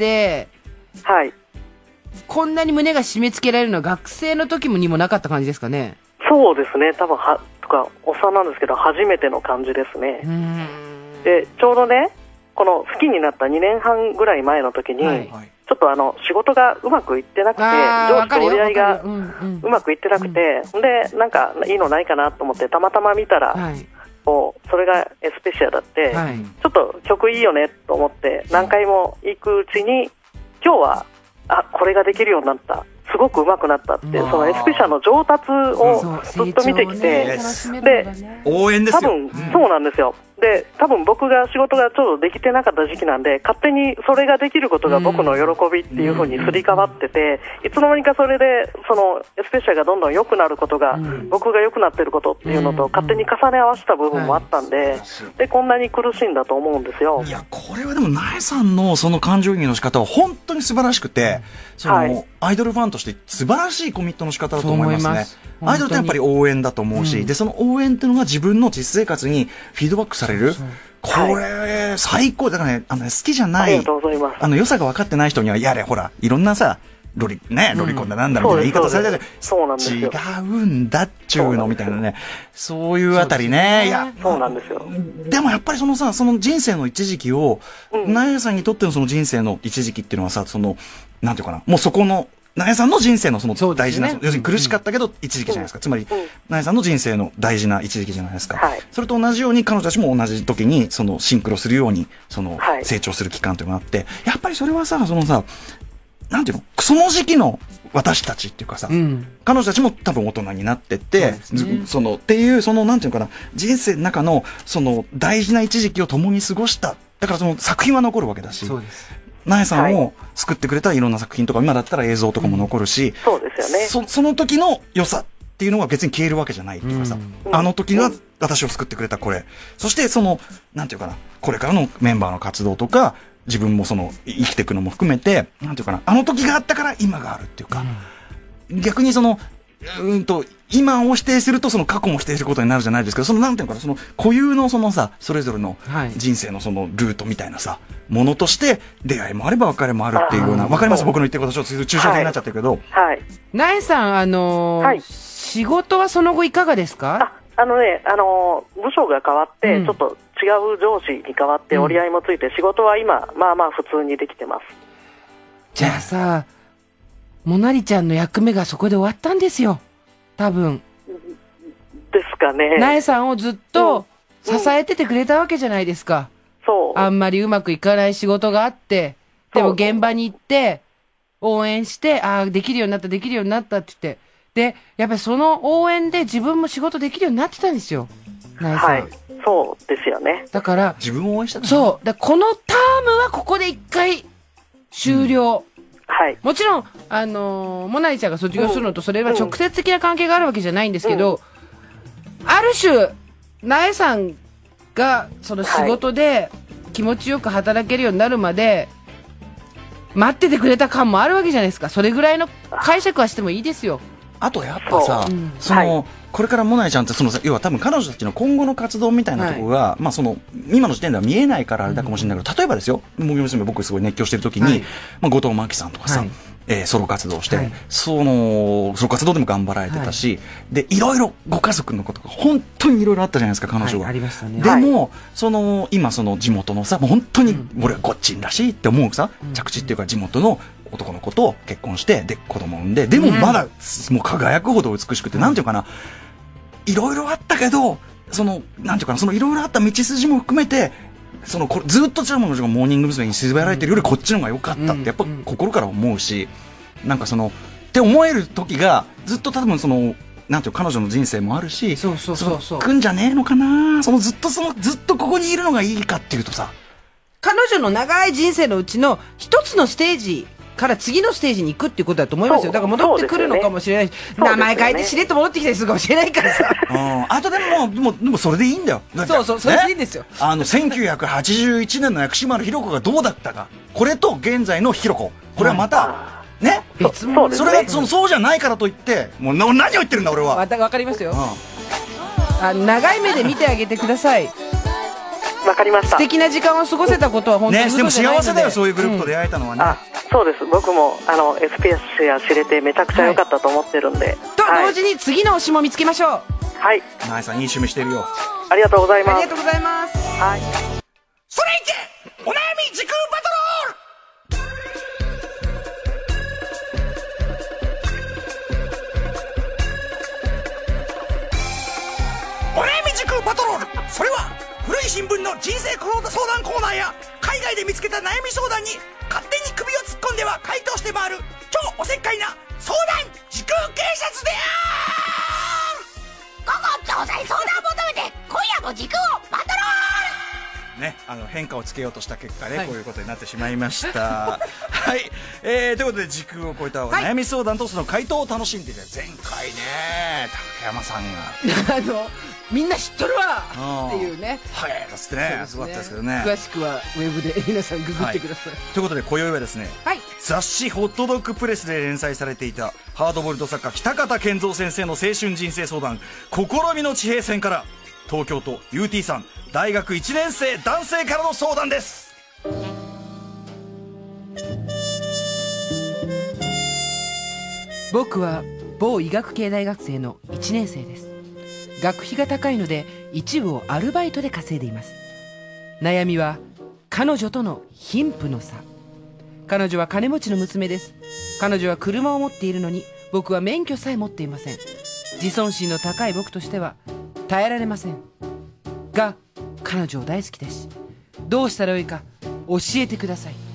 こんなに胸が締め付けられるのは学生の時にもなかった感じですかね。 そうですね。多分おっさんなんですけど、初めての感じですね。で、ちょうどね、この好きになった2年半ぐらい前の時に、ちょっと仕事がうまくいってなくて、上司と折り合いがうまくいってなくて、で、なんかいいのないかなと思って、たまたま見たら、それがエスペシアだって、ちょっと曲いいよねと思って、何回も行くうちに、今日は、これができるようになった。すごく上手くなったって、そのエスペシャルの上達をずっと見てきて、で、 応援ですよ。 多分、そうなんですよ。で、多分僕が仕事がちょうどできてなかった時期なんで、勝手にそれができることが僕の喜びっていう風にすり替わってて、いつの間にかそれで、そのエスペシャルがどんどん良くなることが、僕が良くなってることっていうのと勝手に重ね合わせた部分もあったんで、で、こんなに苦しいんだと思うんですよ。 いや、これはでも、ナエさんのその感情移入の仕方は本当に素晴らしくて、アイドルファンとして素晴らしいコミットの仕方だと思いますね。アイドルってやっぱり応援だと思うし、で、その応援っていうのが自分の実生活にフィードバックされる。これ、最高。だからね、好きじゃない、良さが分かってない人には、やれ、ほら、いろんなさ、ロリコンだなんだみたいな言い方されてて、違うんだっちゅうのみたいなね、そういうあたりね。いや、 そうなんですよ。 でもやっぱりその人生の一時期を、ナエさんにとってのその人生の一時期っていうのはさ、なんていうかな、もうそこの、ナエさんの人生のその大事な、要するに苦しかったけど一時期じゃないですか。つまり、ナエさんの人生の大事な一時期じゃないですか。それと同じように彼女たちも同じ時にシンクロするように、成長する期間というのがあって、やっぱりそれはさ、なんていうの、その時期の私たちっていうかさ、彼女たちも多分大人になってって、っていう、なんていうのかな、人生の中の大事な一時期を共に過ごした。だから作品は残るわけだし。ナエさんを救ってくれたいろんな作品とか、今だったら映像とかも残るし、 そうですよね。 その時の良さっていうのは別に消えるわけじゃないっていうかさ、あの時が私を救ってくれたこれ。そしてなんていうかな、これからのメンバーの活動とか、自分も生きていくのも含めて、なんていうかな、あの時があったから今があるっていうか、逆に今を否定するとその過去も否定することになるじゃないですけど、そのなんていうのかな、その固有のそのさ、それぞれの人生のそのルートみたいなさ、ものとして出会いもあれば別れもあるっていうような、わかります？僕の言ってることちょっと抽象的になっちゃってるけど。 はい。 苗さん、仕事はその後いかがですか？ 部署が変わって、ちょっと違う上司に変わって折り合いもついて、仕事は今、まあまあ普通にできてます。 じゃあさ、モナリちゃんの役目がそこで終わったんですよ。多分。 ですかね。 苗さんをずっと支えててくれたわけじゃないですか。 そう。 あんまりうまくいかない仕事があって、でも現場に行って、応援して、できるようになった、できるようになったって言って、で、やっぱりその応援で自分も仕事できるようになってたんですよ。苗さん。はい。 そうですよね。 だから、 自分を応援したそう。このタームはここで一回終了。 はい。 もちろん、モナリちゃんが卒業するのとそれは直接的な関係があるわけじゃないんですけど、ある種、苗さんがその仕事で気持ちよく働けるようになるまで、待っててくれた感もあるわけじゃないですか。それぐらいの解釈はしてもいいですよ。 あとやっぱさ、これからモナリちゃんって要は多分彼女たちの今後の活動みたいなところが、まあ今の時点では見えないからあれだかもしれないけど、例えばですよ、僕すごい熱狂してる時に、後藤真希さんとかさ、ソロ活動して、ソロ活動でも頑張られてたし、で、いろいろご家族のことが本当にいろいろあったじゃないですか、彼女は。 ありましたね。 でも、今地元のさ、もう本当に俺はゴッチンらしいって思うさ、着地っていうか地元の男の子と結婚して、で、子供産んで、でもまだ、もう輝くほど美しくて、なんていうかな、いろいろあったけど、なんていうかな、いろいろあった道筋も含めて、ずっとチャーモンの女がモーニング娘。に縛られてるよりこっちの方が良かったって、やっぱ心から思うし、なんかって思える時が、ずっと多分なんていう彼女の人生もあるし、来んじゃねえのかな、ずっとここにいるのがいいかっていうとさ、 彼女の長い人生のうちの一つのステージから次のステージに行くっていうことだと思いますよ。だから戻ってくるのかもしれないし、名前変えてしれっと戻ってきたりするかもしれないからさ。 あとでもそれでいいんだよ。 それでいいんですよ。 1981年の薬師丸ひろ子がどうだったか。これと現在のひろ子。これはまた、ね。 別物。 それがそうじゃないからといって、もう何を言ってるんだ俺は。 わかりますよ。長い目で見てあげてください。 わかりました。 素敵な時間を過ごせたことは本当にでも幸せだよ、そういうグループと出会えたのはね。 そうです。僕もSPS や知れてめちゃくちゃ良かったと思ってるんで。 と同時に次の推しも見つけましょう。 はい。 苗さんいい趣味してるよ。 ありがとうございます。 ありがとうございます。 はい。 それいけお悩み時空バトロール。お悩み時空バトロール。それは古い新聞の人生相談コーナーや海外で見つけた悩み相談に勝手に首を突っ込んでは回答して回る超おせっかいな相談時空警察である。 午後調査に相談を求めて今夜も時空をバトロールね、変化をつけようとした結果ね、こういうことになってしまいましたはい、ということで時空を超えたお悩み相談とその回答を楽しんでいた前回ね竹山さんがみんな知っとるわっていうね。 はい、だってね、すごかったですけどね。 詳しくはウェブで皆さんググってください。 ということで今宵はですね、雑誌ホットドッグプレスで連載されていたハードボイルド作家北方健三先生の青春人生相談試みの地平線から東京都 UT さん大学1年生男性からの相談です。 僕は某医学系大学生の1年生です。学費が高いので一部をアルバイトで稼いでいます。悩みは彼女との貧富の差。彼女は金持ちの娘です。彼女は車を持っているのに僕は免許さえ持っていません。自尊心の高い僕としては耐えられませんが、彼女を大好きです。どうしたらよいか教えてください。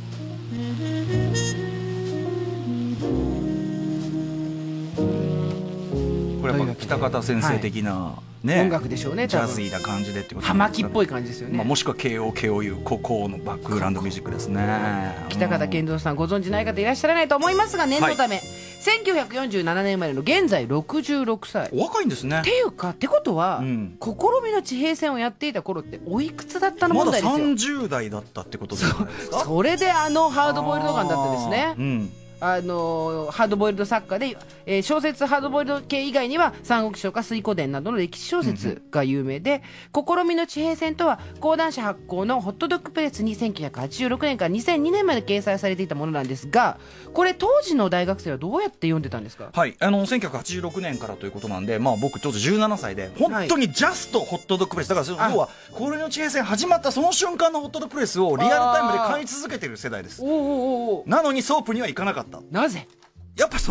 これやっぱ北方先生的な、ね、 音楽でしょうね。 ジャズイな感じでってこと葉巻っぽい感じですよね。 もしくは KOKOU 高校のバックグラウンドミュージックですね。 北方健三さんご存じない方いらっしゃらないと思いますが、念のため、1947年生まれの現在66歳。 お若いんですね。 っていうかってことは、試みの地平線をやっていた頃っておいくつだったの問題ですよ。 まだ30代だったってことじゃないですか。 それでハードボイルドガンだったですね。 ハードボイルド作家で、小説ハードボイルド系以外には三国志とか水滸伝などの歴史小説が有名で、試みの地平線とは講談社発行のホットドッグプレスに1986年から2002年まで掲載されていたものなんですが、これ当時の大学生はどうやって読んでたんですか？ はい、1986年からということなんで、まあ僕当時17歳で、本当にジャストホットドッグプレス、だから要は試みの地平線始まったその瞬間のホットドッグプレスをリアルタイムで買い続けてる世代です。なのにソープには行かなかった。 なぜ？ やっぱ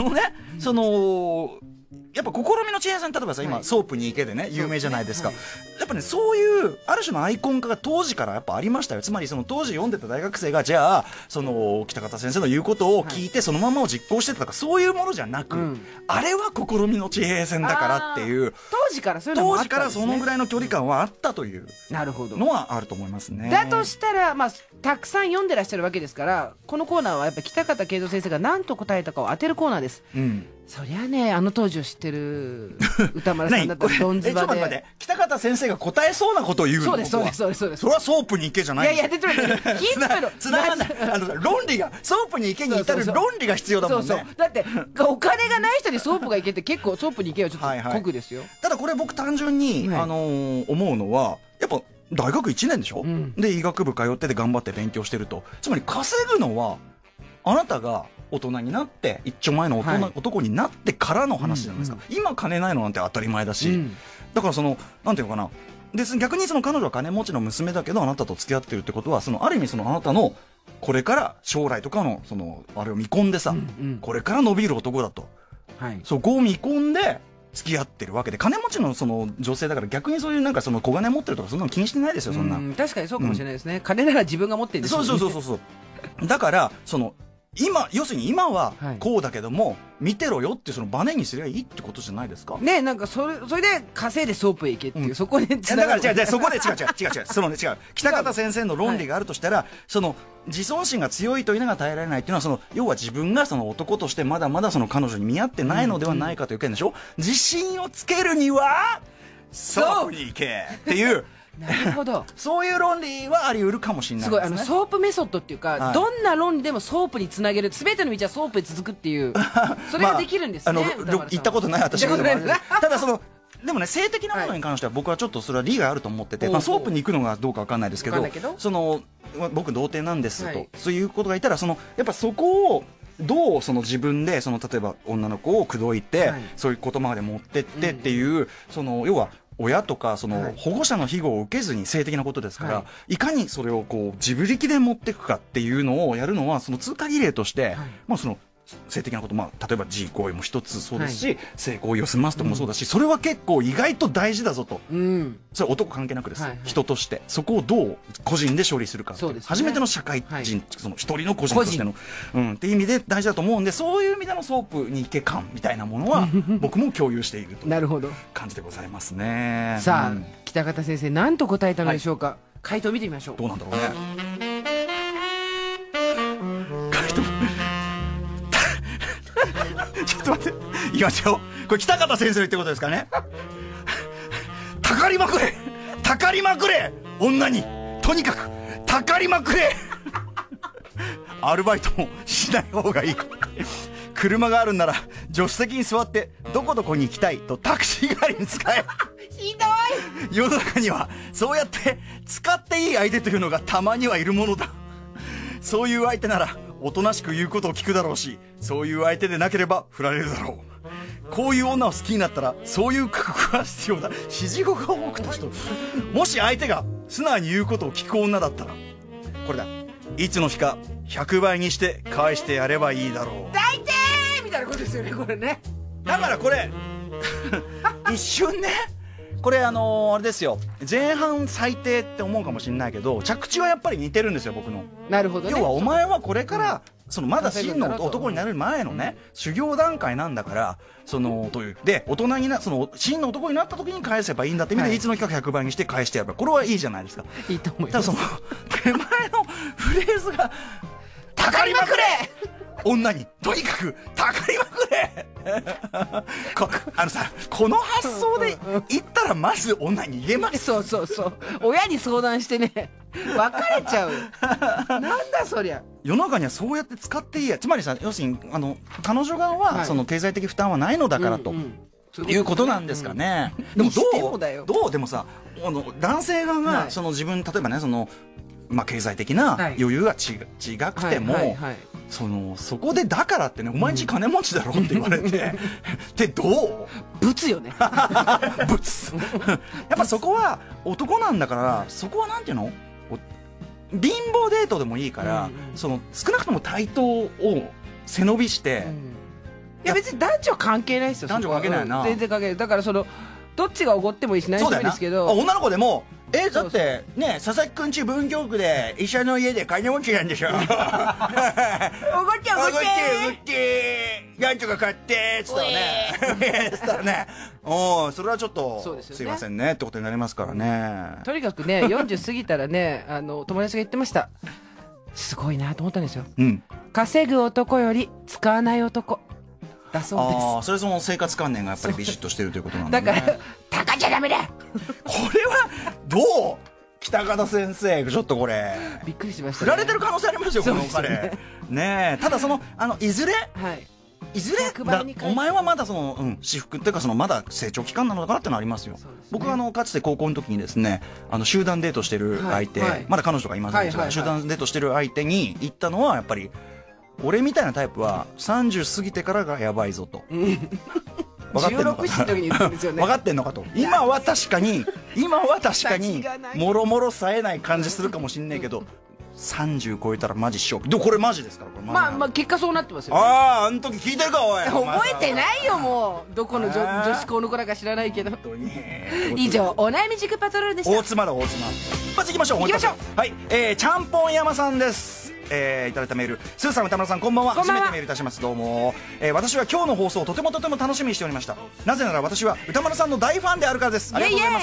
やっぱ試みの地平線、例えばさ、今、ソープに行けでね、有名じゃないですか。やっぱね、そういう、ある種のアイコン化が当時からやっぱありましたよ。つまり、その当時読んでた大学生が、じゃあ、北方先生の言うことを聞いて、そのままを実行してたとか、そういうものじゃなく、あれは試みの地平線だからっていう、 当時からそういうのもあったんですね。 当時からそのぐらいの距離感はあったというのはあると思いますね。 だとしたら、まあ、たくさん読んでらっしゃるわけですから、このコーナーはやっぱ北方慶三先生が何と答えたかを当てるコーナーです。そりゃね、あの当時を知ってる歌丸さんだったらドンズバで。ちょっと待って、北方先生が答えそうなことを言うの。そうです、そうです、そうです。 それはソープに行けじゃない。 いやいや、 つながんない。論理が、ソープに行けに至る論理が必要だもんね。そう。 だって、お金がない人にソープが行けって結構ソープに行けはちょっと酷ですよ。 ただこれ僕単純に、思うのは、やっぱ、大学1年でしょ、で、医学部通ってて頑張って勉強してると。つまり稼ぐのは、あなたが大人になって、一丁前の男になってからの話じゃないですか。今金ないのなんて当たり前だし、だからなんていうのかな。で、逆に彼女は金持ちの娘だけどあなたと付き合ってるってことは、ある意味あなたの、これから将来とかの、あれを見込んでさ、これから伸びる男だと。そこを見込んで、付き合ってるわけで、金持ちの女性だから逆にそういう小金持ってるとかそんなの気にしてないですよ、そんな。 確かにそうかもしれないですね。金なら自分が持ってるんですよね。 そう。だから、要するに今はこうだけども、見てろよってバネにすればいいってことじゃないですか。 ね、それで稼いでソープへ行けっていう、そこでだから違う、そこで違う。北方先生の論理があるとしたら、自尊心が強いというのが耐えられないっていうのは、要は自分が男としてまだまだ彼女に見合ってないのではないかという件でしょ。自信をつけるには、ソープに行けっていう、 なるほど。 そういう論理はあり得るかもしれないですね。 すごい、ソープメソッドっていうか、どんな論理でもソープにつなげる、すべての道はソープへ続くっていう、それができるんですね。 言ったことない私は。ただでもね、性的なものに関しては僕はちょっとそれは利があると思ってて、ソープに行くのがどうかわかんないですけど、僕童貞なんですと、そういうことがいたら、やっぱそこを、どう自分で例えば女の子を口説いて、そういうことまで持ってってっていう、要は、親とか保護者の庇護を受けずに性的なことですから、いかにそれを自分力で持っていくかっていうのをやるのは通過儀礼として、まあ性的なこと、例えば自慰行為も一つそうですし、性行為を済ますとかもそうだし、それは結構意外と大事だぞと、それは男関係なくです、人としてそこをどう個人で処理するか、初めての社会人、一人の個人としての、っていう意味で大事だと思うんで、そういう意味でのソープに行け感みたいなものは僕も共有しているという感じでございますね。 さあ、北方先生何と答えたのでしょうか。回答見てみましょう。 どうなんだろうね。ちょっと待って、いきますよ。これ北方先生の言ってることですかね。たかりまくれ女に、とにかくたかりまくれアルバイトもしない方がいい。車があるんなら助手席に座ってどこどこに行きたいとタクシー代わりに使え。 ひどい。世の中にはそうやって使っていい相手というのがたまにはいるものだ。そういう相手ならおとなしく言うことを聞くだろうし、そういう相手でなければ振られるだろう。こういう女を好きになったらそういう覚悟が必要だ。指示語が多くとしと。もし相手が素直に言うことを聞く女だったら、これだ。いつの日か100倍にして返してやればいいだろう。 大抵みたいなことですよね、これね。 だからこれ一瞬ね、これあれですよ、前半最低って思うかもしれないけど、着地はやっぱり似てるんですよ、僕の。 なるほどね。 要はお前はこれから、まだ真の男になる前のね、修行段階なんだから、という。で、大人に真の男になった時に返せばいいんだって意味で、いつの日か100倍にして返してやれば、これはいいじゃないですか。 いいと思います。 ただ手前のフレーズが、たかりまくれ女に、とにかく、たかりまくれこの発想で言ったらまず女に言えます。 そう。親に相談してね。 別れちゃう。なんだそりゃ。 世の中にはそうやって使っていいや。つまりさ、要するに彼女側は、その経済的負担はないのだからと、いうことなんですかね。でもどうでもさ、男性側がその自分、例えばね、その経済的な余裕が違くても、そこでだからってね、お前んち金持ちだろって言われてってどう？ ブツよね。 ブツ。やっぱそこは男なんだから、そこはなんていうの？貧乏デートでもいいから、少なくとも対等を背伸びして、 いや別に男女関係ないですよ。 男女関係ないな。 全然関係ない。だからどっちがおごってもいいし何してもいいですけど、 女の子でもだってね、佐々木くんち文京区で医者の家で金持ちなんでしょ。おごってなんとか買ってつったらね、つったらね、それはちょっとすいませんねってことになりますからね。 とにかくね、40過ぎたらね、友達が言ってました。すごいなと思ったんですよ。稼ぐ男より使わない男だそうです。 それその生活観念がやっぱりビシッとしてるということなんだね。 だから高じゃダメだ。 これはどう？北方先生、ちょっとこれびっくりしました。 振られてる可能性ありますよ、この彼。ねえ、ただいずれお前はまだ私服っていうかまだ成長期間なのかなってのありますよ。僕はかつて高校の時にですね、集団デートしてる相手、まだ彼女とかいませんでしたが、集団デートしてる相手に言ったのはやっぱり、俺みたいなタイプは30過ぎてからがやばいぞと。分かってんのか分かってんのかと。今は確かにもろもろ冴えない感じするかもしんないけど、30超えたらマジショック。でもこれマジですから。これまあ結果そうなってますよね。 あの時聞いてるかおい。 覚えてないよもう。どこの女子校の子らか知らないけど。以上お悩み塾パトロールでした。 大妻。一発いきましょう。はい、ちゃんぽん山さんです。いただいたメール、スーさん、歌丸さん、こんばんは。初めてメールいたします。どうも。私は今日の放送をとても楽しみにしておりました。なぜなら私は歌丸さんの大ファンであるからです。ありがとうございます。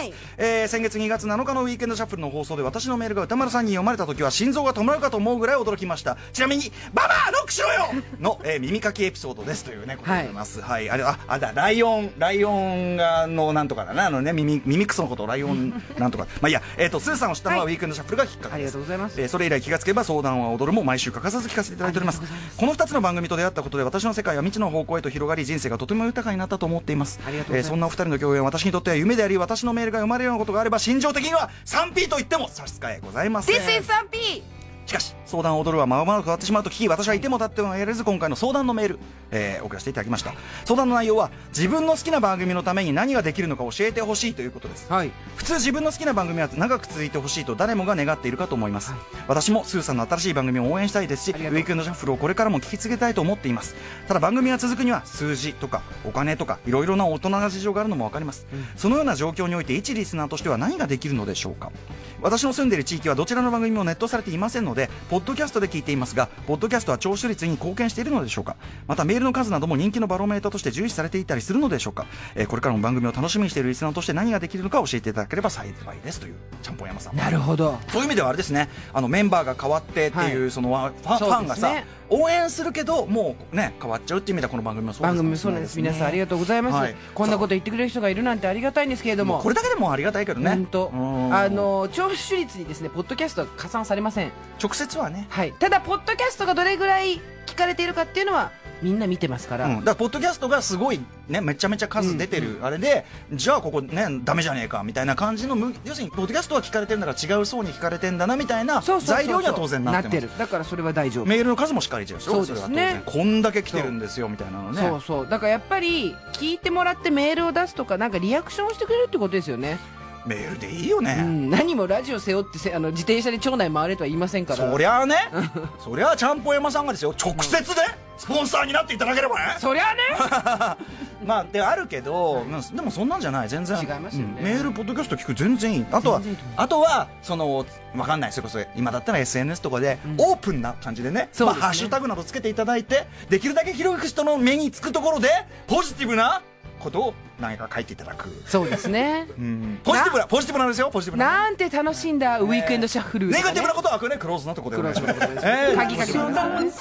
先月2月7日のウィークエンドシャッフルの放送で私のメールが歌丸さんに読まれた時は心臓が止まるかと思うぐらい驚きました。ちなみにババアノックしろよの、耳かきエピソードですというねことでございます。はい、ライオンがなんとかだな、耳クソのことをライオンなんとか。まあいいや、スーさんを知ったのはウィークエンドシャッフルがきっかけです。 ありがとうございます。 それ以来気がつけば相談は踊るも毎週欠かさず聞かせていただいております。この2つの番組と出会ったことで私の世界は未知の方向へと広がり、人生がとても豊かになったと思っています。そんなお二人の共演は私にとっては夢であり、私のメールが読まれるようなことがあれば心情的には 3P と言っても差し支えございません。 This is 3P。 しかし相談を踊るはままなく変わってしまうと聞き、私はいても立ってもやれず今回の相談のメール、送らせていただきました。相談の内容は自分の好きな番組のために何ができるのか教えてほしいということです。普通自分の好きな番組は長く続いてほしいと誰もが願っているかと思います。私もスーさんの新しい番組を応援したいですし、ウィークエンドシャッフルをこれからも聞き続けたいと思っています。ただ番組が続くには数字とかお金とかいろいろな大人な事情があるのも分かります。そのような状況において一リスナーとしては何ができるのでしょうか。私の住んでいる地域はどちらの番組もネットされていませんので、ポッドキャストで聞いていますが、ポッドキャストは聴取率に貢献しているのでしょうか。またメールの数なども人気のバロメーターとして重視されていたりするのでしょうか。これからも番組を楽しみにしているリスナーとして何ができるのか教えていただければ幸いですというちゃんぽん山さん。 なるほど。 そういう意味ではあれですね、メンバーが変わってっていう、ファンがさ、応援するけどもうね変わっちゃうっていう意味ではこの番組もそうですね。番組そうなんです。皆さんありがとうございます。こんなこと言ってくれる人がいるなんてありがたいんですけれども、 これだけでもありがたいけどね。 本当。聴取率にですねポッドキャストは加算されません。 直接はね。 はい。ただポッドキャストがどれぐらい聞かれているかっていうのはみんな見てますから。 だからポッドキャストがすごいねめちゃめちゃ数出てるあれで、じゃあここねダメじゃねえかみたいな感じの、要するにポッドキャストは聞かれてるんだから違う層に聞かれてんだなみたいな材料には当然なってる。 だからそれは大丈夫。 メールの数もしっかりですよ。 そうですね。 こんだけ来てるんですよみたいなのね。 そうだからやっぱり聞いてもらってメールを出すとかなんかリアクションをしてくれるってことですよね。 メールでいいよね。 何もラジオ背負って自転車で町内回れとは言いませんから。 そりゃあねそりゃあちゃんぽん山さんがですよ直接でスポンサーになっていただければね。 そりゃあねまあであるけど、でもそんなんじゃない。全然違いますよね。 メールポッドキャスト聞く全然いい。あとは分かんない、それこそ今だったら SNS とかでオープンな感じでね、ハッシュタグなどつけていただいて、できるだけ広く人の目につくところでポジティブなことを何か書いていただく。 そうですね。 ポジティブなんですよ。ポジティブな。 なんて楽しんだウィークエンドシャッフル。 ネガティブなことはクローズなところでお願いします。 鍵かけてください。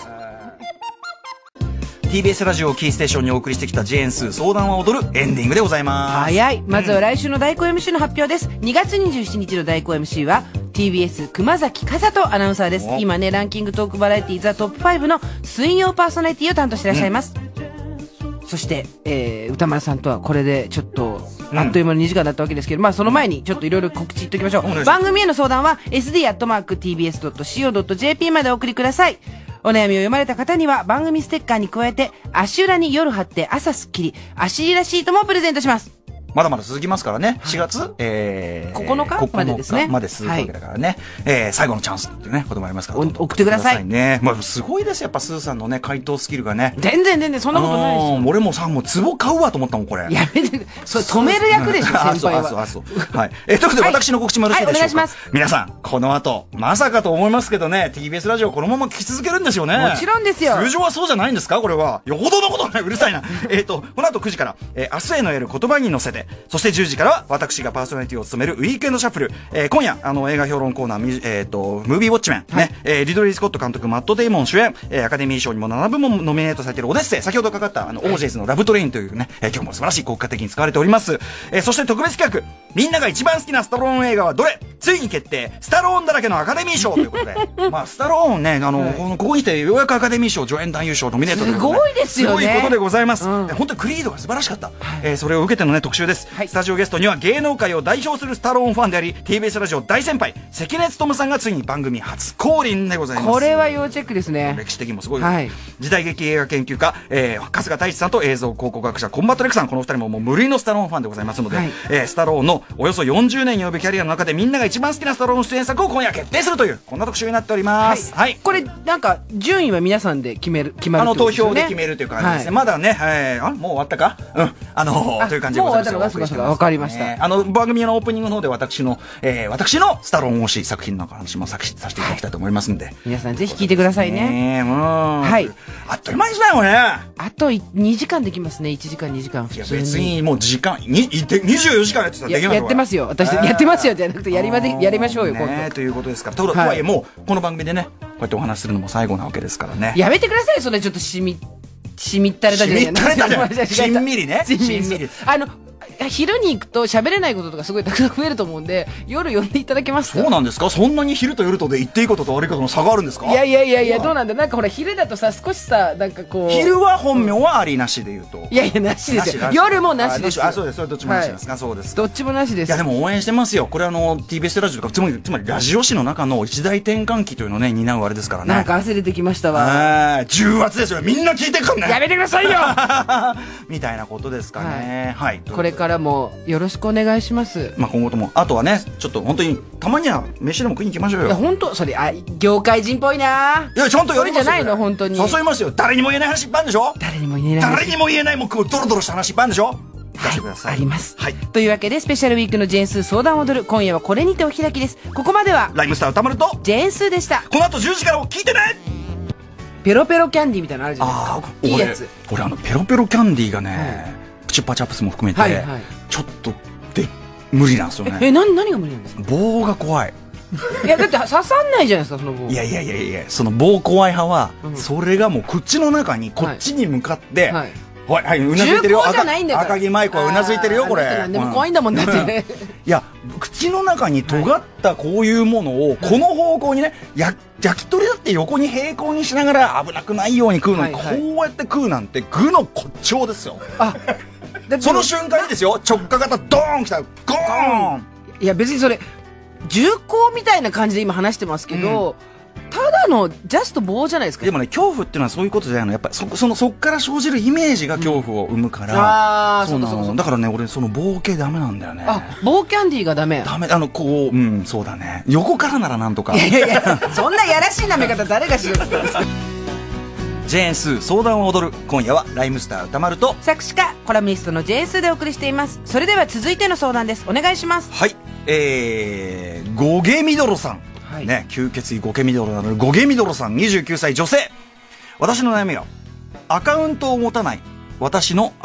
TBS ラジオをキーステーションにお送りしてきたジェーンスー相談は踊るエンディングでございます。 早い。まずは来週の代行 MC の発表です。2月27日の代行 MC は TBS 熊崎和人アナウンサーです。今ねランキングトークバラエティザトップ5の水曜パーソナリティを担当していらっしゃいます、そして、歌丸さんとはこれでちょっとあっという間に2時間だったわけですけど、まあその前にちょっといろいろ告知言っておきましょう。番組への相談は sd@tbs.co.jp までお送りください。お悩みを読まれた方には番組ステッカーに加えて足裏に夜貼って朝スッキリ足リラシートもプレゼントします。 まだまだ続きますからね。4月、 9日までですね。 まで続くわけだからね。最後のチャンスっていうね、こともありますから。 送ってください。 ね。まあ、すごいですやっぱスーさんのね、回答スキルがね。 全然、そんなことないですよ。 俺もさ、もう壺買うわと思ったもん、これ。 やめて、それ止める役でしょ、先輩は。 そう。はい。ということで、私の告知もよろしいでしょうか。 お願いします。 皆さん、この後、まさかと思いますけどね、TBS ラジオこのまま聞き続けるんですよね。 もちろんですよ。 通常はそうじゃないんですかこれは。よほどのことない、うるさいな。この後9時から、明日への夜言葉に乗せて、そして10時から私がパーソナリティを務めるウィークエンドシャッフル、今夜映画評論コーナームービーウォッチメン、ね、リドリー・スコット監督、マット・デイモン主演、アカデミー賞にも7部門ノミネートされているオデッセイ、先ほどかかったオージェイズのラブトレインというね、今日も素晴らしい国家的に使われております。そして特別企画、みんなが一番好きなスタローン映画はどれ、ついに決定、スタローンだらけのアカデミー賞ということでまあスタローンね、ここにてようやくアカデミー賞助演男優賞ノミネートということで、 すごいですよね。 すごいことでございます、本当にクリードが素晴らしかった、それを受けてのね特集です、スタジオゲストには芸能界を代表するスタローンファンであり TBS ラジオ大先輩関根勤さんがついに番組初降臨でございます。 これは要チェックですね。 歴史的にもすごい、時代劇映画研究家、春日太一さんと映像考古学者コンバットレクさん、この2人ももう無類のスタローンファンでございますので、スタローンのおよそ40年に及ぶキャリアの中でみんなが一番好きなスタローン出演作を今夜決定するというこんな特集になっております。 これなんか順位は皆さんで決まるってことですよね。 投票で決めるという感じですね。まだね、もう終わったか、という感じでございます。 わかりました。 番組のオープニングの方で私のスタローン推し作品の話もさせていただきたいと思いますんで、 皆さんぜひ聞いてくださいね。 はい。あっという間にしたよね。 あと2時間できますね。1時間2時間普通に。 別にもう時間24時間やってたらできますよ。 やってますよ。私やってますよじゃなくてやりましょうよ今度。 ということですから。とはいえもうこの番組でねこうやってお話しするのも最後なわけですからね。 やめてくださいそれちょっとしみったれたじゃない。 しんみりね。しんみり。 昼に行くと喋れないこととかすごいたくさん増えると思うんで夜呼んでいただけますか。 そうなんですか。そんなに昼と夜とで言っていいことと悪いことの差があるんですか。 いやどうなんだ。なんかほら昼だとさ少しさなんかこう昼は本名はありなしで言うといやなしですよ。夜もなしですよ。 そうです。それどっちもなしですか。そうです。 どっちもなしです。 いやでも応援してますよ。これTBS ラジオとかつまりラジオ史の中の一大転換期というのをね担うあれですからね。 なんか汗出てきましたわ。 重圧ですよ。みんな聞いてくんね。 やめてくださいよみたいなことですかね。はい。 これからもよろしくお願いします。 まあ今後ともあとはねちょっと本当にたまには飯でも食いに行きましょうよ。 いや本当それ業界人っぽいな。 いやちゃんとやりますよ。 それじゃないの本当に。 誘いますよ。誰にも言えない話いっぱいあるんでしょ。 誰にも言えないもうドロドロした話いっぱいあるんでしょ。 あります、というわけでスペシャルウィークのジェーンスー相談を踊る今夜はこれにてお開きです。ここまではライムスター歌丸とジェーンスーでした。 この後10時からも聞いてね。 ペロペロキャンディーみたいなのあるじゃないですか。いいやつ。 俺ペロペロキャンディーがね、チュッパチャップスも含めて、ちょっと無理なんですよね。 何が無理なんですか。 棒が怖い。 いやだって刺さんないじゃないですかその棒。 いやその棒怖い派は、それがもう口の中にこっちに向かって、はい、うなずいてるよ。赤木舞子はうなずいてるよこれ。 でも怖いんだもんだってね。 いや口の中に尖ったこういうものをこの方向にね焼き鳥だって横に平行にしながら危なくないように食うのにこうやって食うなんて具の骨頂ですよ。その瞬間にですよ直下型ドーンきたらゴーン。 いや別にそれ銃口みたいな感じで今話してますけど、ただのジャスト棒じゃないですか。 でもね恐怖っていうのはそういうことじゃないの。やっぱりそっから生じるイメージが恐怖を生むから、そうだからね俺その棒系ダメなんだよね。 棒キャンディーがダメ。 こうそうだね。横からならなんとか。 いやそんなやらしい舐め方誰がしようとしたんですか。 ジェーンスー相談を踊る今夜はライムスター歌丸と作詞家コラムニストのジェーンスーでお送りしています。それでは続いての相談です。お願いします。 はいゴゲミドロさん、吸血鬼ゴゲミドロなのゴゲミドロさん29歳女性。私の悩みはアカウントを持たない私の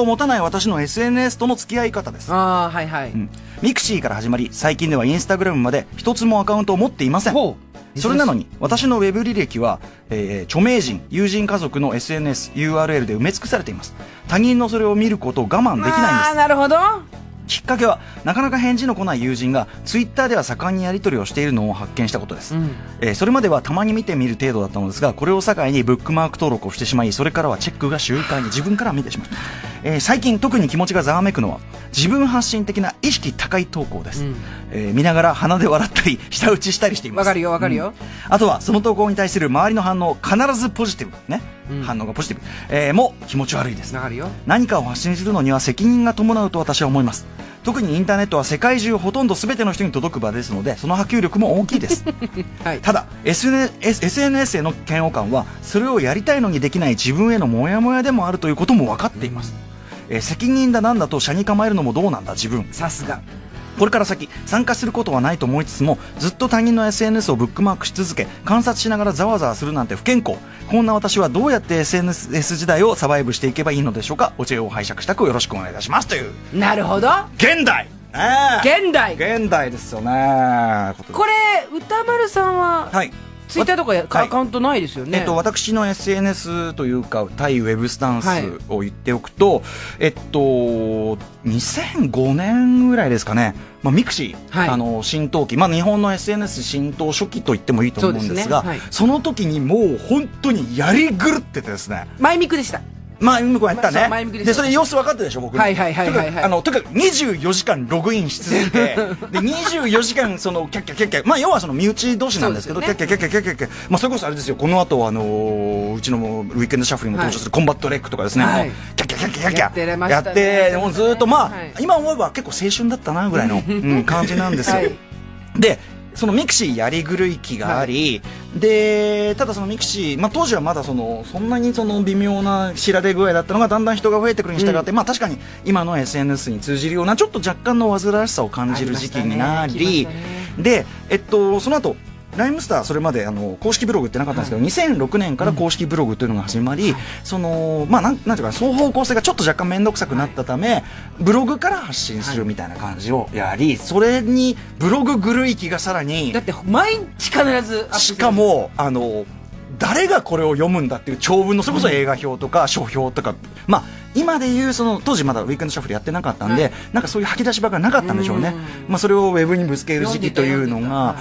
SNS との付き合い方です。ミクシーから始まり最近ではインスタグラムまで一つもアカウントを持っていません。それなのに私のウェブ履歴は、著名人友人家族の SNS URL で埋め尽くされています。他人のそれを見ることを我慢できないんです。 なるほど。 きっかけはなかなか返事の来ない友人がツイッターでは盛んにやり取りをしているのを発見したことです、それまではたまに見てみる程度だったのですが、これを境にブックマーク登録をしてしまい、それからはチェックが習慣に自分から見てしまう、最近特に気持ちがざわめくのは自分発信的な意識高い投稿です、見ながら鼻で笑ったり舌打ちしたりしています。 わかるよわかるよ、 あとはその投稿に対する周りの反応、必ずポジティブね、反応がポジティブ、も気持ち悪いです。何かを発信するのには責任が伴うと私は思います。特にインターネットは世界中ほとんど全ての人に届く場ですので、その波及力も大きいです、はい、ただ SNS への嫌悪感はそれをやりたいのにできない自分へのモヤモヤでもあるということも分かっています、責任だなんだと車に構えるのもどうなんだ自分。 さすが。 これから先参加することはないと思いつつも、ずっと他人の SNS をブックマークし続け観察しながらざわざわするなんて不健康。こんな私はどうやって SNS 時代をサバイブしていけばいいのでしょうか。お知恵を拝借したくよろしくお願いいたしますという。 なるほど、 現代、現代ですよね。 これ歌丸さんは、はい、ツイッターとかアカウントないですよね。 私の SNS というか対ウェブスタンスを言っておくと、2005年ぐらいですかね、ミクシー、浸透期、日本の SNS 浸透初期と言ってもいいと思うんですが、その時にもう本当にやり狂っててですね、 マイミクでした。 向こうやったね。で、それ様子分かってるでしょ、僕。とにかく24時間ログインし続けて、で、24時間、キャッキャキャッキャ、要は身内同士なんですけど、キャッキャキャッキャキャッキャキャ、それこそあれですよ、この後、うちのウィークエンドシャッフルにも登場するコンバットレックとかですね、キャッキャキャッキャキャッキャやって、もうずっと、今思えば結構青春だったな、ぐらいの感じなんですよ。で、そのミクシーやり狂い期があり、でただそのミクシー、当時はまだそんなに微妙な知られ具合だったのがだんだん人が増えてくるに従って、確かに今の SNS に通じるようなちょっと若干の煩わしさを感じる時期になり、でその後ライムスター、それまで公式ブログってなかったんですけど、2006年から公式ブログというのが始まり、なんていうか双方向性がちょっと若干面倒くさくなったため、ブログから発信するみたいな感じをやり、それにブログ狂い期がさらに、 だって毎日必ずしかも誰がこれを読むんだっていう長文の、それこそ映画表とか書評とか、今でいう当時まだウィークエンドシャッフルやってなかったんで、なんかそういう吐き出し場がなかったんでしょうね。それをウェブにぶつける時期というのが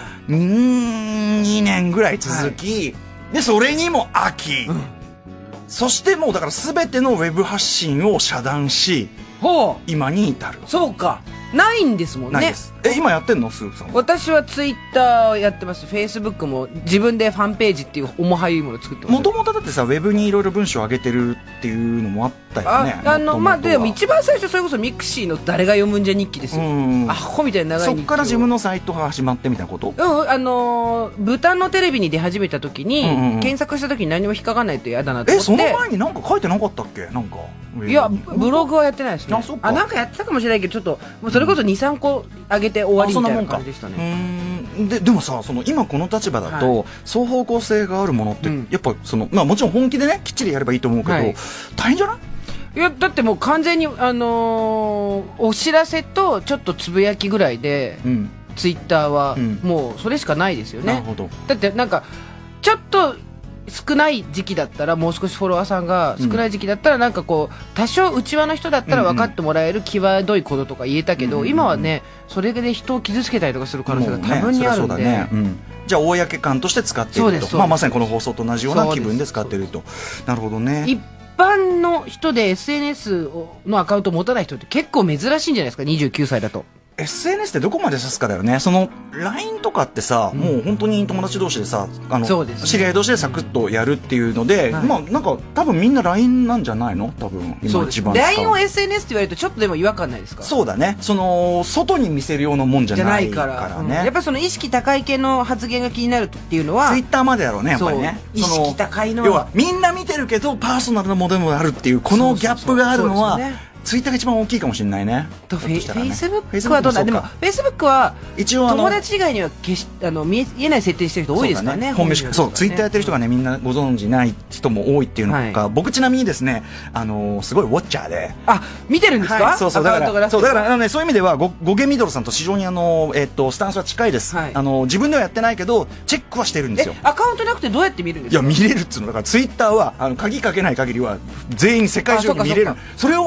2年ぐらい続き、でそれにも飽き、そしてもうだから全てのウェブ発信を遮断し、今に至る。 そうか、ないんですもんね。 ないです。今やってんの、スープさん？ 私はツイッターやってます。フェイスブックも自分でファンページっていう重はゆいものを作ってます。 もともとだってさ、ウェブにいろいろ文章を上げてるっていうのもあったよね。 でも一番最初それこそミクシーの誰が読むんじゃ日記ですよ。アホみたいな長い日記。 そっから自分のサイトが始まってみたいなこと？ 豚のテレビに出始めた時に、検索した時に何も引っかかんないと嫌だなと思って。 その前になんか書いてなかったっけ？なんか。 いや、ブログはやってないですね。なんかやってたかもしれないけど、ちょっとそれこそ2、3個上げて終わりみたいな感じでしたね。 でもさ、今この立場だと、双方向性があるものって、やっぱもちろん本気でねきっちりやればいいと思うけど、大変じゃない？ いや、だってもう完全にお知らせとちょっとつぶやきぐらいで、ツイッターはもうそれしかないですよね。なるほど。だってなんかちょっと少ない時期だったら、もう少しフォロワーさんが少ない時期だったら、なんかこう多少内輪の人だったら分かってもらえる際どいこととか言えたけど、今はねそれで人を傷つけたりとかする可能性が多分にあるんで、 じゃあ公感として使っていると、まさにこの放送と同じような気分で使っていると。なるほどね。 一般の人で SNS のアカウントを持たない人って結構珍しいんじゃないですか、29歳だと。 SNS ってどこまで指すかだよね。LINE とかってさ、もう本当に友達同士でさ、知り合い同士でサクッとやるっていうので、なんか多分みんな LINE なんじゃないの？多分今一番使う。 LINE を SNS って言われるとちょっとでも違和感ないですか？ そうだね。外に見せるようなもんじゃないからね。 やっぱり意識高い系の発言が気になるっていうのは Twitter までだろうね、やっぱりね。 意識高いのは要はみんな見てるけどパーソナルなものでもあるっていうこのギャップがあるのはツイッターが一番大きいかもしれないね。 フェイスブックはどうだ。でもフェイスブックは一応友達以外には見えない設定してる人多いですからね。 本名しか。そうツイッターやってる人がねみんなご存じない人も多いっていうのが、僕ちなみにですねすごいウォッチャーで。 見てるんですか？ そうだからそういう意味ではゴゲミドルさんと非常にスタンスは近いです。自分ではやってないけどチェックはしてるんですよ。 アカウントなくてどうやって見るんですか？ いや見れるっつうのだからツイッターは鍵かけない限りは全員世界中に見れる。それを分かって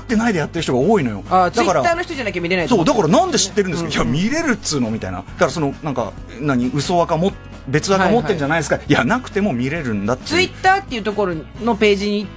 ってないでやってる人が多いのよ。 だからツイッターの人じゃなきゃ見れない。 そうだからなんで知ってるんですか、いや見れるっつうのみたいな。だからそのなんか嘘垢も別垢持ってんじゃないですか、いやなくても見れるんだって。 ツイッターっていうところのページに行って、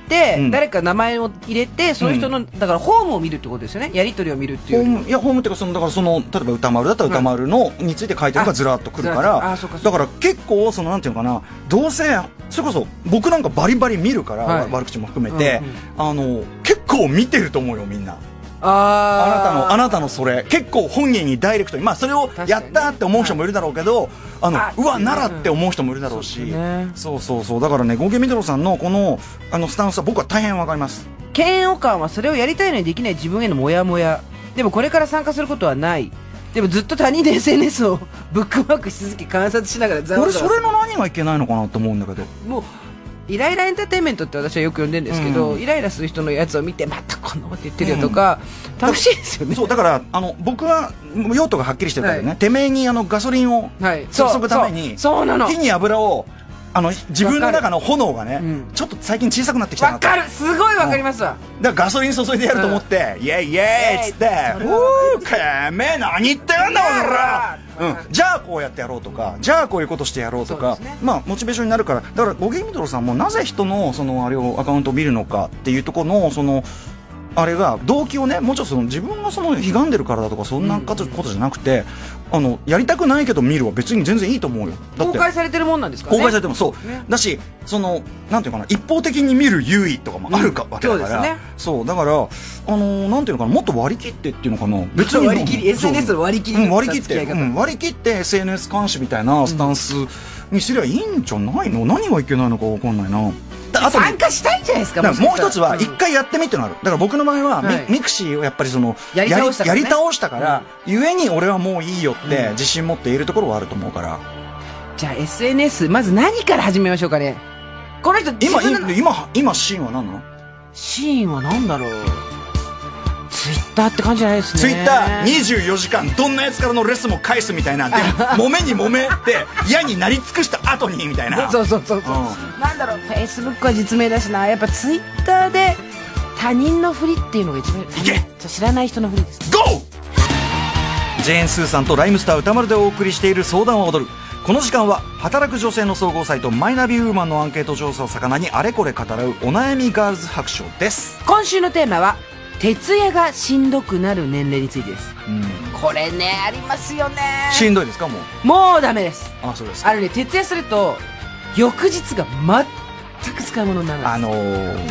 誰か名前を入れてその人の、だからホームを見るってことですよね。やり取りを見るっていう。 いやホームっていうかだから例えば歌丸だったら歌丸のについて書いてるのがずらっとくるから、だから結構なんていうのかな、どうせそれこそ僕なんかバリバリ見るから、悪口も含めて、結構見てると思うよみんな。あなたのそれ結構本人にダイレクトに、それをやったって思う人もいるだろうけど、うわならって思う人もいるだろうし、そうだからね、ゴーゲミドロさんのこのスタンスは僕は大変わかります。 嫌悪感はそれをやりたいのにできない自分へのモヤモヤ。でもこれから参加することはない。でもずっと他人で SNS をブックマークし続け観察しながら俺それの何がいけないのかなと思うんだけど、 もうイライラエンターテインメントって私はよく呼んでるんですけど、イライラする人のやつを見てまたこんなこと言ってるよとか、楽しいですよね。 そうだから僕は用途がはっきりしてるからね、てめえにガソリンを注ぐために火に油を自分の中の炎がね、ちょっと最近小さくなってきたな。 わかる、すごいわかりますわ。 だからガソリン注いでやると思ってイエイイエイっつって「てめえ何言ってんだおら!」じゃあこうやってやろうとか、じゃあこういうことしてやろうとか、モチベーションになるから。だからゴゲミドロさんもなぜ人のあれをアカウントを見るのかっていうところのあれが動機をね、もうちょっと自分がひがんでるからだとかそんなことじゃなくて、やりたくないけど見るは別に全然いいと思うよ。だって公開されてるもんなんですかね。 公開されてもそうだし、なんていうかな、一方的に見る優位とかもあるわけだから、そうだからなんていうのかな、もっと割り切ってっていうのかな、別に割り切り SNS の割り切り、 割り切って SNS 監視みたいなスタンスにすりゃいいんじゃないの。何がいけないのか分かんないな。 参加したいじゃないですか。 もう一つは一回やってみってのある。だから僕の場合はミクシーをやっぱりやり倒したからゆえに俺はもういいよって自信持っているところはあると思うから。 じゃあ SNS まず何から始めましょうかね。この人今シーンは何なの。 シーンは何だろう。ツイッターって感じじゃないですね。 ツイッター24時間どんなやつからのレスも返すみたいな。で揉めに揉めて嫌になり尽くした後にみたいな。 そう、なんだろう、フェイスブックは実名だしな。やっぱツイッターで他人のふりっていうのが一番いけ。知らない人のふりです。 ゴー。ジェーン・スーさんとライムスター歌丸でお送りしている相談は踊る。この時間は働く女性の総合サイトマイナビウーマンのアンケート調査を魚にあれこれ語らうお悩みガールズ白書です。 今週のテーマは徹夜がしんどくなる年齢についてです。これね、ありますよね。 しんどいですか。 もうダメです。 そうです。 徹夜すると翌日が全く使い物にならない。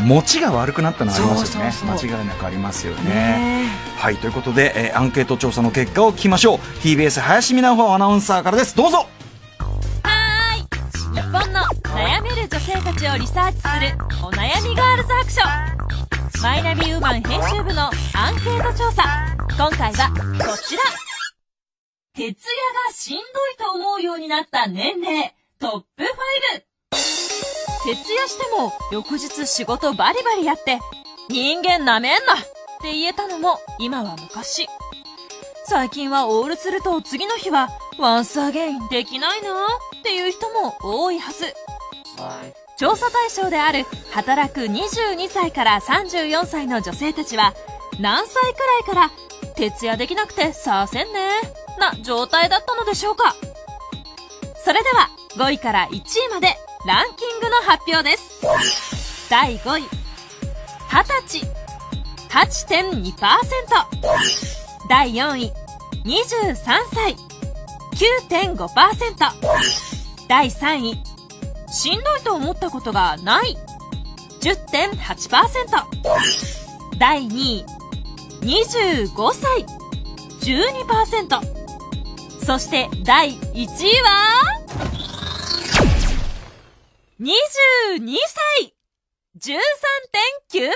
持ちが悪くなったのありますよね。間違いなくありますよね。はい、ということで、アンケート調査の結果を聞きましょう。 TBS 林美奈穂アナウンサーからです。どうぞ。 日本の悩める女性たちをリサーチするお悩みガールズ白書。マイナビウーマン編集部のアンケート調査、今回はこちら。徹夜がしんどいと思うようになった年齢トップ5。徹夜しても翌日仕事バリバリやって人間なめんなって言えたのも今は昔。最近はオールすると次の日はワンスアゲインできないなっていう人も多いはず。調査対象である働く22歳から34歳の女性たちは何歳くらいから徹夜できなくてさあせんねな状態だったのでしょうか。それでは5位から1位までランキングの発表です。第5位、20歳 8.2%。 第4位、23歳 9.5%。 第3位、しんどいと思ったことがない 10.8%。 第2位、25歳 12%。 そして第1位は22歳 13.9%。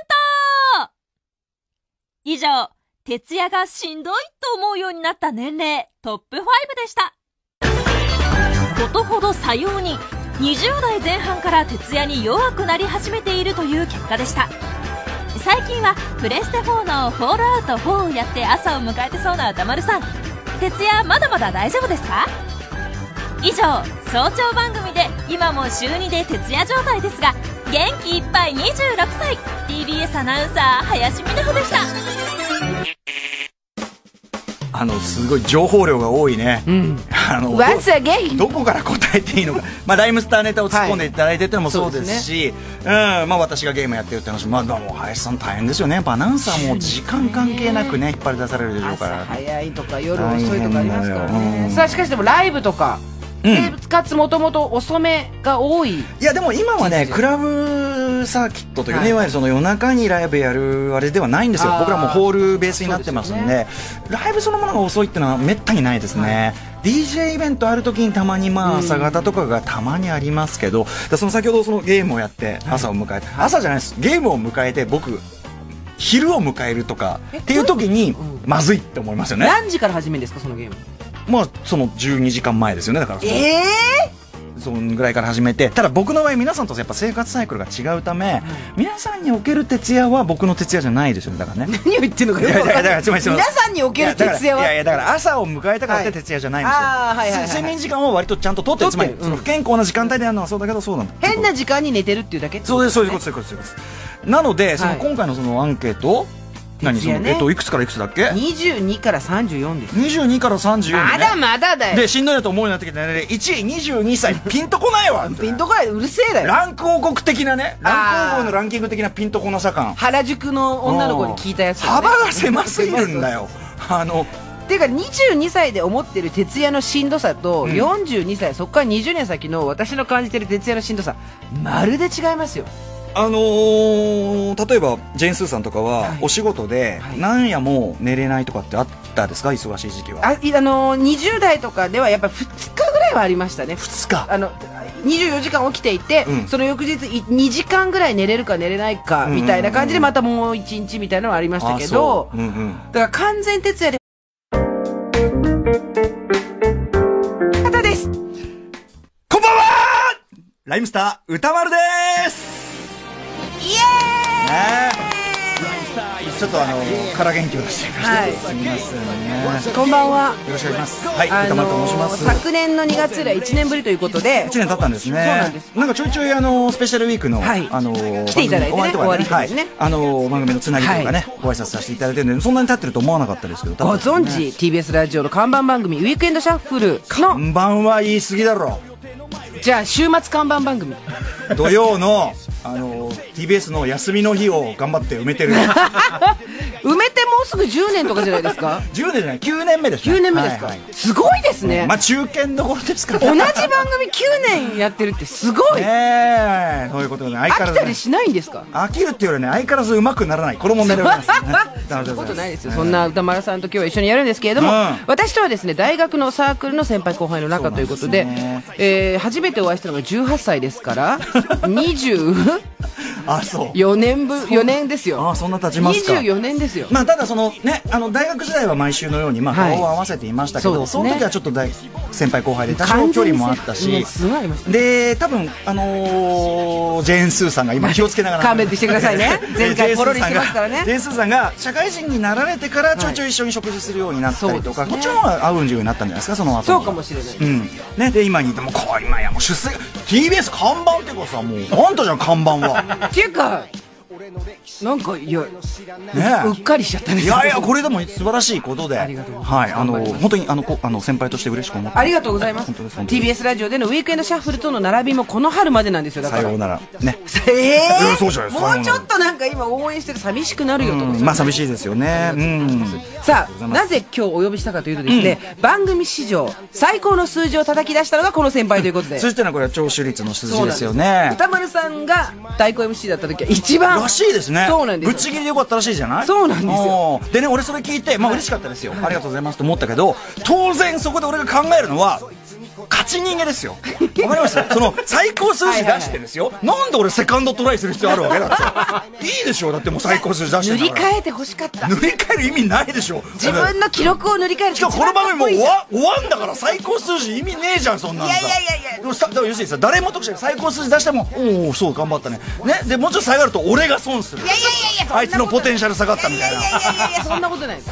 以上、徹夜がしんどいと思うようになった年齢トップ5でした。ことほどさように20代前半から徹夜に弱くなり始めているという結果でした。最近はプレステ4のフォールアウト4をやって朝を迎えてそうな歌丸さん、徹夜まだまだ大丈夫ですか？以上、早朝番組で今も週2で徹夜状態ですが元気いっぱい26歳 TBS アナウンサー林美奈穂でした。 すごい情報量が多いね。 Once again どこから答えていいのか。ライムスターネタを突っ込んでいただいてってのもそうですし、私がゲームやってるって話も、もう林さん大変ですよね。やっぱアナウンサーも時間関係なくね、引っ張り出されるでしょうから。 朝早いとか夜遅いとかありますからね。さあ、しかしでもライブとか生活もともと遅めが多い。 いやでも今はね、クラブサーキットというね、いわゆるその夜中にライブやるあれではないんですよ。僕らもホールベースになってますんで、ライブそのものが遅いっていうのはめったにないですね。DJ イベントある時にたまに朝方とかがたまにありますけど、その先ほどそのゲームをやって朝を迎えて、朝じゃないです、ゲームを迎えて僕昼を迎えるとかっていう時にまずいって思いますよね。 何時から始めるんですか、そのゲーム。 その12時間前ですよね。だからそのぐらいから始めて、ただ僕の場合皆さんとやっぱ生活サイクルが違うため、皆さんにおける徹夜は僕の徹夜じゃないですよね。だからね、 何を言ってるのかよく分からない。皆さんにおける徹夜は、 だから朝を迎えたからって徹夜じゃないんですよ。睡眠時間を割とちゃんととって、つまりその不健康な時間帯でやるのはそうだけど、そうなんだ。 変な時間に寝てるっていうだけ。 そうです、そういうことです。なので今回のそのアンケート、いくつからいくつだっけ。 22から34です。 22から34、 まだまだだよ。 でしんどいなと思うようになってきてね。1位22歳ピンとこないわ。 ピンとこない、うるせえだよ。 ランク王国的なね、ランク王国のランキング的なピンとこなさ感。 原宿の女の子に聞いたやつ、 幅が狭すぎるんだよ。 っていうか22歳で思ってる徹夜のしんどさと、42歳そこから20年先の私の感じてる徹夜のしんどさ、まるで違いますよ。 例えばジェーン・スーさんとかはお仕事で何夜も寝れないとかってあったですか、忙しい時期は。 20代とかではやっぱ2日ぐらいはありましたね。 2日 24時間起きていて、その翌日2時間ぐらい寝れるか寝れないかみたいな感じで、またもう1日みたいなのはありましたけど、だから完全徹夜で方です。 こんばんは、ライムスター歌丸です。 イエーイ。 ちょっと空元気を出してみました。すみませんね。 こんばんは。 よろしくお願いします。はい、歌丸と申します。 昨年の2月以来1年ぶりということで。 1年経ったんですね。そうなんです。なんかちょいちょいスペシャルウィークの来ていただいてね、終わりとかね、 番組のつなぎとかね、ご挨拶させていただいてるんで、そんなに経ってると思わなかったですけど。 ご存知 TBS ラジオの看板番組ウィークエンドシャッフルの。 看板は言い過ぎだろ。 じゃあ週末看板番組。 土曜のTBS の休みの日を頑張って埋めてる。 埋めてもうすぐ10年とかじゃないですか。 10年じゃない、9年目ですね。 9年目ですか。すごいですね。 中堅どころですから。 同じ番組9年やってるってすごい。 そういうことで、 飽きたりしないんですか。 飽きるっていうよりね、相変わらず上手くならない、この問題でございます。 そんなことないですよ。そんな歌丸さんと今日は一緒にやるんですけれども、私とはですね、大学のサークルの先輩後輩の仲ということで、初めてお会いしたのが18歳ですから24年ですよ。 そんな経ちますか。 24年ですよ。 ただそのね、大学時代は毎週のように顔を合わせていましたけど、その時はちょっと先輩後輩で多少距離もあったし、で多分ジェーン・スーさんが今気をつけながら勘弁してくださいね。前回ポロリしてますからね。 ジェーン・スーさんが社会人になられてからちょいちょい一緒に食事するようになったりとか、こっちの方が会うようになったんじゃないですか、その後。 そうかもしれない。 で今にいても今やもう出世 TBS 看板っていうかさ、もうあんたじゃん看板は。 っていうかなんかいや、うっかりしちゃったね。 いやいや、これでも素晴らしいことで、本当に先輩として嬉しく思って。 ありがとうございます。TBS ラジオでのウィークエンドシャッフルとの並びもこの春までなんですよ。だからさようならね。 そうじゃない。もうちょっとなんか今応援してる寂しくなるよとか。 寂しいですよね。 さあ、なぜ今日お呼びしたかというとですね、番組史上最高の数字を叩き出したのがこの先輩ということで。 そしてこれは聴取率の数字ですよね。 歌丸さんが代行 MC だった時は一番らしいですね。 そうなんです。 ぶっちぎりでよかったらしいじゃない。 そうなんですよ。 でね、俺それ聞いて嬉しかったですよ。ありがとうございますと思ったけど、当然そこで俺が考えるのは勝ち逃げですよ。わかります？その最高数字出してですよ。なんで俺セカンドトライする必要あるわけだって。いいでしょ。だってもう最高数字出して塗り替えて欲しかった。 塗り替える意味ないでしょ。 自分の記録を塗り替える。 しかもこの番組もう終わんだから、最高数字意味ねえじゃん、そんなのさ。いやでも要するにさ、誰も得して最高数字出してもおおそう頑張ったねでもうちょっと下がると俺が損する。あいつのポテンシャル下がったみたいな。 いやそんなことないです。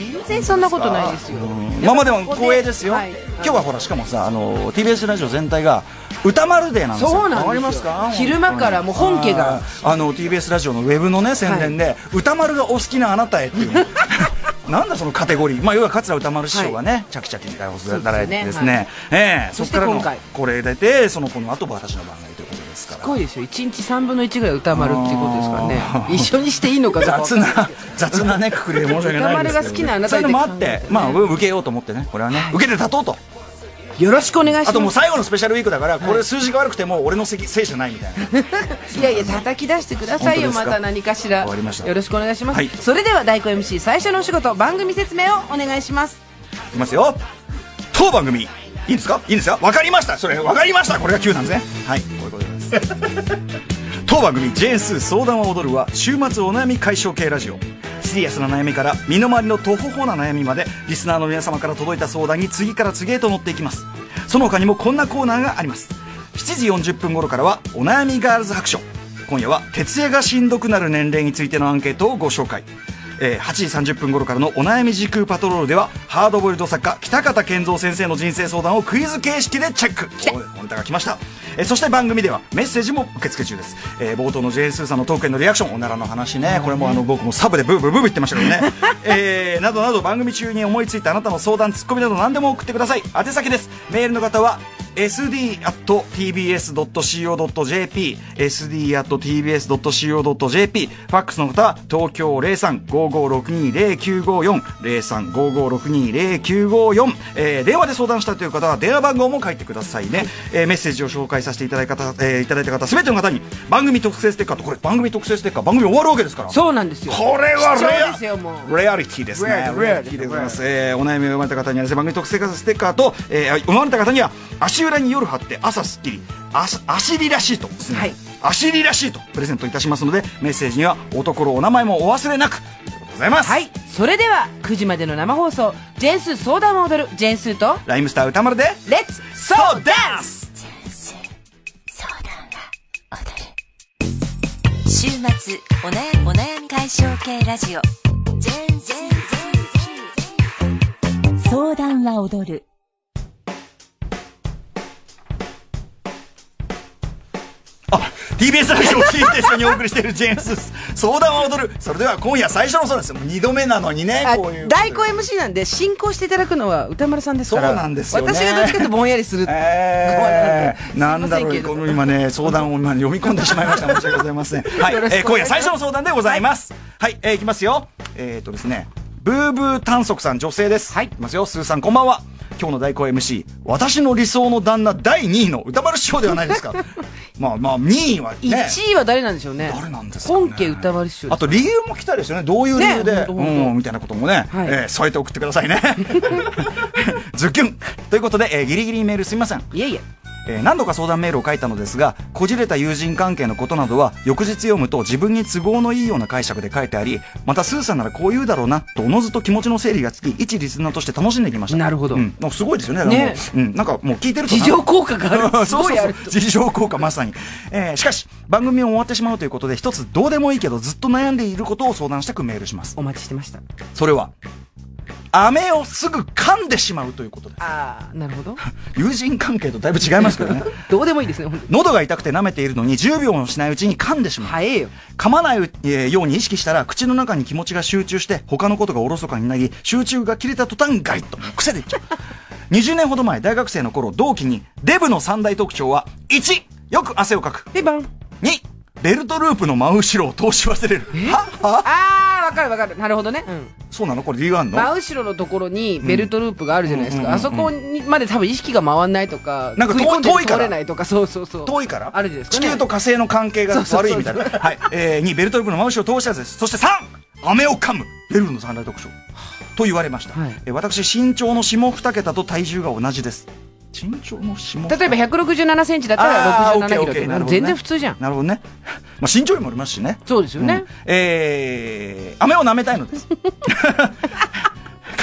全然そんなことないですよ。 まあまあでも光栄ですよ。今日はほらしかもさTBS ラジオ全体が歌丸デーなんですよ。 そうなんですよ。 わかりますか？ 昼間からもう本家が TBS ラジオのウェブのね宣伝で歌丸がお好きなあなたへっていうなんだそのカテゴリー、まあ要は桂歌丸師匠がねチャキチャキに対応されてですね、そこからのこれ出てその子の後私の番組ということですから。 すごいですよ。1日3分の1ぐらい歌丸っていうことですからね。一緒にしていいのか雑なねくくりで申し訳ないですけど、 歌丸が好きなあなたそういうのもあってまあ受けようと思ってねこれはね受けて立とうと。 よろしくお願いします。 あともう最後のスペシャルウィークだからこれ数字が悪くても俺のせいじゃないみたいな。 いやいや叩き出してくださいよ。また何かしらよろしくお願いします。それでは代行 MC 最初のお仕事番組説明をお願いします。 いきますよ。当番組いいんですか？いいんですよ。わかりました。それわかりました。これがQなんですね。はい、こういうことです。当番組ジェーンスー相談は踊るは週末お悩み解消系ラジオ。シリアスな悩みから身の回りのとほほな悩みまでリスナーの皆様から届いた相談に次から次へと乗っていきます。その他にもこんなコーナーがあります。7時40分頃からはお悩みガールズ白書。今夜は徹夜がしんどくなる年齢についてのアンケートをご紹介。8時30分頃からのお悩み時空パトロールではハードボイルド作家北方健三先生の人生相談をクイズ形式でチェック。おネタが来ました。そして番組ではメッセージも受付中です。冒頭のジェーンスーさんのトークへのリアクション、おならの話ね、これも僕もサブでブーブーブーブー言ってましたけどねなどなど番組中に思いついたあなたの相談ツッコミなど何でも送ってください。宛先です。メールの方はsd@tbs.co.jp sd@tbs.co.jp ファックスの方は東京 03-5562-0954 03-5562-0954、電話で相談したという方は電話番号も書いてくださいね。メッセージを紹介させていただいた方、全ての方に番組特製ステッカーと、これ番組特製ステッカー番組終わるわけですから。 そうなんですよ。 これはレアリティですね。レアリティでございます。お悩みを読まれた方には番組特製ステッカーと、読まれた方には足裏に夜貼って朝すっきり足リラシートですね、はい、足リラシートプレゼントいたしますのでメッセージにはおところお名前もお忘れなくということでございます。 はい、それでは9時までの生放送ジェーンスー相談を踊るジェーンスーとライムスター歌丸でレッツソーダンス。 週末お悩み解消系ラジオジェーンスー相談は踊る。 TBS ラジオをキーステーションにお送りしているジェーンス相談は踊る。それでは今夜最初の相談です。2度目なのにね、こういう代行 MC なんで進行していただくのは歌丸さんですから。 そうなんですよね。 私がどっちかとぼんやりするなんだろう、この今ね相談を読み込んでしまいました。申し訳ございません。はい、今夜最初の相談でございます。はい、いきますよ。ですね、ブーブー短足さん、女性です。はい、いきますよ。スーさんこんばんは。今日の代行 MC、 私の理想の旦那第2位の歌丸師匠ではないですか。まあ2位はね、 1位は誰なんでしょうね。 誰なんですかね。 本家歌丸師匠。 あと理由も来たですよね。どういう理由で、みたいなこともね、添えて送ってくださいね。ズキュンということで、ギリギリメールすみません。 いえいえ。 何度か相談メールを書いたのですが、こじれた友人関係のことなどは翌日読むと自分に都合のいいような解釈で書いてあり、またスーさんならこう言うだろうなとおのずと気持ちの整理がつき、一リスナーとして楽しんできました。 なるほど、 すごいですよね。なんかもう聞いてると自浄効果がある。すごいある。 自浄効果まさに。しかし番組も終わってしまうということで、一つどうでもいいけどずっと悩んでいることを相談したくメールします。 お待ちしてました。 それは飴をすぐ噛んでしまうということです。 ああ、なるほど。 友人関係とだいぶ違いますけどね。 どうでもいいですね。 喉が痛くて舐めているのに10秒もしないうちに噛んでしまう。 早えよ。 噛まないように意識したら口の中に気持ちが集中して他のことがおろそかになり、集中が切れた途端ガリッと癖でいっちゃう。20年ほど前、大学生の頃、同期にデブの3大特徴は1、よく汗をかく。 2、 ベルトループの真後ろを通し忘れる。 わかるわかる。なるほどね。 そうなの？これ理由あんの？ 真後ろのところにベルトループがあるじゃないですか。あそこにまで多分意識が回んないとか、 なんか遠いから。 通れないとか、そう。 遠いから？ あるじゃないですかね。 地球と火星の関係が悪いみたいな。はい。2、ベルトループの真後ろを通したやつです。そして3、飴を噛む。ベルの3大特徴。と言われました。私、身長の下2桁と体重が同じです。身長の下、 例えば167センチだったら67キロって、全然普通じゃん。 なるほどね。まあ身長にもありますしね。 そうですよね。 飴を舐めたいのです。噛むと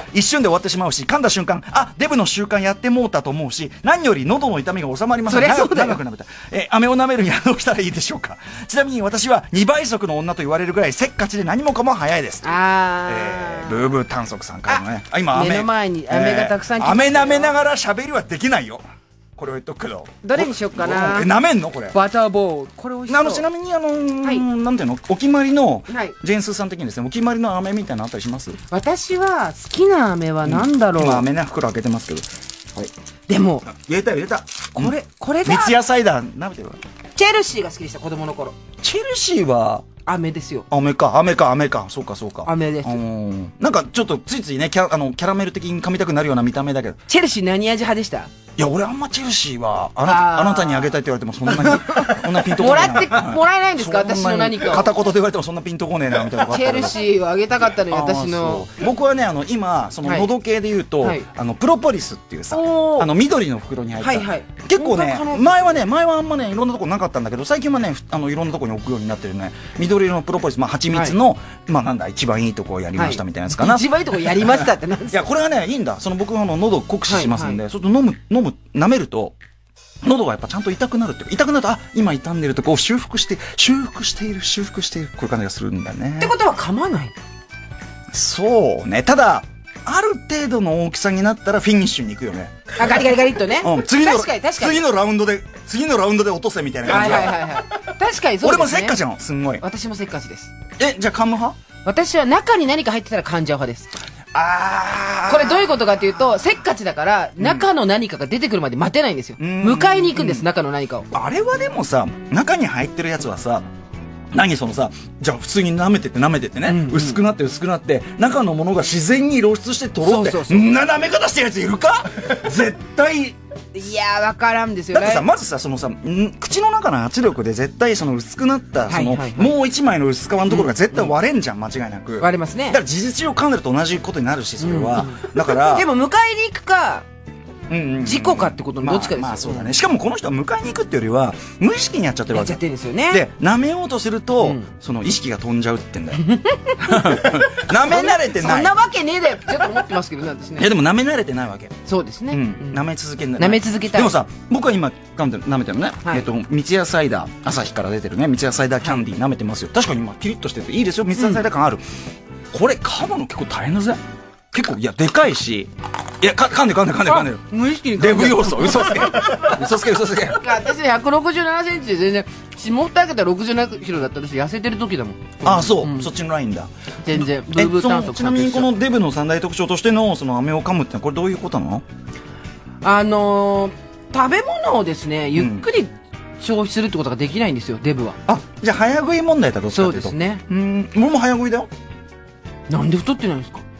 一瞬で終わってしまうし、噛んだ瞬間、あ、デブの習慣やってもうたと思うし、何より喉の痛みが収まりません。 長く舐めた。飴を舐めるにはどうしたらいいでしょうか。ちなみに私は2倍速の女と言われるぐらいせっかちで何もかも早いです。ブーブー短足さんからのね。今目の前に飴がたくさん来て飴舐めながら喋りはできないよ。これを言っとくけど。 どれにしよっかな。 舐めんのこれ。 バターボール。これ美味しそう。 ちなみになんていうの、お決まりの、ジェーンスーさん的にですね、お決まりの飴みたいなのあったりします？ 私は好きな飴は何だろう。 今飴ね、袋開けてますけど。はい。 でも入れた。 これだ。 三ツ矢サイダー舐めてる。 チェルシーが好きでした、子供の頃。 チェルシーは飴ですよ。 飴か。そうか。 飴です。 なんかちょっとついついね、キャラメル的に噛みたくなるような見た目だけど。 チェルシー何味派でした？ いや、俺あんまチェルシーは、あなたにあげたいって言われてもそんなに、そんなピンとこないな。 もらえないんですか、私の何かを。 片言で言われてもそんなピンとこねえな、みたいな。 チェルシーをあげたかったのに、私の。 僕はね、今、その喉系で言うと、プロポリスっていうさ、緑の袋に入った。結構ね、前はあんまね、いろんなとこなかったんだけど、最近はね、いろんなとこに置くようになってるね、緑色のプロポリス、蜂蜜の、一番いいとこをやりましたみたいなやつかな。 一番いいとこやりましたってなんですか？ いや、これはね、いいんだ。僕は喉酷使しますんで、ちょっと舐めると、喉がやっぱちゃんと痛くなるっていうか、痛くなると、あ、今痛んでるとこう修復している、こういう感じがするんだよね。 ってことは噛まない？ そうね。ただ、ある程度の大きさになったらフィニッシュに行くよね。 ガリガリっとね。 次のラウンドで落とせみたいな感じ。 確かにそうですね。 俺もせっかちゃん、すんごい。 私もせっかちです。 じゃあ噛む派？ 私は中に何か入ってたら噛んじゃう派です。これどういうことかというと、せっかちだから中の何かが出てくるまで待てないんですよ。迎えに行くんです、中の何かを。 あれはでもさ、中に入ってるやつはさ、じゃあ普通に舐めてってね、薄くなって中のものが自然に露出してとろって、んな舐め方してるやついるか？絶対。 いやー、わからんですよ。 だってさ、まずさ、口の中の圧力で絶対薄くなったもう一枚の薄皮のところが絶対割れんじゃん、間違いなく。 割れますね。 だから事実上噛んでると同じことになるし、それは。だからでも迎えに行くか事故かってことのどっちかですよ。 まあそうだね。しかもこの人は迎えに行くっていうよりは無意識にやっちゃってるわけ。 やっちゃってるんですよね。 で、舐めようとするとその意識が飛んじゃうってんだよ。舐め慣れてない。 そんなわけねえだよってちょっと思ってますけどね、私ね。 いやでも舐め慣れてないわけ。 そうですね。 舐め続けない。 舐め続けたい。 でもさ、僕は今舐めてるね。三ツ矢サイダー、朝日から出てるね、三ツ矢サイダーキャンディー舐めてますよ。確かに今ピリッとしてていいですよ。三ツ矢サイダー感ある。これ噛むの結構大変だぜ。結構、いや、でかいし、いや、噛んでる。 無意識にデブ要素、嘘つけ。私 167センチで全然、下ってあげたら67キロだったら痩せてる時だもん。 ああ、そう、そっちのラインだ。 全然、ブーブー炭素。 ちなみにこのデブの三大特徴としての、飴を噛むってのは、これどういうことなの？ 食べ物をですね、ゆっくり消費するってことができないんですよ、デブは。 あ、じゃあ早食い問題だと。 そうですね。 俺も早食いだよ。 なんで太ってないんですか？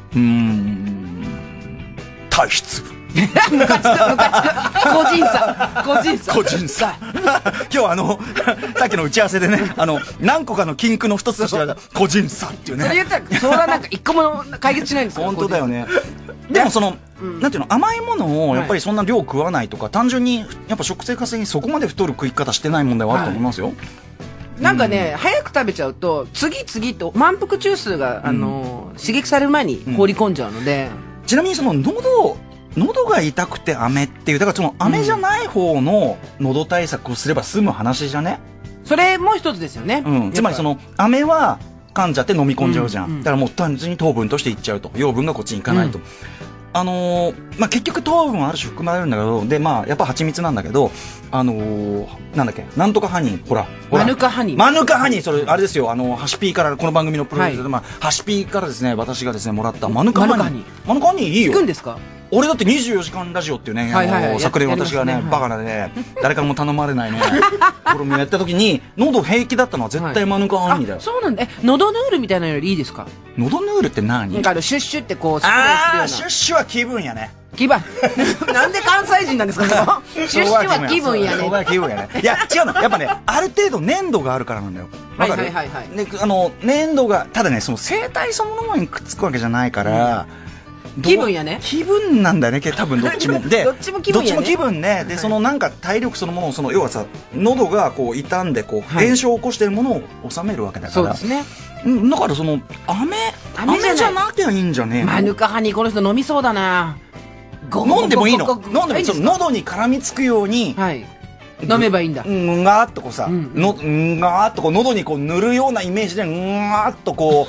体質。 ムカつく個人差。 今日さっきの打ち合わせでね、何個かの禁句の一つとして個人差っていうね。 それ言ったらそれはなんか一個も解決しないんですよ。 本当だよね。でもなんていうの、甘いものをやっぱりそんな量食わないとか、単純にやっぱ食生活にそこまで太る食い方してない問題はあると思いますよ。 なんかね、早く食べちゃうと次々と満腹中枢が刺激される前に放り込んじゃうので。 ちなみに喉が痛くて飴っていう、だから飴じゃない方の喉対策をすれば済む話じゃね？ それも一つですよね。 つまり飴は噛んじゃって飲み込んじゃうじゃん。だからもう単純に糖分としていっちゃうと。養分がこっちに行かないと。結局糖分はある種含まれるんだけど、で、やっぱ蜂蜜なんだけど、なんだっけ、なんとかハニー、ほら。 マヌカハニー、それ、あれですよ、ハシピーから、この番組のプロデュースで、ハシピーからですね、私がですね、もらったマヌカハニー。マヌカハニーいいよ。 聞くんですか？ 俺だって24時間ラジオっていうね、昨年私がね、バカなね、誰からも頼まれないね、これもやった時に、喉平気だったのは絶対マヌカハニーだよ。 そうなんだ。喉ヌールみたいなのよりいいですか？ 喉ヌールって何？ なんかシュッシュってこう、スプレーするような。 シュッシュは気分やね。 なんで関西人なんですか？シュッシュは気分やね。 いや、違うの。やっぱね、ある程度粘度があるからなんだよ。わかる？粘度が、ただね、その生体そのものにくっつくわけじゃないから、 気分やね。 気分なんだよね、多分どっちも。で、 どっちも気分やね。 どっちも気分ね。で、そのなんか体力そのものを、その要はさ、喉がこう傷んでこう炎症を起こしているものを収めるわけだから。 そうですね。 だからその飴じゃなきゃいいんじゃねえの。 マヌカハニーこの人飲みそうだな。 飲んでもいいの。飲んでもその喉に絡みつくように。 はい。飲めばいいんだ。 がーっとこうさ、がーっとこう喉にこう塗るようなイメージで、がーっとこ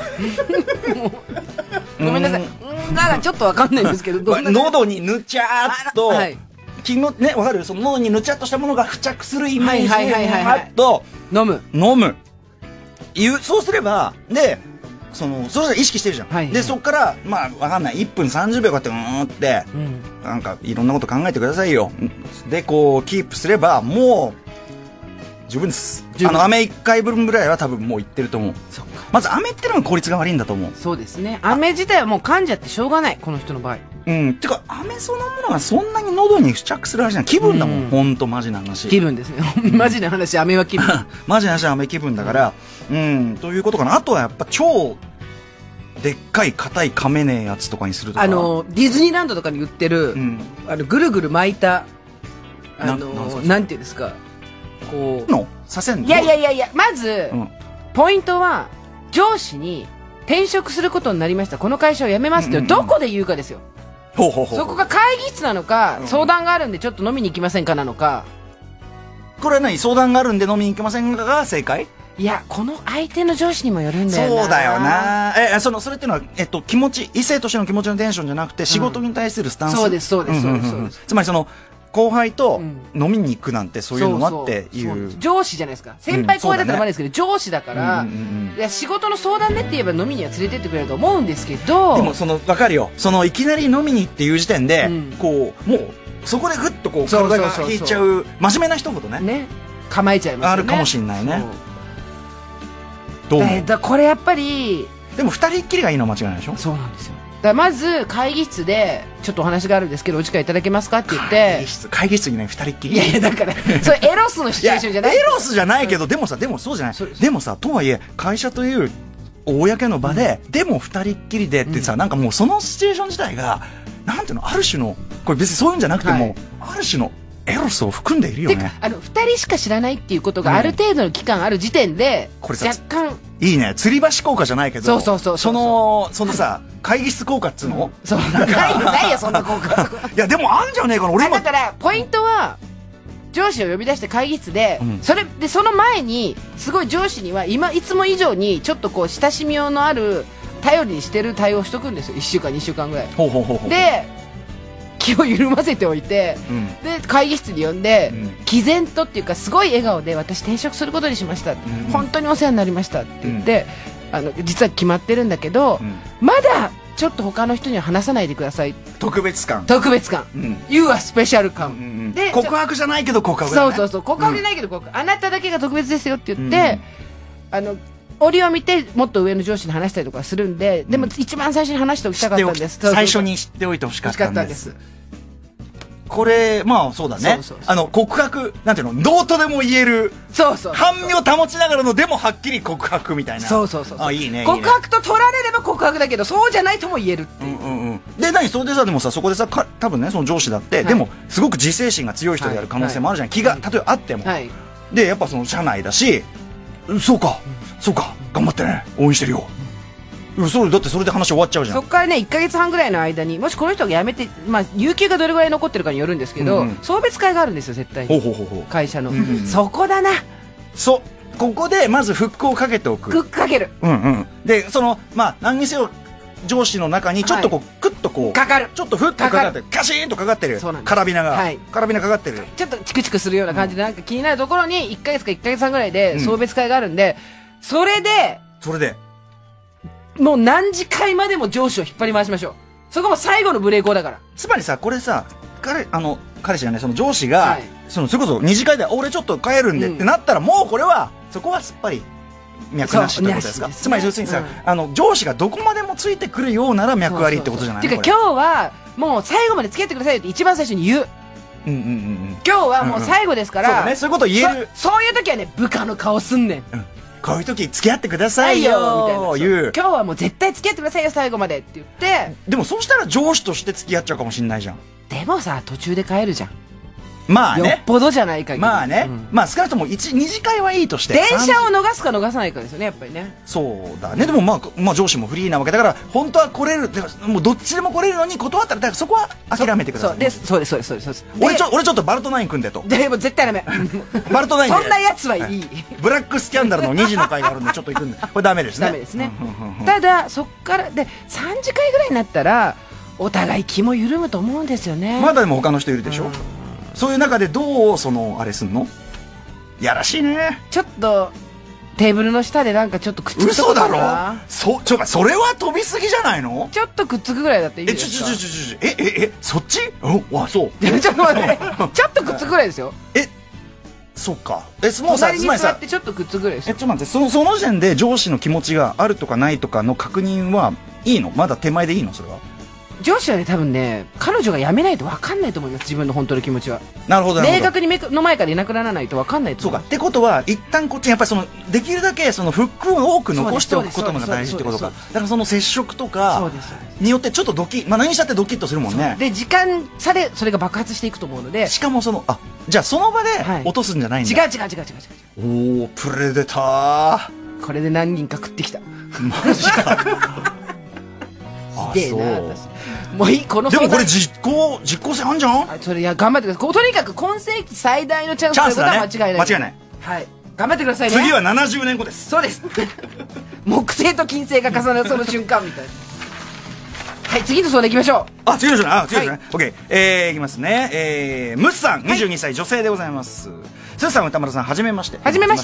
う。ごめんなさい。がちょっとわかんないんですけど、 喉にぬちゃーっと、ね、わかる？その喉にぬちゃっとしたものが付着するイメージで、がーっと飲む。そうすれば、で、それで意識してるじゃん。で、そっから、まあ、わかんない。1分30秒こうやって、なんか、いろんなこと考えてくださいよ。で、こう、キープすれば、もう、十分です。飴1回分ぐらいは多分もういってると思う。まず、飴ってのが効率が悪いんだと思う。 そうですね。飴自体はもう噛んじゃってしょうがない。この人の場合。 てか、飴そのものがそんなに喉に付着する話じゃない。気分だもん。ほんと、マジな話。 気分ですね。マジな話、飴は気分。 マジな話は飴気分だから、ということかな。あとはやっぱ超、でっかい硬い噛めねえやつとかにするとか。 ディズニーランドとかに売ってる、ぐるぐる巻いた、なんていうんですか、こう。 させんの？ いや、まず、ポイントは、上司に転職することになりました。この会社を辞めますってどこで言うかですよ。そこが会議室なのか、相談があるんでちょっと飲みに行きませんかなのか。 これは何？相談があるんで飲みに行きませんかが正解？ いや、この相手の上司にもよるんだよな。 そうだよな。それっていうのは、気持ち、異性としての気持ちのテンションじゃなくて、仕事に対するスタンス。 そうです。 つまり後輩と飲みに行くなんてそういうのはっていう。上司じゃないですか。先輩後輩だったらまだですけど、上司だから、いや、仕事の相談でって言えば飲みには連れてってくれると思うんですけど。 でもわかるよ。いきなり飲みにっていう時点で、こう、もう、そこでぐっとこう、体が引いちゃう、真面目な一言ね。 ね。構えちゃいますよね。 あるかもしんないね。 これやっぱりでも二人っきりがいいのは間違いないでしょ。 そうなんですよ。まず会議室でちょっとお話があるんですけどお時間いただけますかって言って会議室にね二人っきり。 いやだからそれエロスのシチュエーションじゃない。 エロスじゃないけどでもそうじゃない。でもさ、とはいえ会社という公の場ででも二人っきりでってさ、なんかもうそのシチュエーション自体がなんていうの、ある種の、これ別にそういうんじゃなくてもある種のエロスを含んでいるよね。 2人しか知らないっていうことがある程度の期間ある時点で、これさ、若干いいね、吊り橋効果じゃないけど、 そのさ、会議室効果っつうの、 ないよそんな効果。 いやでもあんじゃねえかな。俺だからポイントは上司を呼び出して会議室で、その前にすごい上司にはいつも以上にちょっとこう親しみようのある頼りにしてる対応しとくんですよ。1週間2週間ぐらいで気を緩ませておいて、で会議室に呼んで、毅然とっていうかすごい笑顔で私転職することにしました、本当にお世話になりましたって言って、実は決まってるんだけど、まだちょっと他の人には話さないでください。 特別感、 You are special 感、 で告白じゃないけど告白だね。 そう告白じゃないけど告白、あなただけが特別ですよって言って、折を見てもっと上の上司に話したりとかするんで、でも一番最初に話しておきたかったんです。 最初に知っておいてほしかったんです。これまあそうだね。告白なんていうの、どうとでも言える、半身を保ちながらのでもはっきり告白みたいな。あ、いいね。 告白と取られれば告白だけどそうじゃないとも言えるっていう。 でそれでさ、でもさ、そこでさ、多分ねその上司だってでもすごく自制心が強い人である可能性もあるじゃん。気が例えばあっても。でやっぱその社内だし、そうか頑張ってね、応援してるよ。だってそれで話終わっちゃうじゃん。 そっからね1ヶ月半ぐらいの間にもしこの人が辞めて、有給がどれぐらい残ってるかによるんですけど、送別会があるんですよ絶対に。会社のそこだな。ここでまずフックをかけておく。 フックかける。で何にせよ上司の中にちょっとこうクッとこうかかる、 ちょっとフッとかかってる、カシーンとかかってるカラビナかかってる、 ちょっとチクチクするような感じでなんか気になるところに1ヶ月か1ヶ月半ぐらいで送別会があるんで、それでもう何次会までも上司を引っ張り回しましょう。そこも最後のブレーコーだから。 つまりさ、これさ、彼氏じゃない、その上司が、それこそ二次会で俺ちょっと帰るんでってなったら、もうこれはそこはすっぱり脈なしってことですか。つまり要するにさ、上司がどこまでもついてくるようなら脈ありってことじゃない。 てか今日はもう最後まで付き合ってくださいよって一番最初に言う。今日はもう最後ですから、 そういうこと言える。 そういう時はね、部下の顔すんねん。 こういう時付き合ってくださいよみたいな。今日はもう絶対付き合ってくださいよ最後までって言って。 でもそうしたら上司として付き合っちゃうかもしんないじゃん。 でもさ途中で帰るじゃん。 まあね。 よっぽどじゃない限り。 まあね。まあ少なくとも2次会はいいとして。 電車を逃すか逃さないかですよね、やっぱりね。 そうだね。でもまあ上司もフリーなわけだから、本当は来れる。もうどっちでも来れるのに断ったら、だからそこは諦めてください。 そうです。 俺ちょっとバルトナイン組んでと。 でも絶対ダメ。 バルトナインで。 そんなやつはいい。 ブラックスキャンダルの2時の会があるんで、ちょっと行くんで。これダメですね。 ダメですね。ただ、そっから、で、3次会ぐらいになったら、お互い気も緩むと思うんですよね。 まだでも他の人いるでしょ。そういう中でどうあれすんの？やらしいね。 ちょっとテーブルの下でなんかちょっとくっつく。 嘘だろ。それは飛びすぎじゃないの？ ちょっとくっつくぐらいだっていいですか？ そっち？あ、そう。 ちょっと待って。ちょっとくっつくぐらいですよ。 そっか。 隣に座ってちょっとくっつくぐらいですよ。 ちょっと待って、その時点で上司の気持ちがあるとかないとかの確認はいいの？まだ手前でいいの？それは。 上司はね、多分ね、彼女が辞めないと分かんないと思います、自分の本当の気持ちは。 なるほど。 明確に目の前からいなくならないと分かんないと思う。そうか。ってことは、一旦こっちにやっぱりできるだけフックを多く残しておくことが大事ってことか。だからその接触とかによってちょっと何したってドキッとするもんね。 で、時間差でそれが爆発していくと思うので。 しかもじゃあその場で落とすんじゃないんだ。 違う。 おー、プレデター。これで何人か食ってきた。 マジか。 ひでえな、私。もういい、このでもこれ実効性あんじゃん。 それ頑張ってください。とにかく今世紀最大のチャンスということは間違いない。 間違いない。 はい。頑張ってくださいね。 次は70年後です。 そうです。木星と金星が重なるその瞬間みたいな。はい、次の相談行きましょう。 次ですね。OK。いきますね。ムッさん、22歳、女性でございます。スーさん、歌丸さん、はじめまして。 はじめまして。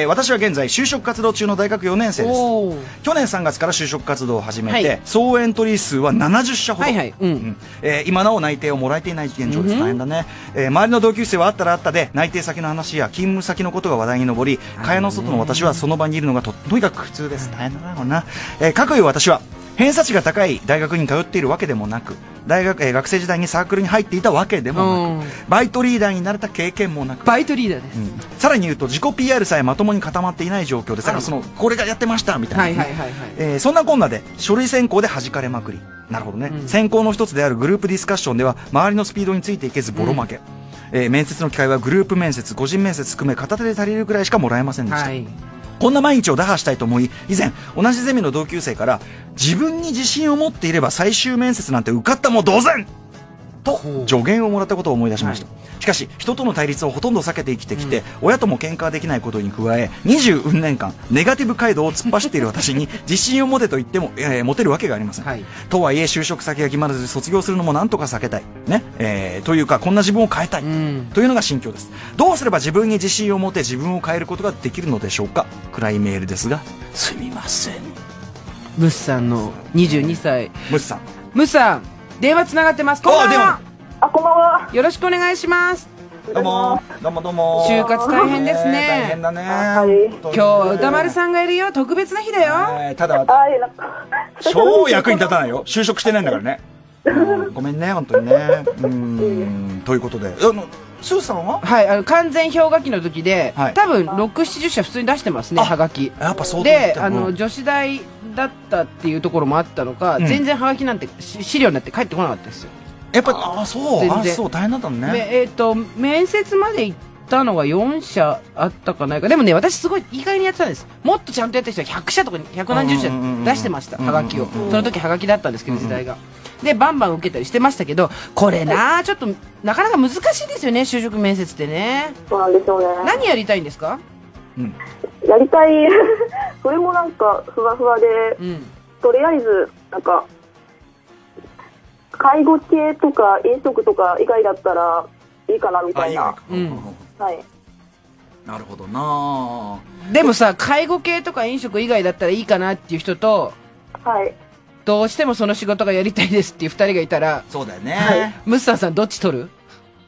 私は現在、就職活動中の大学4年生です。去年3月から就職活動を始めて、総エントリー数は70社ほど。今なお内定をもらえていない現状です。大変だね。周りの同級生はあったらあったで、内定先の話や勤務先のことが話題に上り、蚊帳の外の私はその場にいるのがとにかく苦痛です。大変だな、これな。かくいう私は、偏差値が高い大学に通っているわけでもなく、学生時代にサークルに入っていたわけでもなく、バイトリーダーになれた経験もなく、 バイトリーダーです。 さらに言うと自己 PR さえまともに固まっていない状況で、だからこれがやってましたみたいな、そんなこんなで書類選考で弾かれまくり。なるほどね。選考の一つであるグループディスカッションでは周りのスピードについていけずボロ負け。面接の機会はグループ面接、個人面接含め片手で足りるくらいしかもらえませんでした。こんな毎日を打破したいと思い、以前同じゼミの同級生から自分に自信を持っていれば最終面接なんて受かったも同然と助言をもらったことを思い出しました。しかし人との対立をほとんど避けて生きてきて、親とも喧嘩できないことに加え20年間ネガティブ街道を突っ走っている私に自信を持てと言っても、持てるわけがありません。とはいえ就職先が決まらず卒業するのもなんとか避けたいね、というかこんな自分を変えたい、というのが心境です。どうすれば自分に自信を持て自分を変えることができるのでしょうか。暗いメールですがすみません。 ムスさんの22歳。 ムスさん電話つながってます。こんばんは。 こんばんは。 よろしくお願いします。 どうも。 就活大変ですね。 大変だね。 今日は歌丸さんがいるよ。特別な日だよ。 ただ、超役に立たないよ。就職してないんだからね。ごめんね、本当にね。ということで。スーさんは完全氷河期の時で、多分6、70社普通に出してますね、はがき。 やっぱそうで、女子大だったっていうところもあったのか、全然はがきなんて資料になって帰ってこなかったですよ。 やっぱそう大変だったのね。 面接まで行ったのが4社あったかないか。でもね、私すごい意外にやってたんです。もっとちゃんとやった人は100社とか100何十社出してました、はがきを。その時はがきだったんですけど、時代が。でバンバン受けたりしてましたけど、これなちょっとなかなか難しいですよね、就職面接ってね。 そうなんですよね。 何やりたいんですか？ やりたいそれもなんかふわふわで、とりあえずなんか介護系とか飲食とか以外だったらいいかなみたいな。はい。 なるほどな。 でもさ、介護系とか飲食以外だったらいいかなっていう人と、どうしてもその仕事がやりたいですっていう2人がいたら、 そうだよね。 ムッサンさんどっち取る？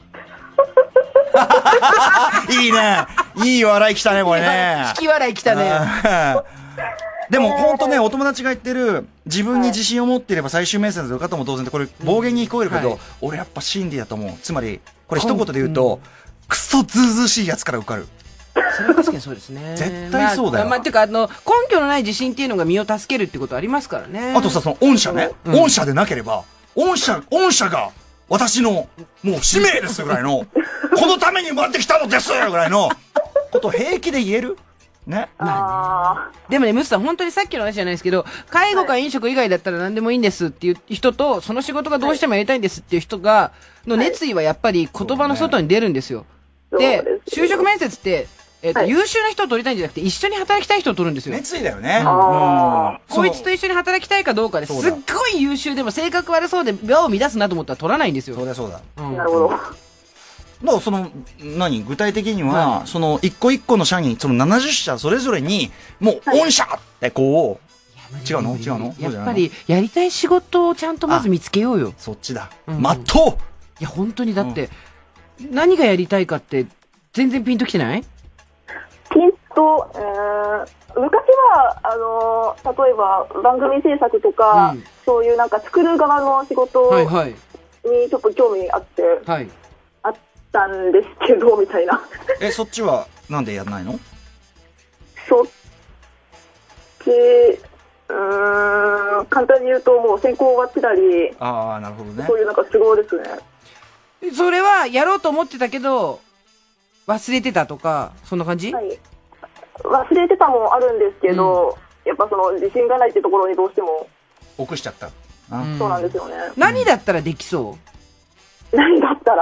いいね。いい笑いきたね、これね。 引き笑いきたね。 でも本当ね、お友達が言ってる自分に自信を持っていれば最終面接で受かったも同然って、これ暴言に聞こえるけど、俺やっぱ真理だと思う。つまりこれ一言で言うと、クソずうずうしいやつから受かる。 それは確かにそうですね。 絶対そうだよ。 っていうか、根拠のない自信っていうのが身を助けるってことありますからね。 あとさ、その御社ね、御社でなければ、御社が私のもう使命ですぐらいの、このために生まれてきたのですぐらいのことを平気で言えるね。 でもね、ムスさん、本当にさっきの話じゃないですけど、介護か飲食以外だったら何でもいいんですっていう人と、その仕事がどうしてもやりたいんですっていう人が、の熱意はやっぱり言葉の外に出るんですよ。で、就職面接って、優秀な人を取りたいんじゃなくて、一緒に働きたい人を取るんですよ。 熱意だよね。 こいつと一緒に働きたいかどうかですっごい優秀でも性格悪そうで場を乱すなと思ったら取らないんですよ。 そうだ。 なるほど。 その、具体的には、その、一個一個の社に、その70社それぞれに、もう、御社ってこう、違うのやっぱり、やりたい仕事をちゃんとまず見つけようよ。 そっちだ。まっとう。 いや、本当にだって、何がやりたいかって、全然ピンときてない？ ピンと、昔は、例えば番組制作とか、そういうなんか作る側の仕事にちょっと興味あって、あったんですけど、みたいな。 そっちはなんでやらないの？ そっち、簡単に言うともう選考終わってたり、 なるほどね。 そういうなんか都合ですね。 それはやろうと思ってたけど、忘れてたとか、そんな感じ？ はい。忘れてたもあるんですけど、やっぱその自信がないってところにどうしても。 臆しちゃった。 そうなんですよね。 何だったらできそう？ 何だったら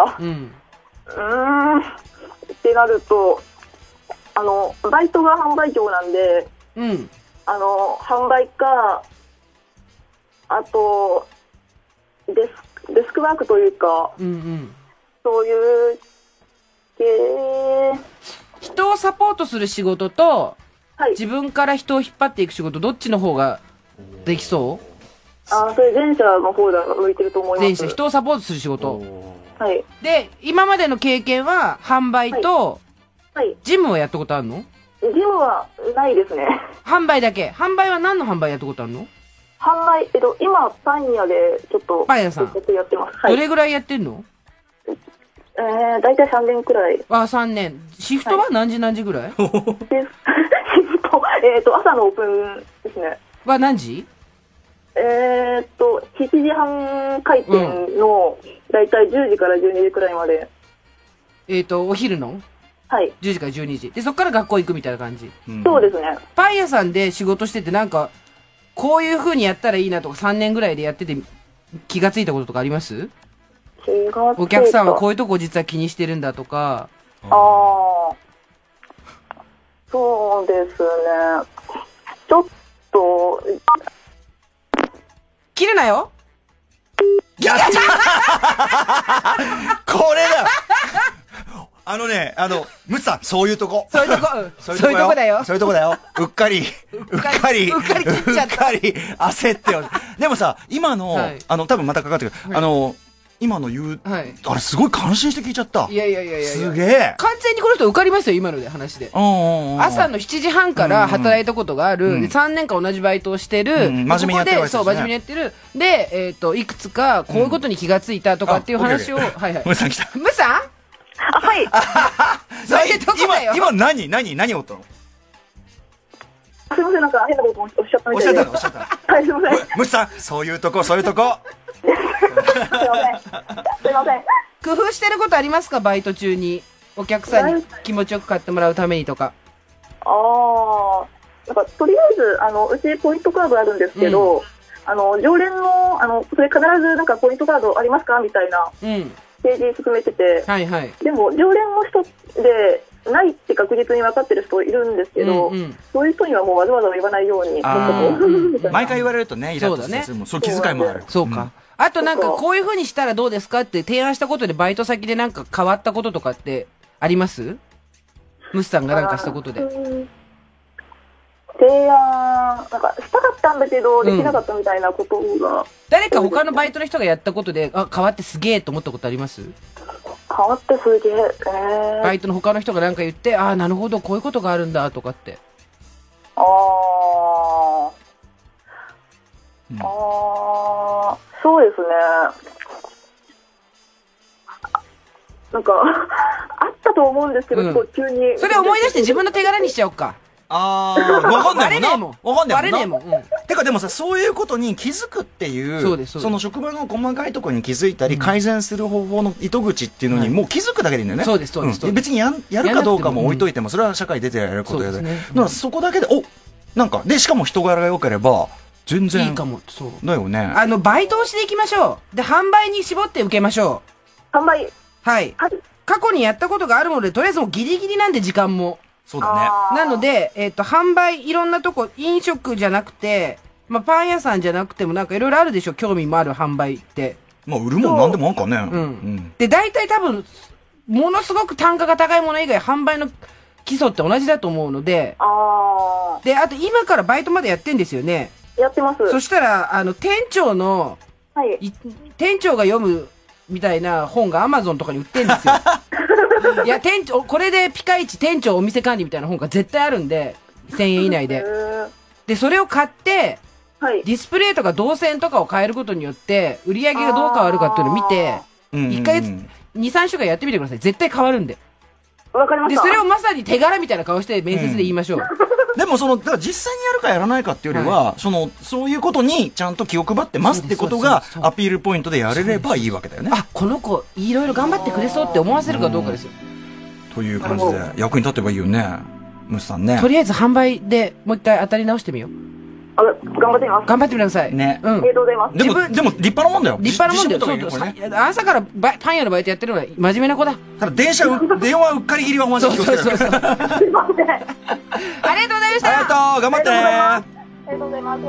ってなると、バイトが販売業なんで、販売か、あと、デスクワークというか、そういう人をサポートする仕事と、自分から人を引っ張っていく仕事、どっちの方ができそう？ それ前者の方が向いてると思います。 前者、人をサポートする仕事。 はい。 で、今までの経験は販売と、事務をやったことあるの？ 事務はないですね。 販売だけ。販売は何の販売やったことあるの？ 販売、今パン屋でちょっとパン屋さんやってます。 どれぐらいやってんの？ だいたい3年くらい。 3年。シフトは何時何時ぐらい？シフト、朝のオープンですね。 は何時 ？7時半開店の、だいたい10時から12時くらいまで。 お昼の？ はい。 10時から12時。で、そっから学校行くみたいな感じ。 そうですね。 パン屋さんで仕事しててなんか、こういう風にやったらいいなとか3年ぐらいでやってて気がついたこととかあります？お客さんはこういうとこ実は気にしてるんだとか。 そうですね。ちょっと、 切るなよ。 やったこれだムツさん、そういうとこ。 そういうとこだよ。 そういうとこだよ。うっかり焦ってよ。でもさ、今の、多分またかかってくる。今の言う、あれすごい感心して聞いちゃった。 いや。 すげえ。 完全にこの人受かりますよ、今ので話で。朝の7時半から働いたことがある。3年間同じバイトをしてる。 真面目にやってるわけですね。 そう、真面目にやってる。で、いくつかこういうことに気がついたとかっていう話を。 ムさん来た。 ムさん？ はい。 そういうとこだよ。 今何をったの？ すいません、なんか変なことおっしゃったみたいで。 おっしゃった。 はい、すいません。 ムさん、そういうとこ。 すいません。 工夫してることありますか？バイト中に。お客さんに気持ちよく買ってもらうためにとか。 なんか、とりあえず、うちポイントカードあるんですけど、常連の、それ必ずなんかポイントカードありますかみたいな、ページ進めてて、でも、常連の人で、ないって確実に分かってる人いるんですけど、そういう人にはもうわざわざ言わないように。 毎回言われるとね、イラッとする。そう、気遣いもある。 そうか。あとなんか、こういう風にしたらどうですかって提案したことでバイト先でなんか変わったこととかってあります？ムスさんがなんかしたことで。 提案、なんかしたかったんだけど、できなかったみたいなことが。 誰か他のバイトの人がやったことで、変わってすげえと思ったことあります？ 変わってすげえ。 バイトの他の人がなんか言って、なるほど、こういうことがあるんだ、とかって。 そうですね。なんか、あったと思うんですけど、急に。 それ思い出して自分の手柄にしちゃおうか。 わかんないもんな。わかんないもんな。 バレねえもん。 てかでもさ、そういうことに気づくっていう、その職場の細かいところに気づいたり、改善する方法の糸口っていうのに、もう気づくだけでいいんだよね。 そうです、そうです。 別にやるかどうかも置いといても、それは社会出てやることで。だからそこだけで、なんか、で、しかも人柄が良ければ、全然。 いいかも、そう。 だよね。 バイトをしていきましょう。で、販売に絞って受けましょう。販売。 はい。過去にやったことがあるので、とりあえずもうギリギリなんで、時間も。 そうだね。 なので、販売、いろんなとこ、飲食じゃなくて、まあ、パン屋さんじゃなくてもなんかいろいろあるでしょ、興味もある販売って。 まあ、売るもんなんでもあんかね。 で、大体多分、ものすごく単価が高いもの以外、販売の基礎って同じだと思うので、で、あと今からバイトまでやってんですよね。 やってます。 そしたら、店長の、店長が読むみたいな本が Amazon とかに売ってんですよ。いや、店長、これでピカイチ店長お店管理みたいな本が絶対あるんで、1000円以内で。で、それを買って、ディスプレイとか動線とかを変えることによって、売り上げがどう変わるかっていうのを見て、1ヶ月、2、3週間やってみてください。絶対変わるんで。 わかりました。 で、それをまさに手柄みたいな顔して面接で言いましょう。 でもだから実際にやるかやらないかっていうよりは、そういうことにちゃんと気を配ってますってことがアピールポイントでやれればいいわけだよね。 この子、いろいろ頑張ってくれそうって思わせるかどうかですよ。 という感じで、役に立てばいいよね。ムスさんね。 とりあえず販売でもう一回当たり直してみよう。 頑張ってみます。 頑張ってみてください。 ね。 ありがとうございます。 でも立派なもんだよ。 立派なもんだよ。そう朝からパン屋のバイトやってるのは真面目な子だ。 ただ電話うっかり切りはお前気をつけて。 すいません。ありがとうございました。 ありがとう、頑張ってね。 ありがとうございます。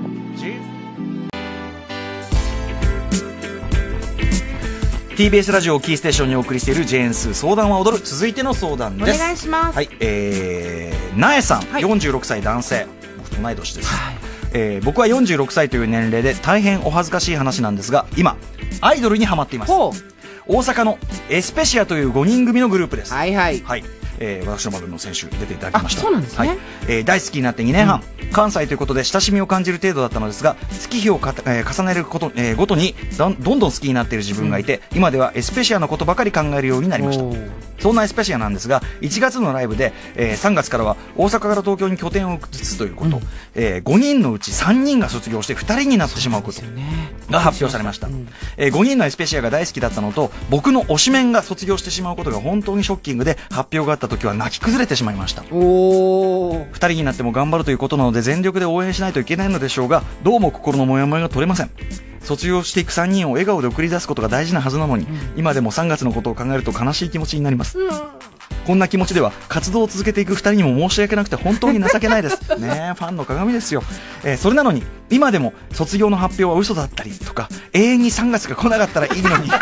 TBS ラジオをキーステーションにお送りしているジェーンスー相談は踊る。続いての相談です。 お願いします。 はい、なえさん、46歳男性。僕と同い年です。僕は46歳という年齢で大変お恥ずかしい話なんですが、今アイドルにハマっています。大阪のエスペシアという5人組のグループです。 はいはい。 私の番組の先週出ていただきました。 そうなんですね。 大好きになって2年半、関西ということで親しみを感じる程度だったのですが、月日を重ねること、ごとにどんどん好きになっている自分がいて、今ではエスペシアのことばかり考えるようになりました。そんなエスペシアなんですが、1月のライブで、3月からは大阪から東京に拠点を移すということ、5人のうち3人が卒業して2人になってしまうことが発表されました。5人のエスペシアが大好きだったのと、僕の推しメンが卒業してしまうことが本当にショッキングで、発表があった時は泣き崩れてしまいました。2人になっても頑張るということなので全力で応援しないといけないのでしょうが、どうも心のモヤモヤが取れません。卒業していく3人を笑顔で送り出すことが大事なはずなのに、今でも3月のことを考えると悲しい気持ちになります。こんな気持ちでは活動を続けていく2人にも申し訳なくて本当に情けないですね。ファンの鏡ですよ。それなのに今でも卒業の発表は嘘だったりとか、永遠に3月が来なかったらいいのに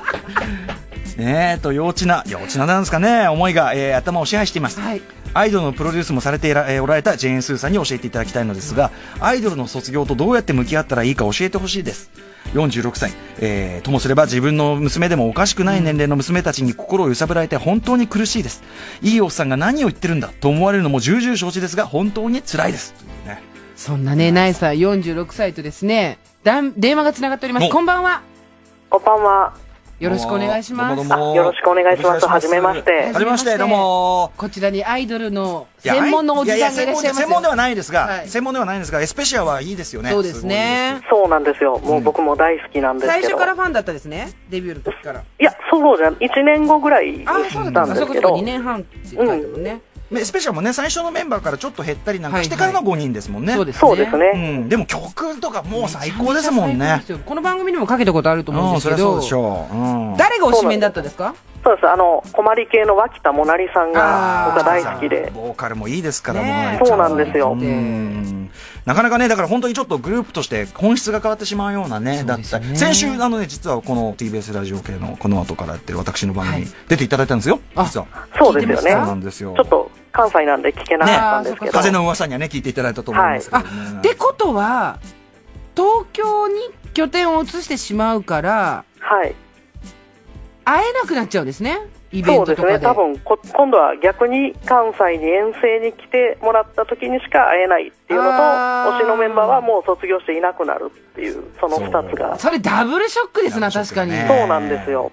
幼稚ななんですかね、思いが、頭を支配しています。アイドルのプロデュースもされておられたジェーン・スーさんに教えていただきたいのですが、アイドルの卒業とどうやって向き合ったらいいか教えてほしいです。46歳、ともすれば自分の娘でもおかしくない年齢の娘たちに心を揺さぶられて本当に苦しいです。いいおっさんが何を言ってるんだと思われるのも重々承知ですが、本当に辛いです。 そんなね、ナイさん46歳とですね、電話がつながっております。こんばんは。 こんばんは。 よろしくお願いします。 よろしくお願いします。はじめまして。 はじめまして、どうも。 こちらにアイドルの専門のおじさんがいらっしゃいます。 専門ではないですが、エスペシアはいいですよね。 そうですね。 そうなんですよ。もう僕も大好きなんですけど。 最初からファンだったですね、デビューの時から。 いや、そうじゃん。1年後ぐらいだったんですけど。 2年半って書いてもね。 スペシャルもね、最初のメンバーからちょっと減ったりなんかしてからの5人ですもんね。 そうですね。 でも曲とかもう最高ですもんね。 この番組にもかけたことあると思うんですけど、誰が推しメンだったんですか？ そうです。コマリ系の脇田もなりさんが僕は大好きで。 ボーカルもいいですから、 そうなんですよ。 なかなかね、だから本当にちょっとグループとして本質が変わってしまうようなね、だったり、先週実はこの TBS ラジオ系のこの後からやってる私の番組に出ていただいたんですよ。実は。 そうですよね。 そうなんですよ。 ちょっと関西なんで聞けなかったんですけど。 風の噂にはね、聞いていただいたと思いますけどね。 ってことは、東京に拠点を移してしまうから、会えなくなっちゃうんですね。イベントとかで。 そうですね。多分今度は逆に関西に遠征に来てもらった時にしか会えないっていうのと、推しのメンバーはもう卒業していなくなるっていう、その2つが。 それダブルショックですな、確かに。 そうなんですよ。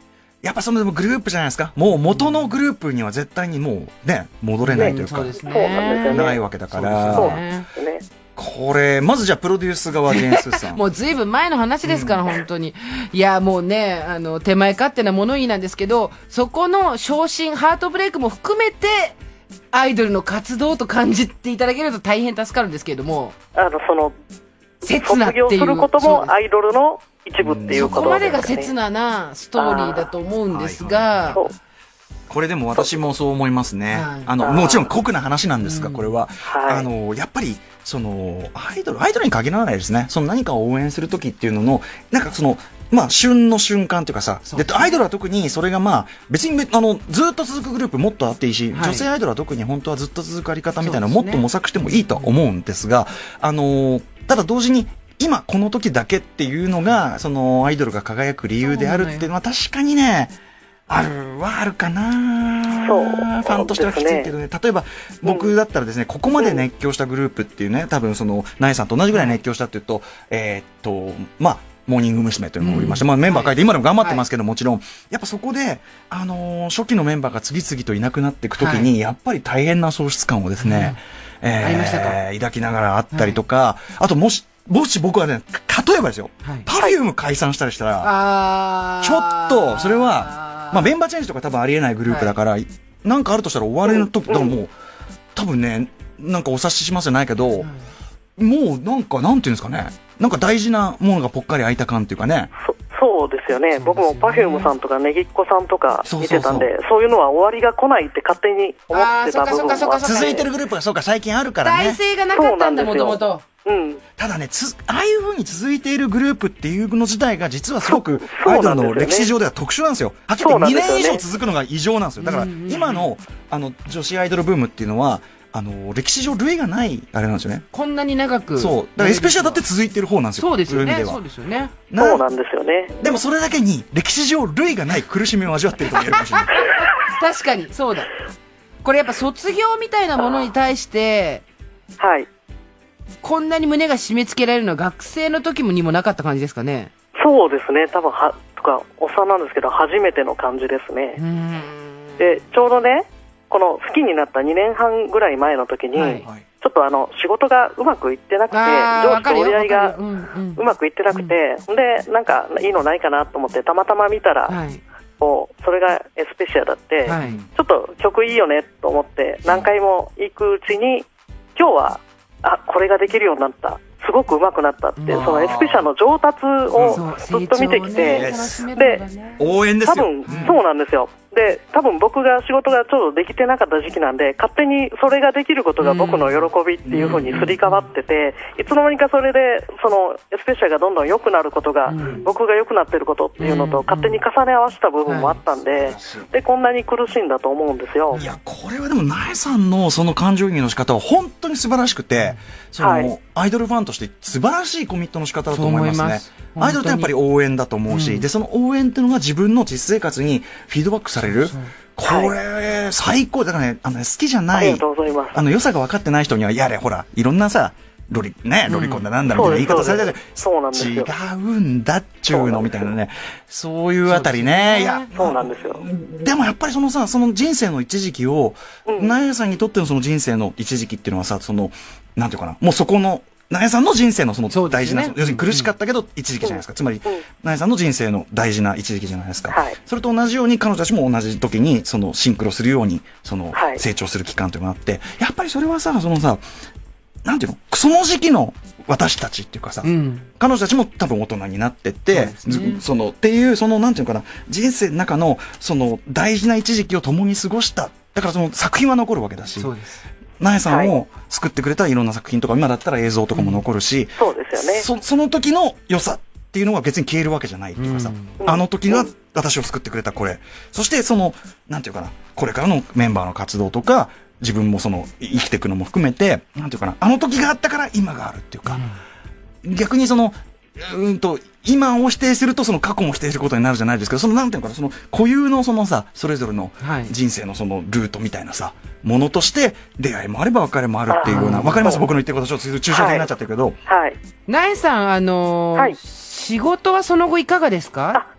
やっぱそのでもグループじゃないですか。もう元のグループには絶対にもうね、戻れないというか、ないわけだから。そうですね。これ、まずじゃあプロデュース側、ジェーン・スーさん。 もうずいぶん前の話ですから、本当に。いや、もうね、手前勝手な物言いなんですけど、そこの昇進、ハートブレイクも含めて、アイドルの活動と感じていただけると大変助かるんですけれども。 卒業することもアイドルの一部っていうことですね。 そこまでが刹那なストーリーだと思うんですが、 これでも私もそう思いますね。もちろん酷な話なんですが、これは、やっぱり、アイドルに限らないですね。何かを応援するときっていうのの、なんか旬の瞬間というかさ、で、アイドルは特にそれが別に、ずっと続くグループもっとあっていいし、女性アイドルは特に本当はずっと続くあり方みたいなのをもっと模索してもいいとは思うんですが、ただ同時に、今この時だけっていうのが、アイドルが輝く理由であるっていうのは確かにね、あるかな。ファンとしてはきついけどね。例えば、僕だったらですね、ここまで熱狂したグループっていうね、多分ナエさんと同じぐらい熱狂したっていうと、モーニング娘。というのもおりまして、メンバー変えて今でも頑張ってますけど、もちろん、やっぱそこで、初期のメンバーが次々といなくなっていくときに、やっぱり大変な喪失感をですね、抱きながらあったりとか、あともし僕はね、例えばですよ、Perfume 解散したりしたら、ちょっと、それは、メンバーチェンジとか多分ありえないグループだから、なんかあるとしたら終わりの時、だからもう、多分ね、なんかお察ししますじゃないけど、もうなんか、なんていうんですかね、なんか大事なものがぽっかり開いた感っていうかね。 そうですよね。僕も Perfume さんとかねぎっこさんとか見てたんで、そういうのは終わりが来ないって勝手に思ってた部分もあって。 続いてるグループがそうか最近あるからね。 体制がなかったんだ、もともと。 ただね、ああいう風に続いているグループっていうの自体が実はすごくアイドルの歴史上では特殊なんですよ。はっきり言って2年以上続くのが異常なんですよ。だから今の女子アイドルブームっていうのは歴史上類がないあれなんですよね。 こんなに長く。 そう。だからエスペシャルだって続いてる方なんですよ。 そうですよね。そうですよね。 そうなんですよね。 でもそれだけに歴史上類がない苦しみを味わってると言えるかもしれない。 確かに、そうだ。これやっぱ卒業みたいなものに対して、 はい。 こんなに胸が締め付けられるのは学生の時にもなかった感じですかね。 そうですね。多分おっさんなんですけど、初めての感じですね。で、ちょうどね、この好きになった2年半ぐらい前の時に、ちょっと仕事がうまくいってなくて、上司と折り合いがうまくいってなくて、で、なんかいいのないかなと思ってたまたま見たら、それがエスペシャルだって、ちょっと曲いいよねと思って何回も行くうちに、今日はこれができるようになった、すごく上手くなったって、そのエスペシャルの上達をずっと見てきて、で、 応援ですよ。 多分そうなんですよ。で、多分僕が仕事がちょうどできてなかった時期なんで、勝手にそれができることが僕の喜びっていう風にすり替わってて、いつの間にかそれでそのエスペシャルがどんどん良くなることが、僕が良くなってることっていうのと勝手に重ね合わせた部分もあったんで、でこんなに苦しいんだと思うんですよ。 いや、これはでもナエさんのその感情移入の仕方は本当に素晴らしくて、アイドルファンとして素晴らしいコミットの仕方だと思いますね。アイドルってやっぱり応援だと思うし、でその応援っていうのが自分の実生活にフィードバックされる。これ、最高だからね、好きじゃない、良さが分かってない人には、やれ、ほら、いろんなさ、ロリコンだなんだみたいな言い方されたけど、違うんだっちゅうのみたいなね、そういうあたりね、いや、 そうなんですよ。 でもやっぱりその人生の一時期を、ナエさんにとってのその人生の一時期っていうのはさ、なんていうかな、もうそこの、ナエさんの人生のその大事な、要するに苦しかったけど一時期じゃないですか。つまり、ナエさんの人生の大事な一時期じゃないですか。それと同じように彼女たちも同じ時にシンクロするように、成長する期間というのがあって、やっぱりそれはさ、なんていうの、その時期の私たちっていうかさ、彼女たちも多分大人になってって、っていう、なんていうのかな、人生の中の、大事な一時期を共に過ごした。だから作品は残るわけだし。そうです。ナエさんを救ってくれたいろんな作品とか、今だったら映像とかも残るし、 そうですよね。 その時の良さっていうのが別に消えるわけじゃないっていうかさ、あの時が私を救ってくれたこれ。そしてなんていうかな、これからのメンバーの活動とか、自分も生きていくのも含めて、なんていうかな、あの時があったから今があるっていうか、逆に今を否定すると過去も否定することになるじゃないですけど、なんていうのかな、固有のそれぞれの人生のルートみたいなさ、ものとして出会いもあれば別れもあるっていうような、わかります？僕の言ってることちょっと抽象的になっちゃってるけど。 ナエさん、仕事はその後いかがですか？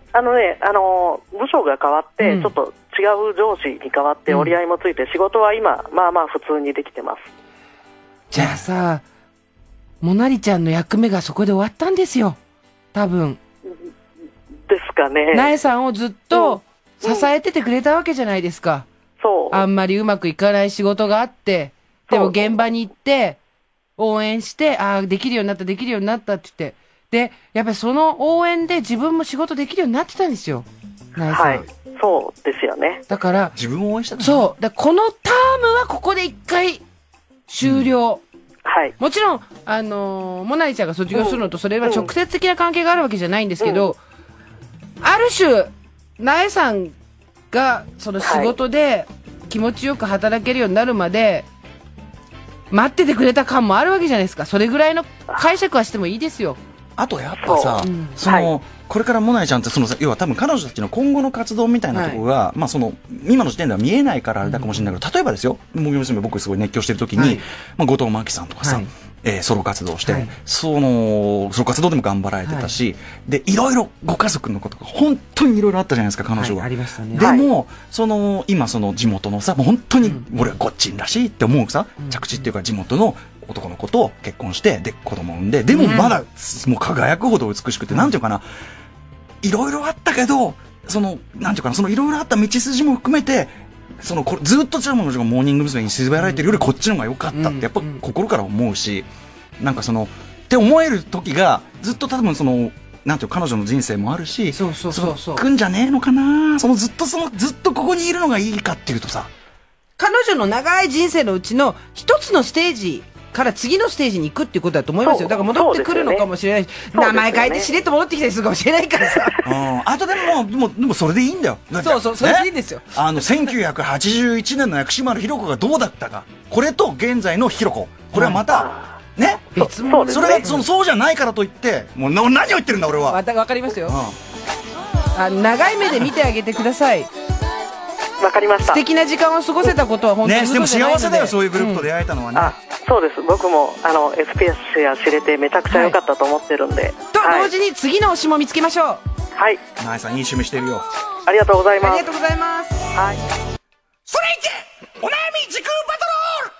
部署が変わって、ちょっと違う上司に変わって折り合いもついて、仕事は今まあまあ普通にできてます。 じゃあさ、モナリちゃんの役目がそこで終わったんですよ、多分。 ですかね。 なえさんをずっと支えててくれたわけじゃないですか。 そう。 あんまりうまくいかない仕事があって、でも現場に行って応援して、ああできるようになったできるようになったって言って、でやっぱりその応援で自分も仕事できるようになってたんですよ、なえさん。はい、 そうですよね。 だから自分を応援したんだ。 そうだ、このタームはここで一回終了。 はい。 もちろんモナリちゃんが卒業するのとそれは直接的な関係があるわけじゃないんですけど、ある種なえさんがその仕事で気持ちよく働けるようになるまで待っててくれた感もあるわけじゃないですか。それぐらいの解釈はしてもいいですよ。 あとやっぱさ、これからモナリちゃんって要は多分彼女たちの今後の活動みたいなところが、まあ今の時点では見えないからあれだかもしれないけど、例えばですよ、僕すごい熱狂してる時に、まあ後藤真希さんとかさ、ソロ活動して、ソロ活動でも頑張られてたし、でいろいろご家族のことが本当にいろいろあったじゃないですか、彼女は。 ありましたね。 でも今地元のさ、もう本当に俺はゴッチンらしいって思うさ、着地っていうか地元の男の子と結婚してで子供を産んで、でもまだもう輝くほど美しくて、なんていうかな、いろいろあったけど、なんていうかな、いろいろあった道筋も含めて、ずっとチャームの女がモーニング娘。に縛られてるよりこっちの方が良かったってやっぱ心から思うし、なんかって思える時がずっと多分なんていう彼女の人生もあるし、来んじゃねえのかな、ずっとここにいるのがいいかっていうとさ、 彼女の長い人生のうちの一つのステージから次のステージに行くっていうことだと思いますよ。だから戻ってくるのかもしれないし、名前変えてしれっと戻ってきたりするかもしれないからさ。 あとでもそれでいいんだよ。 そうそれでいいんですよ。 1981年の薬師丸ひろ子がどうだったか、これと現在のひろ子、これはまたね、 別物。 それがそうじゃないからといってもう何を言ってるんだ俺は。 わかりますよ。長い目で見てあげてください。 わかりました。 素敵な時間を過ごせたことは本当にでも幸せだよ、そういうグループと出会えたのはね。 そうです。僕もSPS や知れてめちゃくちゃ良かったと思ってるんで。 と同時に次の推しも見つけましょう。 はい。 なえさんいい趣味してるよ。 ありがとうございます。 ありがとうございます。 はい。 それいけお悩み時空バトロール。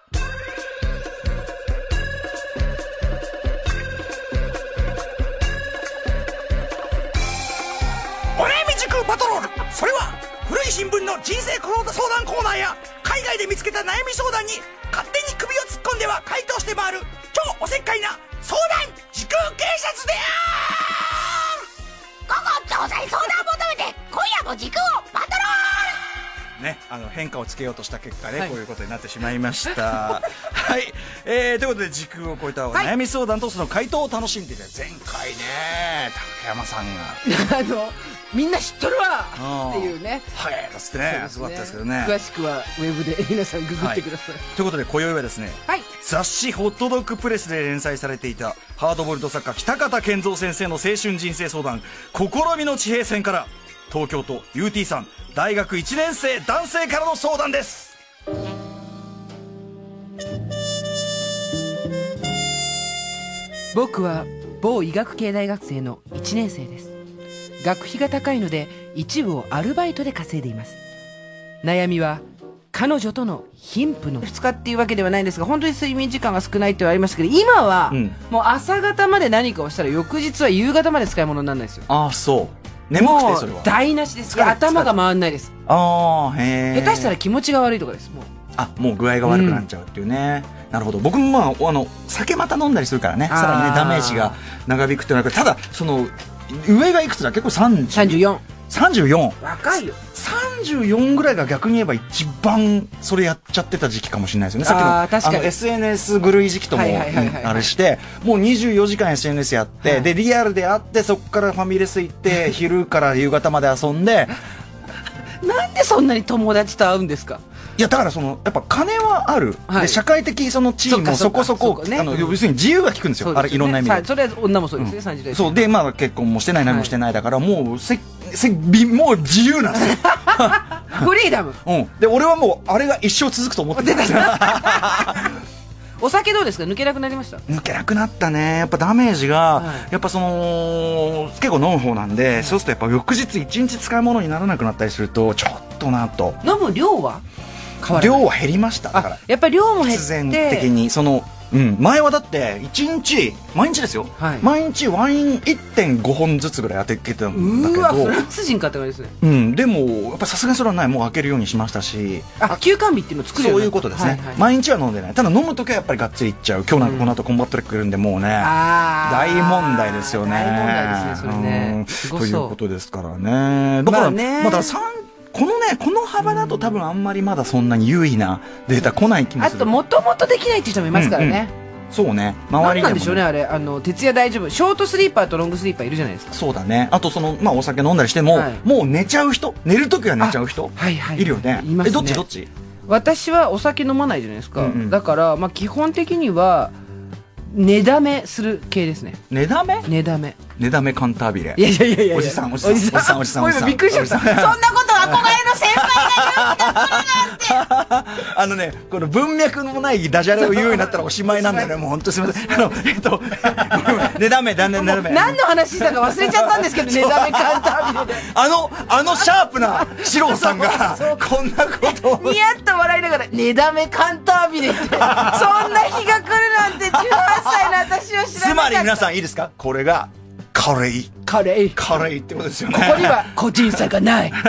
お悩み時空バトロール、それは古い新聞の人生相談コーナーや海外で見つけた悩み相談に勝手に首を突っ込んでは回答して回る超おせっかいな相談時空警察である。 午後東西相談求めて今夜も時空をバトロールね、変化をつけようとした結果ね、こういうことになってしまいましたはい、ということで時空を超えた悩み相談とその回答を楽しんでいた前回ね、竹山さんがみんな知っとるわっていうね、 はいだっつってね、すごかったですけどね。 詳しくはウェブで皆さんググってください。 ということで今宵はですね、雑誌ホットドッグプレスで連載されていたハードボイルド作家北方健三先生の青春人生相談試みの地平線から、東京都 UT さん大学1年生男性からの相談です。 僕は某医学系大学生の1年生です。学費が高いので一部をアルバイトで稼いでいます。悩みは彼女との貧富の2日っていうわけではないんですが、本当に睡眠時間が少ないって言われましたけど、今はもう朝方まで何かをしたら翌日は夕方まで使い物にならないですよ。 ああ、そう眠くてそれは台無しです。頭が回んないです。 ああ、へえ。 下手したら気持ちが悪いとかです。 もう具合が悪くなっちゃうっていうね、なるほど。僕も酒また飲んだりするからね、さらにねダメージが長引くっていうのは、ただ上がいくつだ、結構34。 若いよ。 34ぐらいが逆に言えば一番それやっちゃってた時期かもしれないですよね。さっきのSNS 狂い時期ともあれして、もう24時間 SNS やって、でリアルで会って、そこからファミレス行って昼から夕方まで遊んでなんでそんなに友達と会うんですか。 いやだからやっぱ金はある、で社会的地位もそこそこ、要するに自由が利くんですよ、あれいろんな意味で。 それは女もそうですね、30代。 そうで、結婚もしてない何もしてないだから、もうもう自由なんですよフリーダム。 で俺はもうあれが一生続くと思ってた。 お酒どうですか？抜けなくなりました？ 抜けなくなったね。やっぱダメージが、やっぱその結構飲む方なんで、そうするとやっぱ翌日1日使い物にならなくなったりするとちょっとなと。 飲む量は量は減りました。だからやっぱり量も減って、 必然的にその、前はだって毎日ですよ、毎日ワイン 1.5 本ずつぐらい当ててたんだけど。 うわ、フランス人かって感じですね。でもやっぱさすがにそれはない。もう開けるようにしましたし。 休館日っていうのを作るように。 そういうことですね。毎日は飲んでない。ただ飲むときはやっぱりがっつりいっちゃう。今日なんかこの後コンバットレック来るんで、もうね、大問題ですよね。 大問題ですね、それね。 ということですからね。だからこの幅だと多分あんまりまだそんなに優位なデータ来ない気もする。 あともともとできないっていう人もいますからね。 そうね。周りでも。 なんでしょうね、あれ。徹夜大丈夫。ショートスリーパーとロングスリーパーいるじゃないですか。 そうだね。あとお酒飲んだりしても、もう寝ちゃう人、寝るときは寝ちゃう人、いるよね。どっち？私はお酒飲まないじゃないですか。だから、基本的には、寝だめする系ですね。 寝だめカンタービレ。 いや。 おじさん。 びっくりしちゃった。そんなこと憧れの先輩が言うなんて。この文脈もないダジャレを言うようになったらおしまいなんだよね。もう本当すみません。寝だめ。何の話したか忘れちゃったんですけど、寝だめカンタービレで。 あのシャープな四郎さんが、こんなことを。 ニヤッと笑いながら、寝だめカンタービレって、そんな日が来るなんて18歳の私は知らなかった。 つまり皆さんいいですか？これが、カレーってことですよね。 ここには個人差がない。 で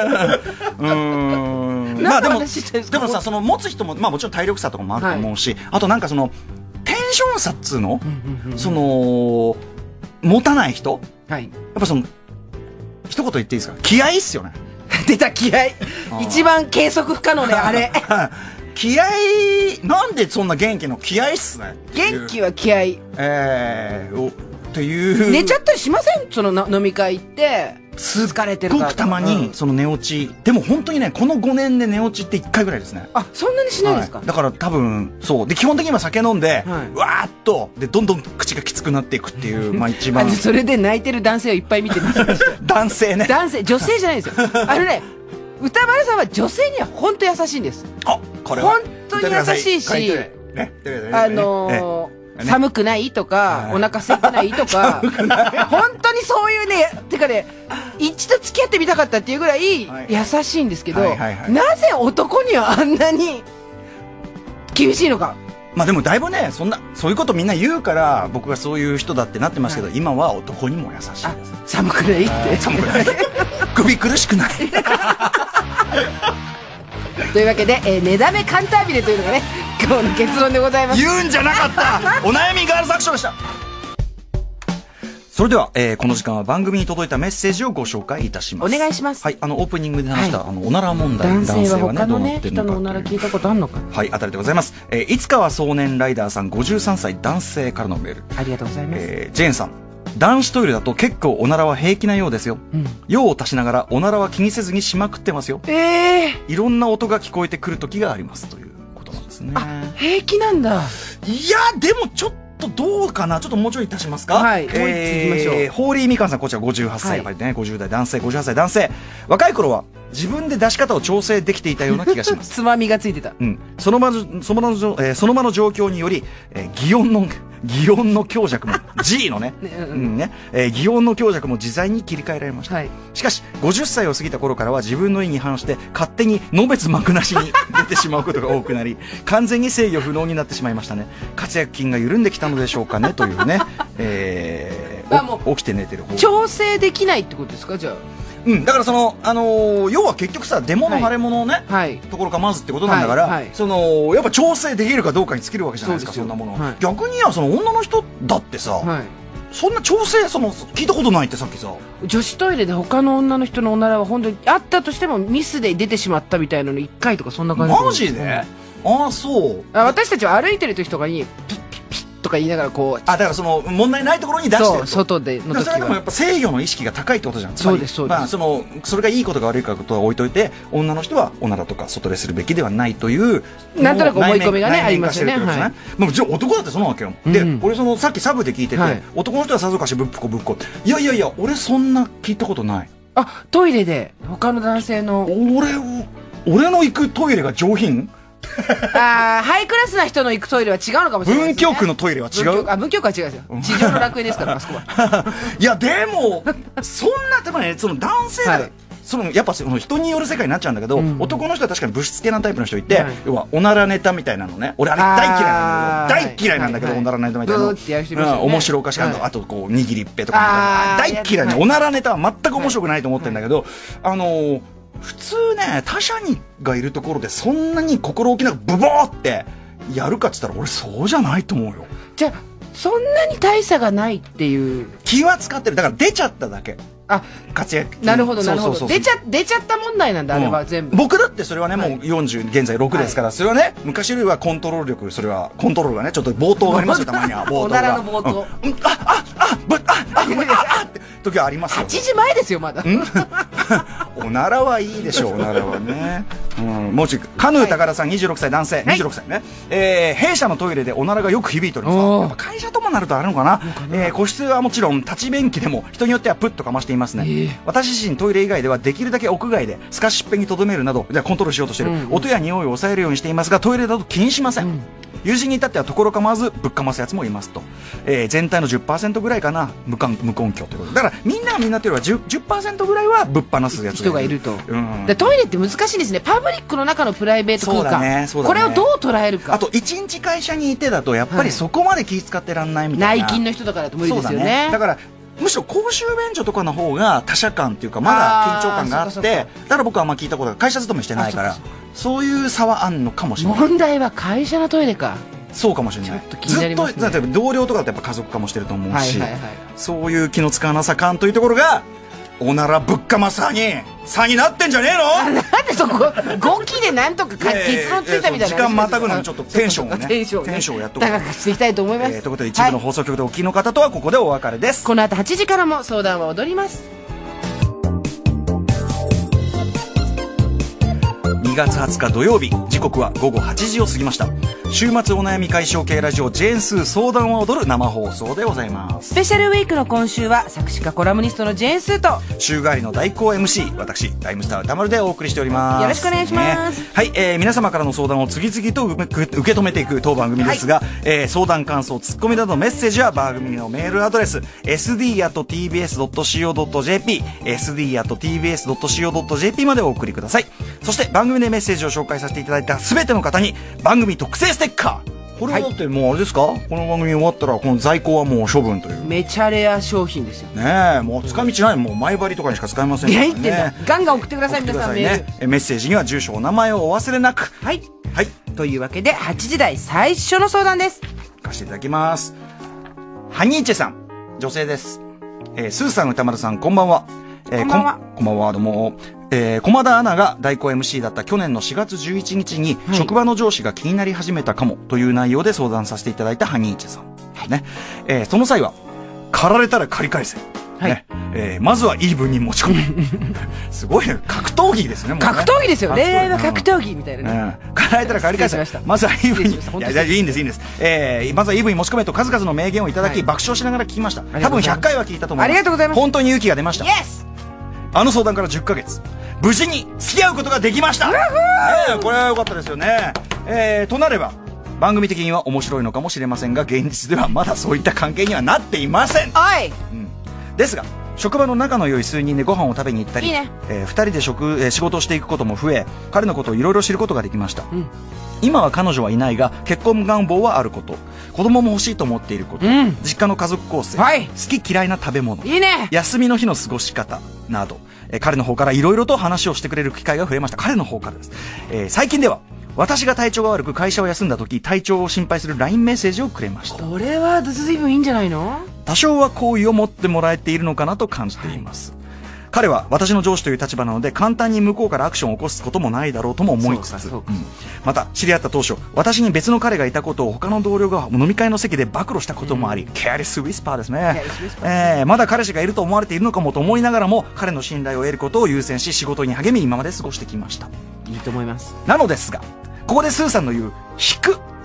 もさ、その持つ人ももちろん体力差とかもあると思うし、あとなんかそのテンション差っつうの、その持たない人、やっぱその一言言っていいですか？気合いっすよね。 出た、気合い。一番計測不可能ね、あれ。 気合い、なんでそんな元気の気合いっすね。 元気は気合い。 という。 寝ちゃったりしません？その飲み会行って、疲れてるから。 すごくたまに、その寝落ち。でも本当にね、この5年で寝落ちって1回ぐらいですね。 そんなにしないですか？ だから多分、そう。で、基本的には酒飲んで、わーっと、で、どんどん口がきつくなっていくっていう、一番。 それで泣いてる男性をいっぱい見てます。 男性ね。 女性じゃないですよ。歌丸さんは女性には本当優しいんです。 これは。 本当に優しいし、寒くないとか、お腹空いてないとか、本当にそういうね、てかね、一度付き合ってみたかったっていうぐらい優しいんですけど、なぜ男にはあんなに厳しいのか。 でもだいぶね、そういうことみんな言うから、僕がそういう人だってなってますけど、今は男にも優しいです。 寒くないって。 寒くない。首苦しくない。 というわけで、寝だめカンタービレというのがね、今日の結論でございます。 言うんじゃなかった。お悩みガールズアクションでした。それでは、この時間は番組に届いたメッセージをご紹介いたします。 お願いします。 はい、オープニングで話した、おなら問題。 男性は他のね、人のおなら聞いたことあるのか。 はい、あたりでございます。いつかは少年ライダーさん53歳男性からのメール。 ありがとうございます。 ジェーンさん。男子トイレだと結構おならは平気なようですよ。用を足しながらおならは気にせずにしまくってますよ。いろんな音が聞こえてくる時がありますということなんですね。 平気なんだ。 いや、でもちょっとどうかな。ちょっともうちょい足しますか。 はい、もう一ついきましょう。 ホーリーみかんさん、こちら58歳、やっぱりね、50代男性、58歳男性。若い頃は自分で出し方を調整できていたような気がします。 つまみがついてた。 その場の状況により、擬音の強弱も G のね、擬音の強弱も自在に切り替えられました。しかし50歳を過ぎた頃からは自分の意に反して勝手にのべつ幕なしに出てしまうことが多くなり、完全に制御不能になってしまいましたね。活躍筋が緩んできたのでしょうかね、というね。起きて寝てる方。 調整できないってことですか、じゃあ。 だから要は結局さ、出物腫れ物をね、ところかまずってことなんだから、やっぱ調整できるかどうかに尽きるわけじゃないですか、そんなもの。逆には女の人だってさ、そんな調整聞いたことないってさっきさ。 女子トイレで他の女の人のおならは本当にあったとしてもミスで出てしまったみたいなの1回とかそんな感じ。 マジで？そう。 私たちは歩いてる時とかにピッピッピッとか言いながらこう。 だから問題ないところに出してる。 外での時は。 それでもやっぱ制御の意識が高いってことじゃん。 そうです、そうです。 それがいいことか悪いことは置いといて、女の人はおならとか外でするべきではないという、 なんとなく思い込みがね、ありますよね。 じゃあ男だってそうなわけよ。で、俺さっきサブで聞いてて、男の人はさぞかしぶっこ。いや、俺そんな聞いたことない。 トイレで他の男性の。 俺の行くトイレが上品ハイクラスな人の行くトイレは違うのかもしれないですね。 文京区のトイレは違う。 文京区は違うんですよ。地上の楽園ですから、あそこは。 いや、でも、そんな、多分ね、その男性が、やっぱその人による世界になっちゃうんだけど、男の人は確かに物質系なタイプの人いて、要はおならネタみたいなのね、俺あれ大嫌いなんだけど、おならネタみたいな面白おかしい、あとこう握りっぺとか大嫌いね。おならネタは全く面白くないと思ってるんだけど、普通ね、他者がいるところでそんなに心置きなくブボーってやるかっつったら俺そうじゃないと思うよ。 じゃあそんなに大差がないっていう。 気は使ってる。だから出ちゃっただけ。活躍。 なるほどなるほど。出ちゃった問題なんだ、あれは全部。 僕だってそれはね、もう40現在6ですから、それはね、昔よりはコントロール力、それはコントロールがね、ちょっと冒頭がありますよ、たまには。 おならの冒頭。 って時はありますよ。 8時前ですよ、まだ。 おならはいいでしょう、おならはね。もうちょい、カヌー高田さん26歳男性、26歳ね。弊社のトイレでおならがよく響いております。やっぱ会社ともなるとあるのかな。個室はもちろん立ち便器でも人によってはプッとかましていますね。私自身トイレ以外ではできるだけ屋外で透かしっぺにとどめるなどコントロールしようとしている。音や匂いを抑えるようにしていますが、トイレだと気にしません。友人に至ってはところ構わずぶっかますやつもいますと。全体の 10% ぐらいかな、無根拠ということだから、みんながみんなというよりは 10% ぐらいはぶっ放すやつ人がいると。トイレって難しいですね。パブリックの中のプライベート空間、これをどう捉えるか。 あと1日会社にいてだとやっぱりそこまで気使ってらんないみたいな。 内勤の人だからと無理ですよね。 だからむしろ公衆便所とかの方が他者感っていうか、まだ緊張感があって、だから僕はあんま聞いたことが、会社勤めしてないから、そういう差はあんのかもしれない。 問題は会社のトイレか。 そうかもしれない。ずっと例えば同僚とかだとやっぱ家族化もしてると思うし、そういう気の使わなさ感というところがおならぶっかます差になってんじゃねえの。 なんでそこ語気でなんとか結論ついたみたいな。 時間またぐのにちょっとテンションをね、テンションをやっと高くしていきたいと思います。 ということで一部の放送局でお聞きの方とはここでお別れです。 この後8時からも相談は踊ります。 2月20日土曜日、時刻は午後8時を過ぎました。週末お悩み解消系ラジオジェーンスー相談は踊る生放送でございます。 スペシャルウィークの今週は作詞家コラムニストのジェーンスーと週替わりの代行 MC 私ライムスター歌丸でお送りしております。 よろしくお願いします、 はい、皆様からの相談を次々と受け止めていく当番組ですが、相談感想ツッコミなどのメッセージは番組のメールアドレス sd@tbs.co.jp sd@tbs.co.jp までお送りください。そして番組でメッセージを紹介させていただいた全ての方に番組特製ステッカー、これはだってもうあれですか、この番組終わったらこの在庫はもう処分という。 めちゃレア商品ですよね。もう使い道ない、もう前張りとかにしか使えませんからね。 いや、言ってんだ。ガンガン送ってください、皆さん。メッセージには住所お名前をお忘れなく。 はい、はい、というわけで8時台最初の相談です。 貸していただきます。ハニーチェさん、女性です。スーさん、歌丸さん、こんばんは。こんばんは。こんばんは、どうも。駒田アナが代行 MC だった去年の4月11日に、職場の上司が気になり始めたかもという内容で相談させていただいたハニーチェさん、ね。その際は狩られたら借り返せ、ね。まずはイーブンに持ち込む。すごいね、格闘技ですね。もうね、 格闘技ですよ。恋愛は格闘技みたいなね。 狩られたら借り返せ。まずはイーブンに。いや、いいんです、いいんです。まずはイーブンに持ち込めと数々の名言をいただき、爆笑しながら聞きました。多分100回は聞いたと思います。 ありがとうございます。 本当に勇気が出ました。 イエス。 あの相談から10ヶ月、無事に付き合うことができました。これは良かったですよね。となれば番組的には面白いのかもしれませんが、現実ではまだそういった関係にはなっていません。ですが職場の仲の良い数人でご飯を食べに行ったり、2人で仕事をしていくことも増え、彼のことをいろいろ知ることができました。今は彼女はいないが結婚願望はあること、子供も欲しいと思っていること、実家の家族構成、好き嫌いな食べ物、休みの日の過ごし方など、彼の方からいろいろと話をしてくれる機会が増えました。彼の方からです。最近では私が体調が悪く会社を休んだ時、体調を心配する LINE メッセージをくれました。 これは随分いいんじゃないの。 多少は好意を持ってもらえているのかなと感じています。彼は私の上司という立場なので簡単に向こうからアクションを起こすこともないだろうとも思いつつ、また知り合った当初、私に別の彼がいたことを他の同僚が飲み会の席で暴露したこともあり、ケアレスウィスパーですね。まだ彼氏がいると思われているのかもと思いながらも、彼の信頼を得ることを優先し仕事に励み今まで過ごしてきました。 いいと思います。 なのですが、ここでスーさんの言う引く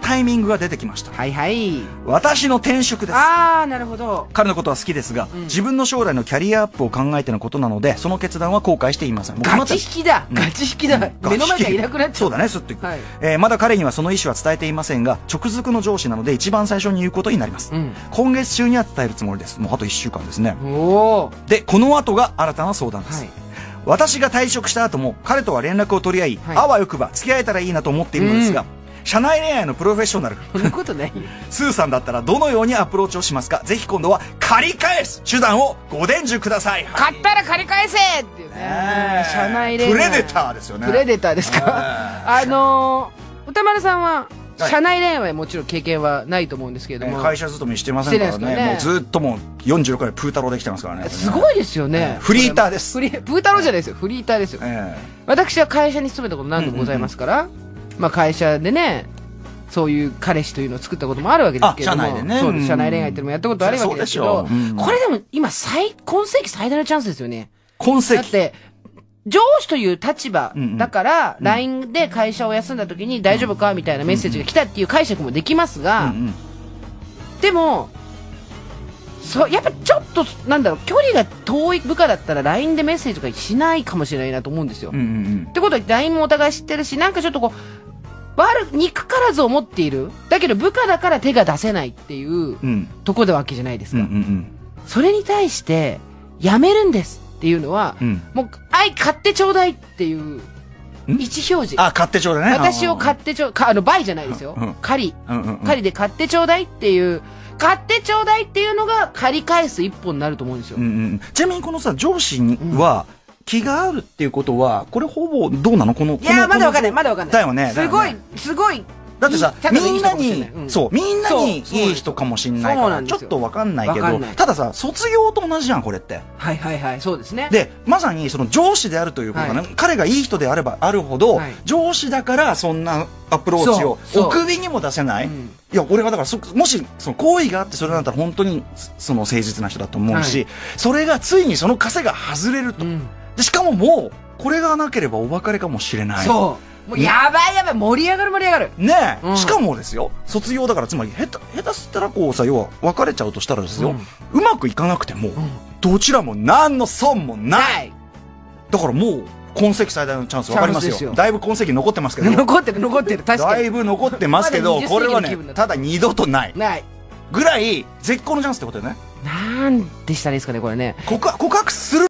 タイミングが出てきました。 はいはい。 私の転職です。 ああ、なるほど。 彼のことは好きですが、自分の将来のキャリアアップを考えてのことなので、その決断は後悔していません。 ガチ引きだ、ガチ引きだ。目の前からいなくなっちゃう。 そうだね、すっといく。まだ彼にはその意思は伝えていませんが、直属の上司なので一番最初に言うことになります。今月中には伝えるつもりです。もうあと1週間ですね。で、この後が新たな相談です。私が退職した後も彼とは連絡を取り合い、あわよくば付き合えたらいいなと思っているのですが、社内恋愛のプロフェッショナルそんなことないスーさんだったらどのようにアプローチをしますか。ぜひ今度は借り返す手段をご伝授ください。 買ったら借り返せっていうね。社内恋愛プレデターですよね。 プレデターですか。歌丸さんは社内恋愛はもちろん経験はないと思うんですけれども、 会社勤めしてませんからね。もうずっともう46回プータローできてますからね。 すごいですよね。 フリーターです。 プータローじゃないですよ、フリーターですよ。私は会社に勤めたこと何度もございますから、まあ会社でね、そういう彼氏というのを作ったこともあるわけですけれども、 社内でね。 そうです、社内恋愛っていうのもやったことあるわけですけど、これでも今今世紀最大のチャンスですよね。 今世紀。 だって上司という立場だから、LINE で会社を休んだ時に大丈夫かみたいなメッセージが来たっていう解釈もできますが、でも、やっぱちょっと、なんだろう、距離が遠い部下だったら LINE でメッセージとかしないかもしれないなと思うんですよ。ってことは LINE もお互い知ってるし、なんかちょっとこう、憎からずを持っている。だけど部下だから手が出せないっていうところわけじゃないですか。それに対して、やめるんですっていうのは、もう、買ってちょうだいっていう、意思表示。 買ってちょうだいね。 私を買ってちょうだい、倍じゃないですよ。借りで買ってちょうだいっていう、買ってちょうだいっていうのが借り返す一歩になると思うんですよ。 ちなみにこのさ、上司は、気があるっていうことは、これほぼどうなのこの。 いや、まだわかんない、まだわかんない。 だよね。 すごい。 だってさ、みんなにいい人かもしんないから、ちょっとわかんないけど、たださ、卒業と同じじゃん、これって。 はいはいはい、そうですね。 で、まさにその上司であるということがね、彼がいい人であればあるほど、上司だからそんなアプローチをお首にも出せない。いや、俺はだからもし、その行為があってそれだったら本当に、その誠実な人だと思うし、それがついにその枷が外れると。で、しかももう、これがなければお別れかもしれない。 そう。もうやばい盛り上がるねえ、しかもですよ、卒業だから、つまり下手したらこうさ、要は別れちゃうとしたらですよ、うまくいかなくても、どちらも何の損もない。だからもう今世紀最大のチャンス分かりますよ。だいぶ今世紀残ってますけど、 残ってる確かにだいぶ残ってますけど、これはね、ただ二度とないぐらい絶好のチャンスってことよね。 なんでしたらいいですかね、これね。 告白する